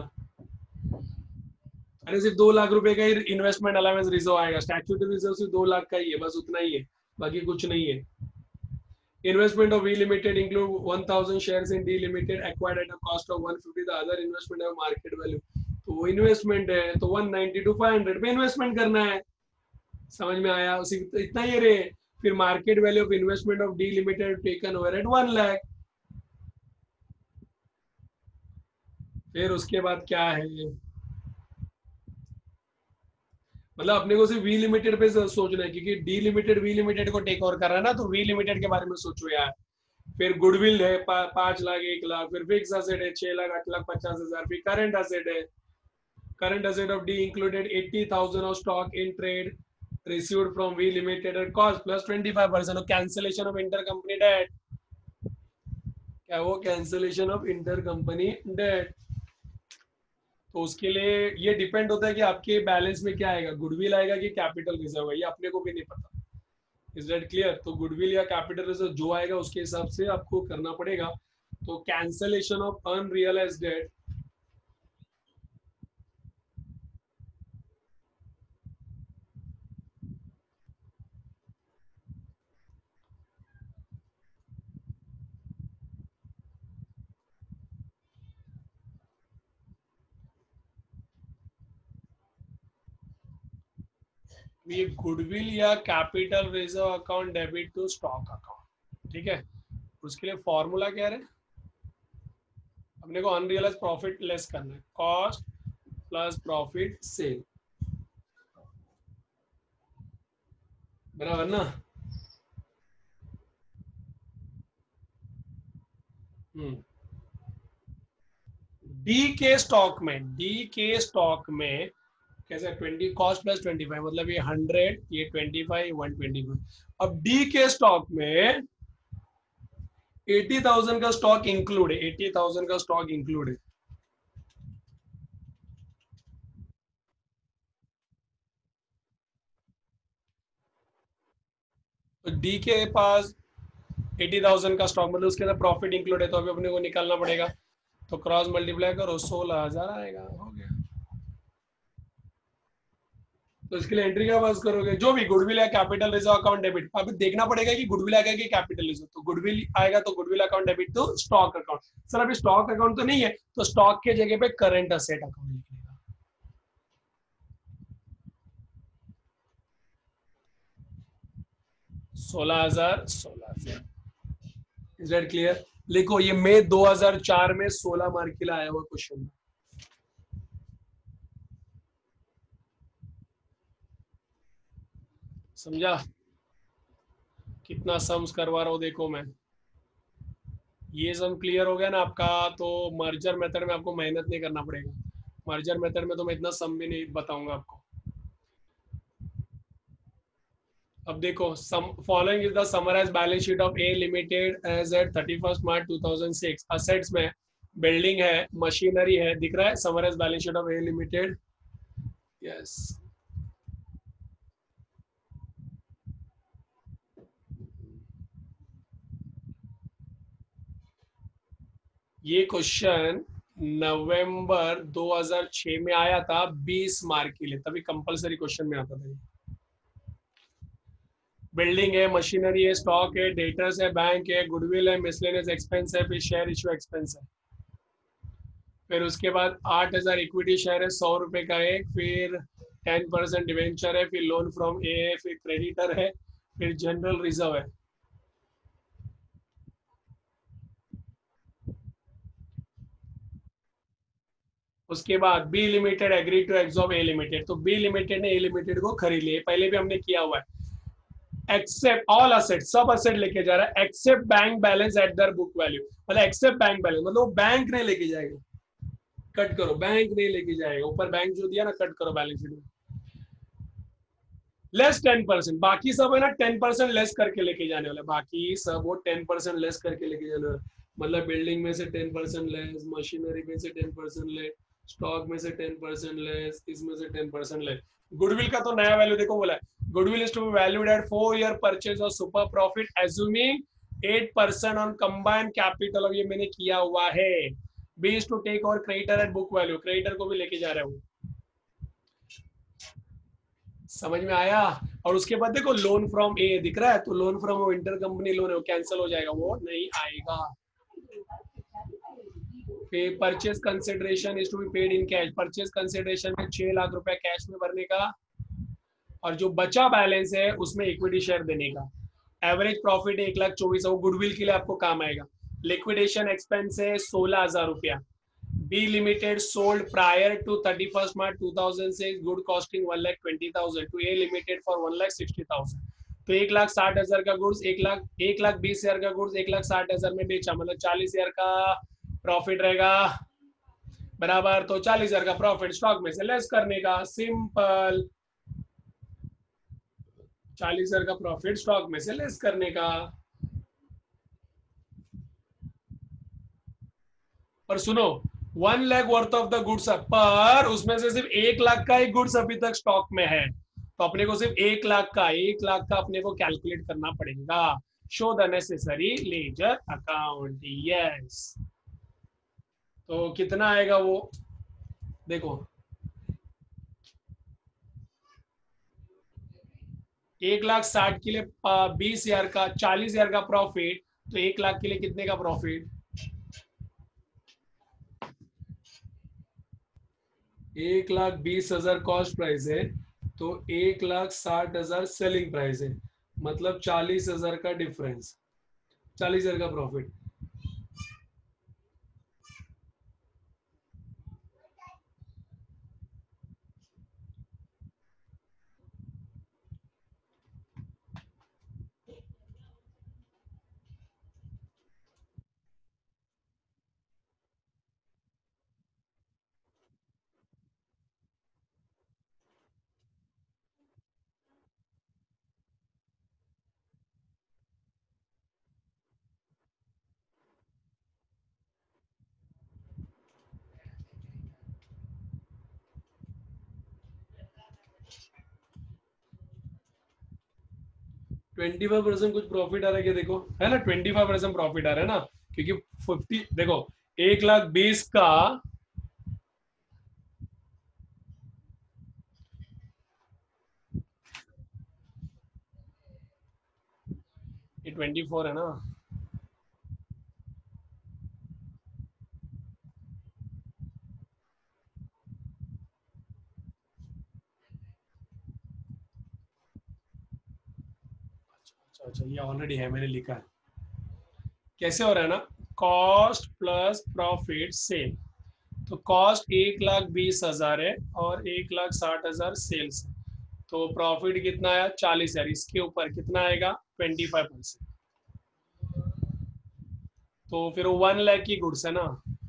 अरे सिर्फ दो लाख रुपए का ही इन्वेस्टमेंट अलाउंस रिजर्व आएगा, स्टैट्यूटरी रिजर्व सिर्फ दो लाख का ही है, बस उतना ही है, बाकी कुछ नहीं है। Investment of V Limited include one thousand shares in D Limited acquired at a cost of one fifty. The other investment have market value. तो वो इन्वेस्टमेंट है तो one ninety to five hundred पे इन्वेस्टमेंट करना है. समझ में आया? उसी तो इतना ही रे. फिर market value of investment of D limited taken over at one lakh. फिर उसके बाद क्या है, मतलब अपने को सिर्फ वी लिमिटेड पे सोचना है क्योंकि डी लिमिटेड वी लिमिटेड को टेक ओवर कर रहा है ना, तो वी लिमिटेड के बारे में सोचो यार. फिर गुडविल है पा, पांच लाख एक लाख, फिर फिक्स असेट है छह लाख आठ लाख पचास हजार, फिर करंट असेट है. Current asset of D included eighty thousand of stock in trade received from V limited at cost plus twenty five percent of cancellation of inter company debt. क्या वो cancellation of inter company debt. तो उसके लिए ये depend होता है कि आपके बैलेंस में क्या आएगा, गुडविल आएगा कि कैपिटल रिजर्व है, ये अपने को भी नहीं पता. Is that clear? तो गुडविल या कैपिटल रिजर्व जो आएगा उसके हिसाब से आपको करना पड़ेगा. तो कैंसिलेशन ऑफ अनरियलाइज्ड डेट, ये गुडविल या capital reserve account debit to stock account. ठीक है, उसके लिए फॉर्मूला क्या है, अपने को अनरियलाइज प्रॉफिट लेस करना है, कॉस्ट प्लस प्रॉफिट सेल. बराबर ना? हम्म. डी के स्टॉक में, डी के स्टॉक में कैसे twenty cost plus twenty five, मतलब ये हंड्रेड, ये twenty five, one twenty five. अब डी के स्टॉक में एटी थाउजेंड का स्टॉक इंक्लूड है, एटी थाउजेंड का स्टॉक इंक्लूड है. तो डी के पास एटी थाउजेंड का स्टॉक, मतलब उसके अंदर प्रॉफिट इंक्लूड है, तो अभी अपने को निकालना पड़ेगा. तो क्रॉस मल्टीप्लाई करो, सोलह हजार आएगा, हो गया. तो इसके लिए एंट्री का पास करोगे, जो भी गुडविल या कैपिटल रिजर्व अकाउंट डेबिट. अब देखना पड़ेगा कि गुडविल आएगा कि कैपिटल रिजर्व. तो गुडविल आएगा तो goodwill account debit to stock account. Sir अभी स्टॉक अकाउंट तो नहीं है, तो स्टॉक के जगह पे करंट असेट अकाउंट लिखिएगा. सोलह हजार सोलह हजार. Is that clear? लिखो, ये मई दो हज़ार चार में सोलह मार्क के लिए आया हुआ क्वेश्चन. समझा? कितना सम्स करवा रहा हूं देखो मैं. ये सम क्लियर हो गया ना आपका, तो मर्जर मेथड में आपको मेहनत नहीं करना पड़ेगा. मर्जर मेथड में तो मैं इतना सम भी नहीं बताऊंगा आपको. अब देखो, following is the summarise balance sheet of A limited as at thirty first March two thousand six. Assets में बिल्डिंग है, मशीनरी है, दिख रहा है summarise balance sheet of A limited. Yes. ये क्वेश्चन नवंबर दो हज़ार छह में आया था, बीस मार्क के लिए, तभी कंपलसरी क्वेश्चन में आता था. बिल्डिंग है, मशीनरी है, स्टॉक है, डेटर्स है, बैंक है, गुडविल है, मिसलेनियस एक्सपेंस है, फिर शेयर इशू एक्सपेंस है. फिर उसके बाद आठ हजार इक्विटी शेयर है, सौ रुपए का एक, फिर टेन परसेंट डिवेंचर है, फिर लोन फ्रॉम ए, फिर क्रेडिटर है, फिर जनरल रिजर्व है. उसके बाद B limited agree to absorb A limited. तो बी लिमिटेड ने ए लिमिटेड को खरीद लिया, पहले भी हमने किया हुआ है. एक्सेप्ट ऑल असेट, सब असेट लेके जा रहा है except bank balance at their book value. मतलब एक्सेप्ट बैंक बैलेंस मतलब बैंक नहीं लेके जाएगा. कट करो, बैंक नहीं लेके जाएगा. ऊपर बैंक जो दिया ना, कट करो बैलेंस शीट में. लेस टेन परसेंट, बाकी सब है ना टेन परसेंट लेस करके लेके जाने वाले. बाकी सब वो टेन परसेंट लेस करके लेके जाने वाले. मतलब बिल्डिंग में से टेन परसेंट लेस, मशीनरी में से टेन परसेंट लेस, स्टॉक में से टेन परसेंट लेस, इसमें से टेन परसेंट लेस. गुडविल का तो नया वैल्यू देखो बोला है, goodwill is to be valued at four year purchase और super profit assuming eight percent on combined capital. अब ये मैंने किया हुआ है. बी इज टू टेक और creditor at book value, creditor को भी लेके जा रहे हो. समझ में आया। और उसके बाद देखो लोन फ्रॉम ए दिख रहा है, तो loan from inter company loan है, वो कैंसिल हो जाएगा, वो नहीं आएगा। फिर purchase consideration is to be paid in cash, purchase consideration में छह लाख रुपए कैश में भरने का, और जो बचा बैलेंस है उसमें इक्विटी शेयर देने का। एवरेज प्रॉफिट एक लाख चौबीस, वो गुडविल के लिए आपको काम आएगा। लिक्विडेशन एक्सपेंस है सोलह हजार रुपया। B limited sold prior to thirty first March two thousand six good costing one lakh twenty thousand to A limited for one lakh sixty thousand. तो एक लाख साठ हजार का गुड्स, एक लाख एक लाख बीस हजार का गुड्स एक लाख साठ हजार में बेचा, मतलब चालीस हजार का प्रॉफिट रहेगा बराबर। तो चालीस हजार का प्रॉफिट स्टॉक में से लेस करने का, सिंपल। चालीस हजार का प्रॉफिट स्टॉक में से लेस करने का। पर सुनो, one lakh worth of the goods, पर उसमें से सिर्फ एक लाख का ही गुड्स अभी तक स्टॉक में है, तो अपने को सिर्फ एक लाख का एक लाख का अपने को कैलकुलेट करना पड़ेगा। Show the necessary ledger account, yes. तो कितना आएगा वो, देखो एक लाख साठ के लिए बीस हजार का, चालीस हजार का प्रॉफिट, तो एक लाख के लिए कितने का प्रॉफिट? एक लाख बीस हजार कॉस्ट प्राइस है, तो एक लाख साठ हजार सेलिंग प्राइस है, मतलब चालीस हजार का डिफरेंस, चालीस हजार का प्रॉफिट। ट्वेंटी फाइव परसेंट कुछ प्रॉफिट आ रहा है क्या, देखो है ना, ट्वेंटी फाइव परसेंट प्रॉफिट आ रहा है ना, क्योंकि फिफ्टी देखो, एक लाख बीस का, ये ट्वेंटी फोर है ना। अच्छा अच्छा, ये ऑलरेडी है, मैंने लिखा है। कैसे हो रहा है ना, कॉस्ट प्लस प्रॉफिट सेल। तो कॉस्ट एक लाख बीस हजार है और एक लाख साठ हजार सेल्स है, तो प्रॉफिट कितना आया चालीस हजार, इसके ऊपर कितना आएगा ट्वेंटी फाइव परसेंट, तो फिर वन लाख की गुड्स है ना।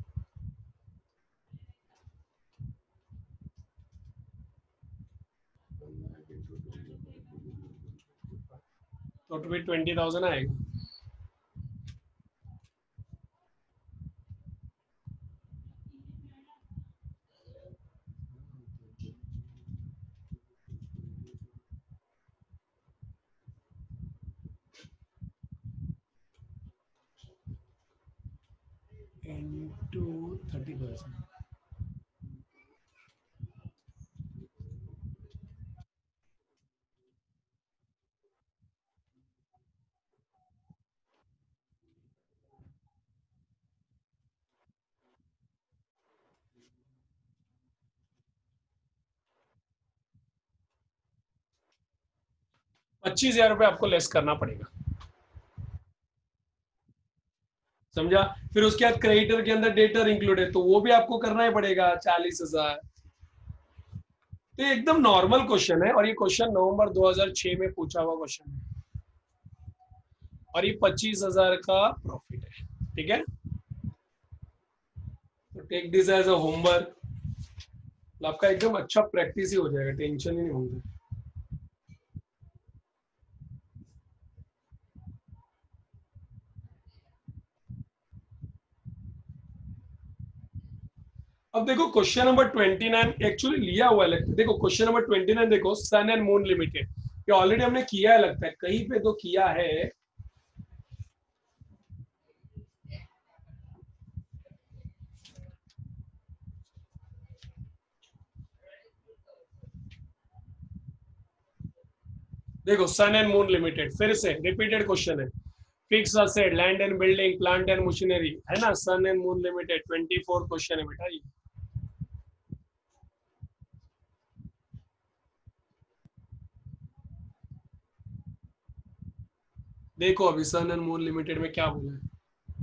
तो फिर ट्वेंटी थाउजेंड आएगा। इंटू थर्टी परसेंट, पच्चीस हजार रुपये आपको लेस करना पड़ेगा, समझा। फिर उसके बाद क्रेडिटर के अंदर डेटर इंक्लूड है, तो वो भी आपको करना ही पड़ेगा चालीस हजार। तो ये एकदम नॉर्मल क्वेश्चन है, और ये क्वेश्चन नवंबर दो हज़ार छह में पूछा हुआ क्वेश्चन है, और ये पच्चीस हजार का प्रॉफिट है, ठीक है। तो take this as a homework, आपका एकदम अच्छा प्रैक्टिस ही हो जाएगा, टेंशन ही नहीं होगा। अब देखो question number twenty nine actually लिया हुआ है लगता है, देखो क्वेश्चन नंबर ट्वेंटी नाइन देखो, सन एंड मून लिमिटेड, ये ऑलरेडी हमने किया है लगता है, कहीं पे तो किया है। देखो सन एंड मून लिमिटेड, फिर से रिपीटेड क्वेश्चन है। Fix asset, land and building, plant and machinery, है ना, Sun and Moon limited, twenty four question है बेटा ये। देखो अभी सन एंड मून लिमिटेड में क्या बोला है।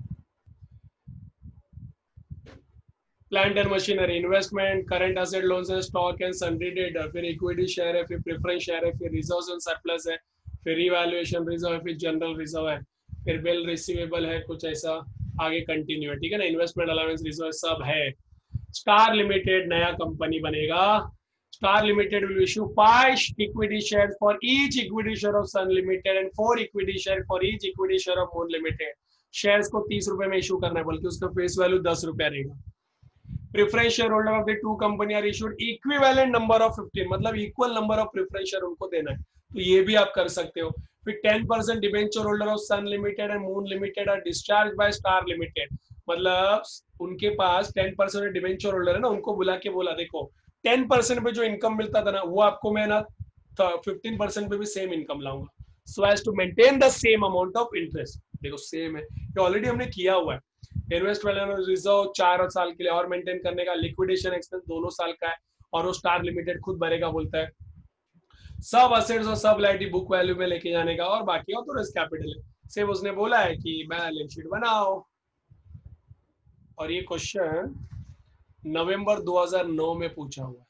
Plant and machinery, investment, current asset, loans and stock and sundry debt, फिर इक्विटी शेयर है, फिर प्रेफरेंस शेयर है, फिर रिजर्व्स एंड सरप्लस है, फिर रिवैल्यूएशन रिजर्व है, फिर जनरल रिजर्व है, फिर बिल रिसीवेबल है, कुछ ऐसा आगे कंटिन्यू है, ठीक है ना, इन्वेस्टमेंट अलाउंस रिजर्व सब है। स्टार लिमिटेड नया कंपनी बनेगा। Star limited will issue five equity shares for each equity share of Sun Limited and four equity share for each equity share of Moon Limited. Shares को तीस रुपए में issue करना है, बल्कि उसका फेस वैल्यू दस रुपया रहेगा। Preference share holder of the two company are issued equivalent number of fifteen, मतलब equal number of preference share उनको देना है, तो ये भी आप कर सकते हो। फिर ten percent debenture holder of Sun limited and Moon limited are discharge by Star limited, मतलब उनके पास टेन परसेंट डिबेंचर होल्डर है ना, उनको बुला के बोला देखो टेन परसेंट पे जो इनकम मिलता था ना, वो आपको मैं ना फिफ्टीन परसेंट पे भी सेम इनकम लाऊंगा, so as to maintain the same amount of interest. देखो सेम है, ये ऑलरेडी हमने किया हुआ है। इन्वेस्टमेंट रिजर्व चार साल के लिए और मेंटेन करने का, लिक्विडेशन एक्सपेंस दोनों साल का है, और वो स्टार लिमिटेड खुद भरेगा बोलता है। सब असेट्स और सब लाइटी बुक वैल्यू में लेके जाने का, और बाकी ऑथोराइज्ड कैपिटल है, सिर्फ उसने बोला है कि बैलेंस शीट बनाओ। और ये क्वेश्चन नवंबर दो हज़ार नौ में पूछा हुआ है,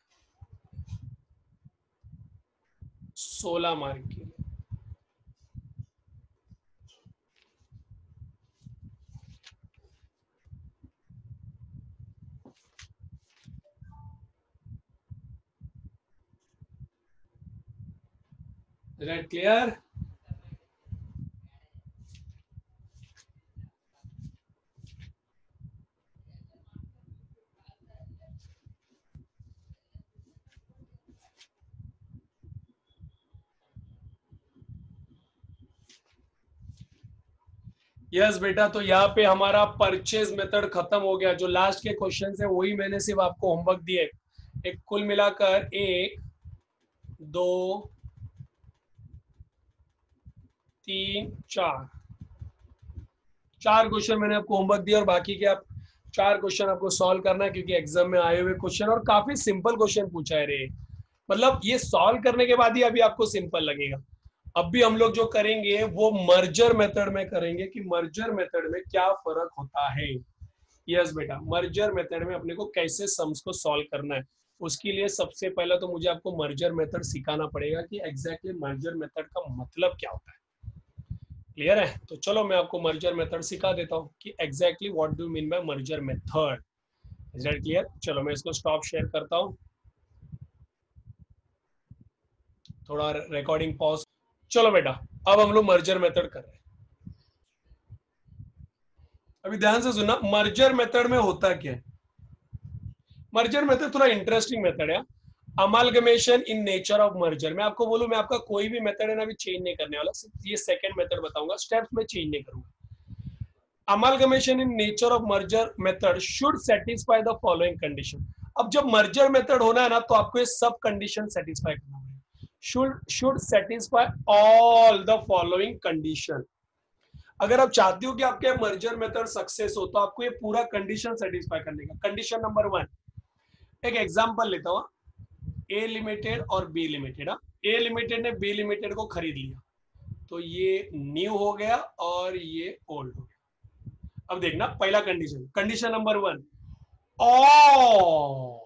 सोलह मार्क के लिए। Is that clear? Yes yes, बेटा, तो यहाँ पे हमारा परचेज मेथड खत्म हो गया। जो लास्ट के क्वेश्चन है वही मैंने सिर्फ आपको होमवर्क दिए, एक कुल मिलाकर एक दो तीन चार चार क्वेश्चन मैंने आपको होमवर्क दिया, और बाकी के आप चार क्वेश्चन आपको सॉल्व करना है, क्योंकि एग्जाम में आए हुए क्वेश्चन और काफी सिंपल क्वेश्चन पूछा है रे, मतलब ये सॉल्व करने के बाद ही अभी आपको सिंपल लगेगा। अब भी हम लोग जो करेंगे वो मर्जर मेथड में करेंगे, कि मर्जर मेथड में क्या फर्क होता है। यस बेटा, मर्जर मेथड में अपने को कैसे सम्स को सॉल्व करना है, उसके लिए सबसे पहले तो मुझे आपको मर्जर मेथड सिखाना पड़ेगा कि एग्जैक्टली मर्जर मेथड का मतलब क्या होता है। क्लियर है? तो चलो मैं आपको मर्जर मेथड सिखा देता हूँ कि exactly what do mean by merger method. Is that clear? चलो मैं इसको स्टॉप शेयर करता हूँ, थोड़ा रिकॉर्डिंग पॉज। चलो बेटा, अब हम लोग मर्जर मेथड कर रहे हैं। अभी ध्यान से सुनना, मर्जर मेथड में होता क्या है। मर्जर मेथड थोड़ा इंटरेस्टिंग मेथड है। Amalgamation in nature of merger, मैं आपको बोलूं, मैं आपका कोई भी मेथड है ना अभी चेंज नहीं करने वाला, सिर्फ ये सेकंड मेथड बताऊंगा, स्टेप्स में चेंज नहीं करूंगा। Amalgamation in nature of merger method should satisfy the following condition. अब जब मर्जर मेथड होना है ना, तो आपको ये सब कंडीशन सेटिस्फाई करना होगा। Should should satisfy all the following condition. अगर आप चाहते हो कि आपके मर्जर मेथड सक्सेस हो, तो आपको ये पूरा कंडीशन सेटिस्फाई करने का। कंडीशन नंबर वन, एक एग्जांपल लेता हूं, ए लिमिटेड और बी लिमिटेड। ए लिमिटेड ने बी लिमिटेड को खरीद लिया, तो ये न्यू हो गया और ये ओल्ड हो गया। अब देखना पहला condition, condition number one, all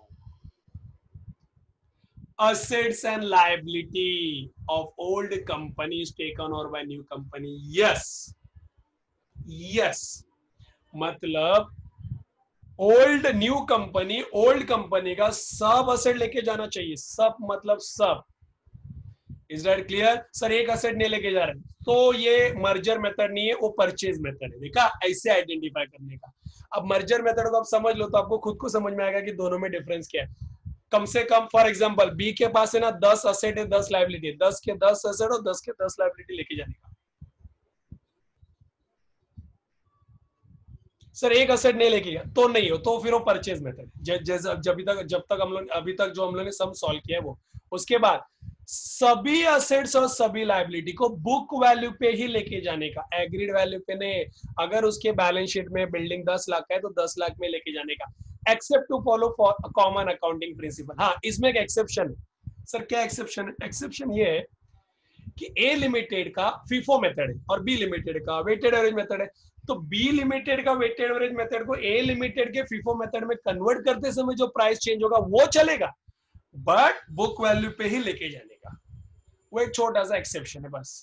assets and liability of old company is taken over by new company. Yes, yes, मतलब old new company, old company का सब असेट लेके जाना चाहिए, सब मतलब सब। Is that clear? सर एक असेट नहीं लेके जा रहे, तो ये मर्जर मेथड नहीं है, वो परचेज मेथड है। देखा, ऐसे आइडेंटिफाई करने का। अब मर्जर मेथड को आप समझ लो तो आपको खुद को समझ में आएगा कि दोनों में डिफरेंस क्या है। कम से कम फॉर एग्जांपल बी के पास है ना दस असेट है, दस लाइबिलिटी है, दस के दस असेट और दस के दस लाइबिलिटी लेके जाने का। सर एक असेट नहीं लेके गया तो नहीं हो, तो फिर वो परचेज मेथड है। जैसे जब तक जब तक हम लोग अभी तक जो हम लोग ने सम सॉल्व किया है वो। उसके बाद सभी असेट्स और सभी लाइबिलिटी को बुक वैल्यू पे ही लेके जाने का, एग्रीड वैल्यू पे नहीं। अगर उसके बैलेंस शीट में बिल्डिंग दस लाख है तो दस लाख में लेके जाने का, except to follow common accounting principle. हाँ, इसमें एक एक्सेप्शन है। सर क्या एक्सेप्शन है? एक्सेप्शन ये है कि ए लिमिटेड का फीफो मेथड है और बी लिमिटेड का वेटेड एवरेज मेथड है। तो बी लिमिटेड का वेटेड एवरेज मेथड को ए लिमिटेड के फीफो मेथड में कन्वर्ट करते समय जो प्राइस चेंज होगा वो चलेगा, बट बुक वैल्यू पे ही लेके जाने का। वो एक छोटा सा एक्सेप्शन है बस।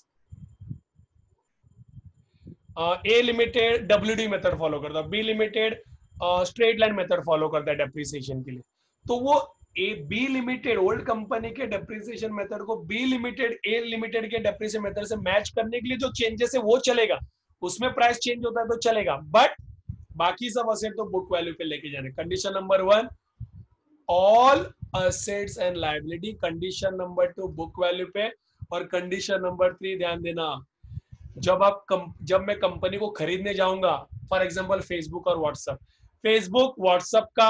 A limited W D method follow करता है, B limited straight line method follow करता है डेप्रिसिएशन के लिए। तो वो A B limited old company के डेप्रिसिएशन मेथड को बी लिमिटेड ए लिमिटेड के डेप्रिसिएशन मेथड से मैच करने के लिए जो चेंजेस है वो चलेगा, उसमें प्राइस चेंज होता है तो चलेगा, बट बाकी सब असेट तो बुक वैल्यू पे लेके जाने। Condition number one, all assets and liability. Condition number two, book value पे। और कंडीशन नंबर थ्री, ध्यान देना, जब आप कम, जब मैं कंपनी को खरीदने जाऊंगा, फॉर एग्जांपल फेसबुक और व्हाट्सएप, फेसबुक व्हाट्सएप का,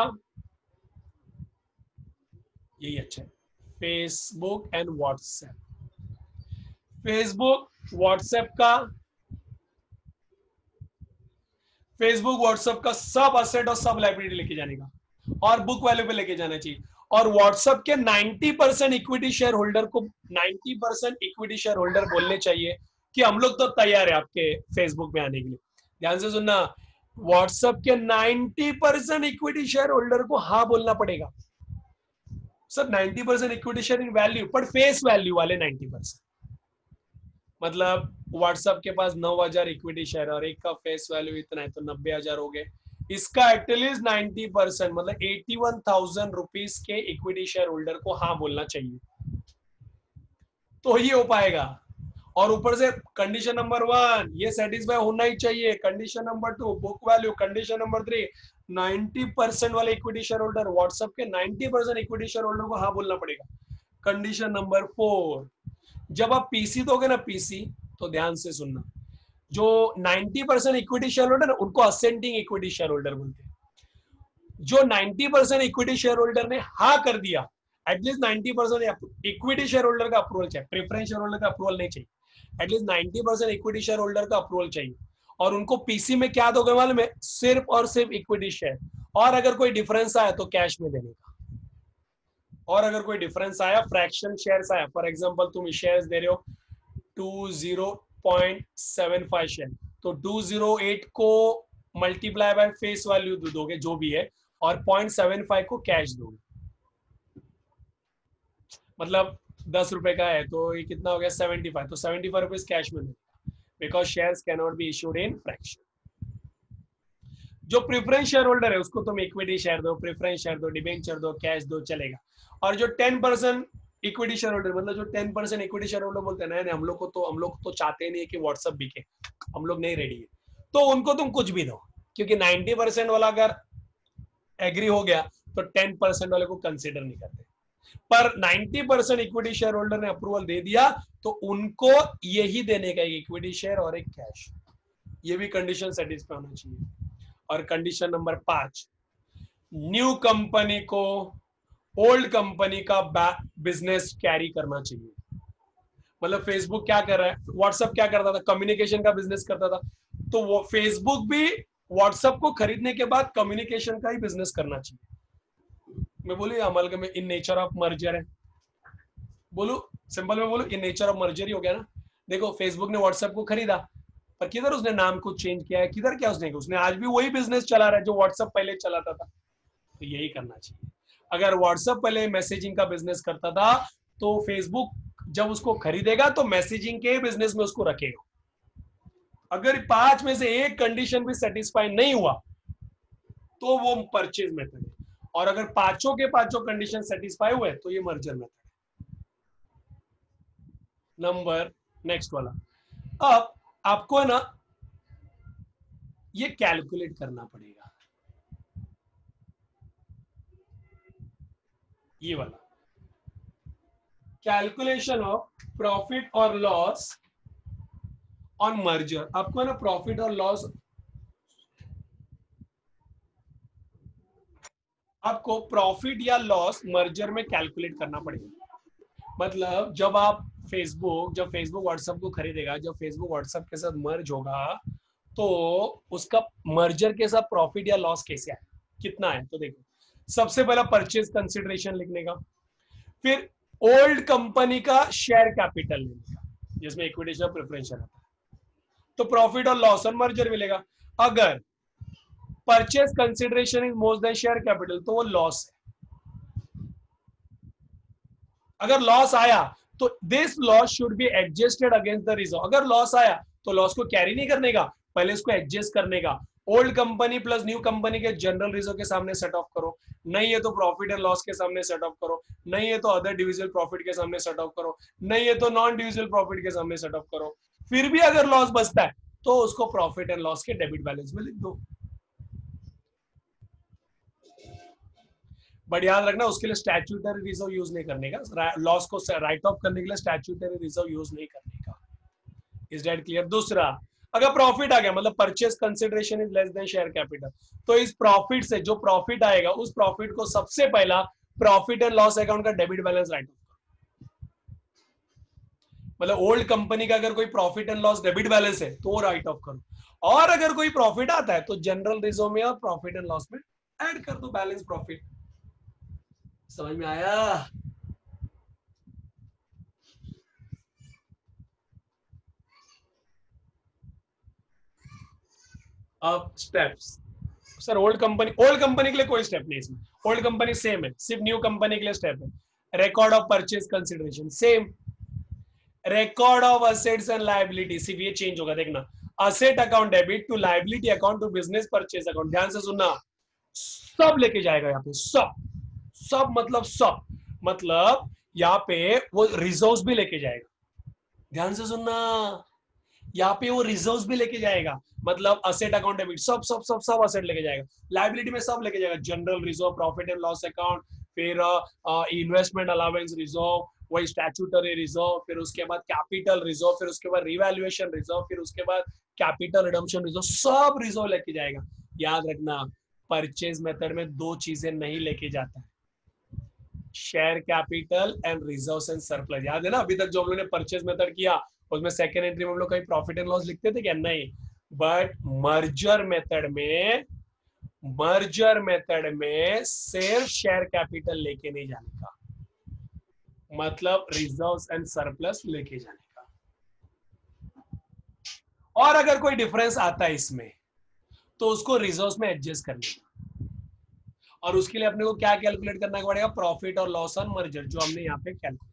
यही अच्छा है, Facebook and WhatsApp, Facebook WhatsApp का, फेसबुक व्हाट्सएप का सब असेट और सब लाइबिलिटी लेके जाने का और बुक वैल्यू पे लेके जाना चाहिए। और व्हाट्सएप के नब्बे परसेंट इक्विटी शेयर होल्डर को नब्बे परसेंट इक्विटी शेयर होल्डर बोलने चाहिए कि हम लोग तो तैयार है आपके फेसबुक में आने के लिए। ध्यान से सुनना, व्हाट्सएप के नब्बे परसेंट इक्विटी शेयर होल्डर को हाँ बोलना पड़ेगा। सर नब्बे percent equity share in value, पर फेस वैल्यू वाले नब्बे परसेंट, मतलब व्हाट्सएप के पास नौ हजार इक्विटी शेयर और एक का फेस वैल्यू इतना है तो नब्बे हजार हो गए। इसका एटलीस्ट नब्बे परसेंट मतलब इक्यासी हज़ार रुपीस के इक्विटी शेयर होल्डर को हाँ बोलना चाहिए, तो ये हो पाएगा। और ऊपर से कंडीशन नंबर वन ये सेटिस्फाई होना ही चाहिए। Condition number two book value. Condition number three नब्बे परसेंट वाले इक्विटी शेयर होल्डर, व्हाट्सएप के नब्बे परसेंट इक्विटी शेयर होल्डर को हाँ बोलना पड़ेगा। कंडीशन नंबर फोर, जब आप पीसी दोगे ना, पीसी, तो ध्यान से सुनना, जो नब्बे परसेंट इक्विटी शेयर होल्डर है उनको असेंडिंग इक्विटी शेयर होल्डर बोलते हैं। जो नब्बे परसेंट इक्विटी शेयर होल्डर ने हाँ कर दिया, एटलीस्ट नब्बे परसेंट इक्विटी शेयर होल्डर का अप्रूवल चाहिए, प्रेफरेंस शेयर होल्डर का अप्रूवल नहीं चाहिए, एटलीस्ट नब्बे परसेंट इक्विटी शेयर होल्डर का अप्रूवल चाहिए। और उनको पीसी में क्या दोगे मालूम है? सिर्फ और सिर्फ इक्विटी शेयर, और अगर कोई डिफरेंस आया तो कैश में देने का। और अगर कोई डिफरेंस आया, फ्रैक्शन शेयर्स आया, फॉर एग्जांपल तुम शेयर्स दे रहे हो बीस पॉइंट सात पाँच शेयर, तो दो सौ आठ को मल्टीप्लाई बाय फेस वैल्यू दोगे जो भी है, और पॉइंट सेवन फाइव को कैश दोगे। मतलब दस रुपए का है तो ये कितना हो गया? सेवेंटी फाइव, तो सेवेंटी फाइव रुपीज कैश में देगा, because shares can not be issued in fraction. जो प्रेफरेंस शेयर होल्डर है उसको तुम इक्विटी शेयर दो, प्रेफरेंस शेयर दो, डिबेंचर दो, कैश दो, चलेगा। और जो ten percent equity share holder, मतलब जो ten percent equity share holder बोलते हैं नहीं नहीं हम लोग को तो हम लोग तो चाहते नहीं है कि व्हाट्सएप बिके, हम लोग नहीं रेडी है, तो उनको तुम कुछ भी दो, क्योंकि नब्बे परसेंट वाला अगर एग्री हो गया तो टेन परसेंट वाले को कंसिडर नहीं करते। पर नब्बे परसेंट इक्विटी शेयर होल्डर ने अप्रूवल दे दिया तो उनको यही देने का, एक इक्विटी शेयर और एक कैश। ये भी कंडीशन सेटिस्फाई होना चाहिए। और कंडीशन नंबर पांच, न्यू कंपनी को ओल्ड कंपनी का बिजनेस कैरी करना चाहिए। मतलब फेसबुक क्या कर रहा है, व्हाट्सएप क्या करता था, कम्युनिकेशन का बिजनेस करता था, तो वो फेसबुक भी व्हाट्सएप को खरीदने के बाद कम्युनिकेशन का ही बिजनेस करना चाहिए। मैं बोलू अमल में इन नेचर ऑफ मर्जर है, बोलू सिंपल में बोलू इन नेचर ऑफ मर्जर ही हो गया ना। देखो फेसबुक ने व्हाट्सएप को खरीदा, पर किधर उसने नाम को चेंज किया है, किधर क्या उसने उसने आज भी वही बिजनेस चला रहा है जो व्हाट्सएप पहले चलाता था। तो यही करना चाहिए। अगर व्हाट्सएप पहले मैसेजिंग का बिजनेस करता था तो फेसबुक जब उसको खरीदेगा तो मैसेजिंग के बिजनेस में उसको रखेगा। अगर पांच में से एक कंडीशन भी सेटिस्फाई नहीं हुआ तो वो परचेज मेथड है, और अगर पांचों के पांचों कंडीशन सेटिस्फाई हुए तो ये मर्जर मेथड है। नंबर नेक्स्ट वाला, अब आपको है ना ये कैलकुलेट करना पड़ेगा, ये वाला कैलकुलेशन ऑफ प्रॉफिट और लॉस ऑन मर्जर। आपको है ना प्रॉफिट और लॉस, आपको प्रॉफिट या लॉस मर्जर में कैलकुलेट करना पड़ेगा। मतलब जब आप फेसबुक जब फेसबुक व्हाट्सएप को खरीदेगा, जब फेसबुक व्हाट्सएप के साथ मर्ज होगा, तो उसका मर्जर के साथ प्रॉफिट या लॉस कैसे आए, कितना है? तो देखो, सबसे पहला परचेज कंसिडरेशन लिखने का, फिर ओल्ड कंपनी का शेयर कैपिटल लेने का, जिसमें इक्विटी शेयर प्रेफरेंस रहता है, तो प्रॉफिट और लॉस और मर्जर मिलेगा। अगर purchase consideration is more than share capital तो वो लॉस है। अगर लॉस आया तो this loss should be adjusted against the reserve. अगर लॉस आया तो लॉस को कैरी नहीं करने का, पहले इसको एडजस्ट करने का। Old company plus new company के जनरल रिजर्व के सामने सेट ऑफ करो, नहीं है तो प्रॉफिट एंड लॉस के सामने सेट ऑफ करो, नहीं है तो अदर डिविजिबल प्रॉफिट के सामने सेट ऑफ करो, नहीं है तो नॉन डिविजिबल प्रॉफिट के सामने सेट ऑफ करो। फिर भी अगर लॉस बचता है तो उसको प्रॉफिट एंड लॉस के डेबिट बैलेंस में लिख दो। बट याद रखना, उसके लिए स्टैट्यूटरी रिजर्व यूज नहीं करने का, लॉस को राइट ऑफ करने के लिए स्टैट्यूटरी रिजर्व यूज नहीं करने का। Is that clear? दूसरा, अगर प्रॉफिट आ गया, मतलब purchase consideration is less than share capital, तो इस प्रॉफिट से जो प्रॉफिट आएगा उस प्रॉफिट को सबसे पहला प्रॉफिट एंड लॉस अकाउंट का डेबिट बैलेंस राइट ऑफ। मतलब ओल्ड कंपनी का अगर कोई profit and loss debit balance है तो वो राइट ऑफ करो, और अगर कोई प्रॉफिट आता है तो जनरल रिजर्व में और प्रॉफिट एंड लॉस में ऐड कर दो बैलेंस प्रॉफिट। समझ में आया? अब steps. Sir old company old company के लिए कोई स्टेप नहीं इसमें, ओल्ड कंपनी सेम है, सिर्फ न्यू कंपनी के लिए स्टेप है। Record of purchase consideration same, record of assets and liability सिर्फ ये चेंज होगा, देखना, asset account debit to liability account to business purchase account. ध्यान से सुनना, सब लेके जाएगा यहाँ पे, सब सब मतलब सब, मतलब यहाँ पे वो रिजर्व्स भी लेके जाएगा। ध्यान से सुनना, यहाँ पे वो रिजर्व्स भी लेके जाएगा, मतलब असेट अकाउंट डेबिट सब सब सब सब असेट लेके जाएगा, लायबिलिटी में सब लेके जाएगा, general reserve, profit and loss account, फिर इन्वेस्टमेंट अलाउंस रिजर्व, वही स्टैट्यूटरी रिजर्व, फिर उसके बाद कैपिटल रिजर्व, फिर उसके बाद रिवैल्यूएशन रिजर्व, फिर उसके बाद कैपिटल रिडम्पशन रिजर्व, सब रिजर्व लेके जाएगा। याद रखना, परचेज मेथड में दो चीजें नहीं लेके जाता है, share capital and reserves and surplus. याद है ना, अभी तक जो हम लोगों ने परचेज मेथड किया उसमें सेकेंड एंट्री में हम लोग कहीं प्रॉफिट एंड लॉस लिखते थे क्या? नहीं। बट मर्जर मेथड में मर्जर मेथड में सिर्फ शेयर कैपिटल लेके नहीं जाने का, मतलब रिजर्व्स एंड सरप्लस लेके जाने का। और अगर कोई डिफरेंस आता है इसमें तो उसको रिजर्व्स में एडजस्ट करने का, और उसके लिए अपने को क्या कैलकुलेट करना पड़ेगा? प्रॉफिट और लॉस ऑन मर्जर, जो हमने यहाँ पे कैलकुलेट,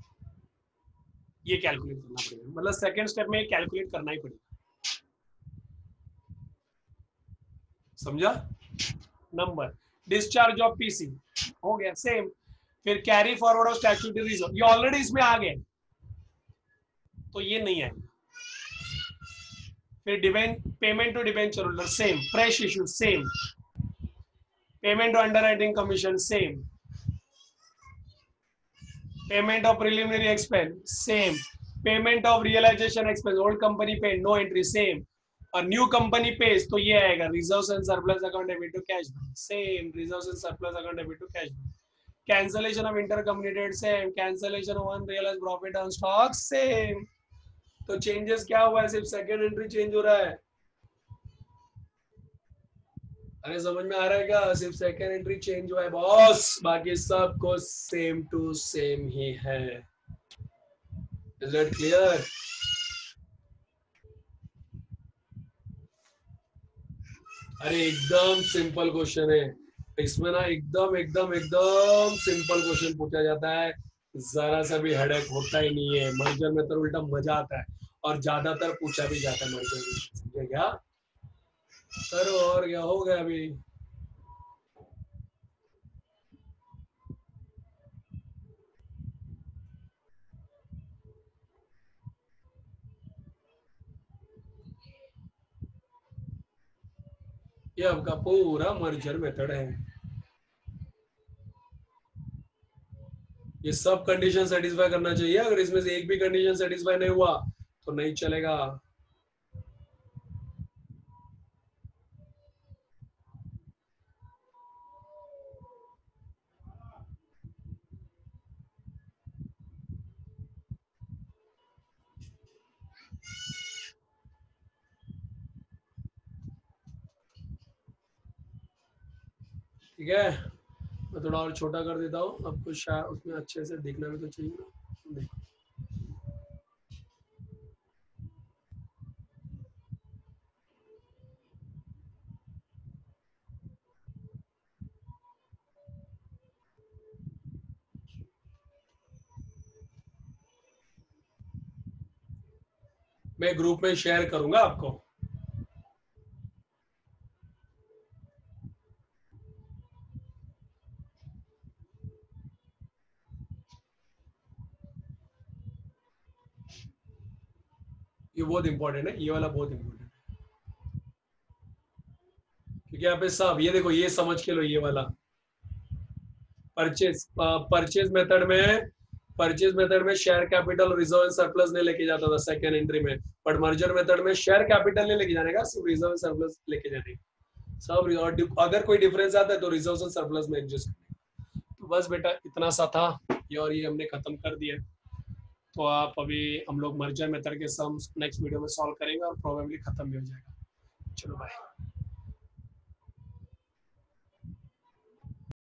ये कैलकुलेट करना पड़ेगा, मतलब सेकंड स्टेप में कैलकुलेट करना ही पड़ेगा। समझा? नंबर, डिस्चार्ज ऑफ पीसी हो गया सेम, फिर carry forward of statutory reserve, ये ऑलरेडी इसमें आ गए तो ये नहीं है। फिर dividend payment to debenture holder same, fresh issue same, payment to underwriting commission same, payment of preliminary expense same, payment of realisation expense old company पे नो एंट्री सेम, और न्यू कंपनी पेज तो ये आएगा reserves and surplus account debit to cash same, reserves and surplus account debit to cash, cancellation of intercompany debt same, cancellation of unrealised profit on stock same. तो changes क्या हुआ है? सिर्फ सेकंड एंट्री चेंज हो रहा है। अरे समझ में आ रहा है क्या? सिर्फ सेकंड एंट्री चेंज हुआ है बॉस, बाकी सब कुछ सेम टू सेम ही है। Is that clear? अरे एकदम सिंपल क्वेश्चन है इसमें ना, एकदम एकदम एकदम सिंपल क्वेश्चन पूछा जाता है, जरा सा भी हेडेक होता ही नहीं है। मर्जर में तो उल्टा मजा आता है, और ज्यादातर पूछा भी जाता है मर्जर में, समझे क्या? करो, और क्या हो गया अभी? ये आपका पूरा मर्जर मेथड है, ये सब कंडीशन सेटिस्फाई करना चाहिए, अगर इसमें से एक भी कंडीशन सेटिस्फाई नहीं हुआ तो नहीं चलेगा। ठीक है, मैं थोड़ा और छोटा कर देता हूँ, आपको शायद उसमें अच्छे से दिखना भी तो चाहिए ना। देखो मैं ग्रुप में शेयर करूंगा आपको। ये बहुत इंपॉर्टेंट है, ये वाला बहुत इंपॉर्टेंट है, क्योंकि यहाँ पे सब ये देखो, ये समझ के लो, ये वाला परचेज परचेज मेथड में परचेज मेथड में share capital reserve and surplus नहीं लेके जाता था सेकंड एंट्री में, बट मर्जर मेथड में शेयर कैपिटल नहीं लेके जाने का, सिर्फ रिजर्व एंड सरप्लस लेके जाने का सब। और अगर कोई डिफरेंस आता है तो रिजर्व एंड सरप्लस में एडजस्ट करने। तो बस बेटा इतना सा था ये, और ये हमने खत्म कर दिया। तो आप अभी हम लोग मर्जर मेथड के सम्स नेक्स्ट वीडियो में सॉल्व करेंगे और प्रोबेबली खत्म भी हो जाएगा। चलो बाय।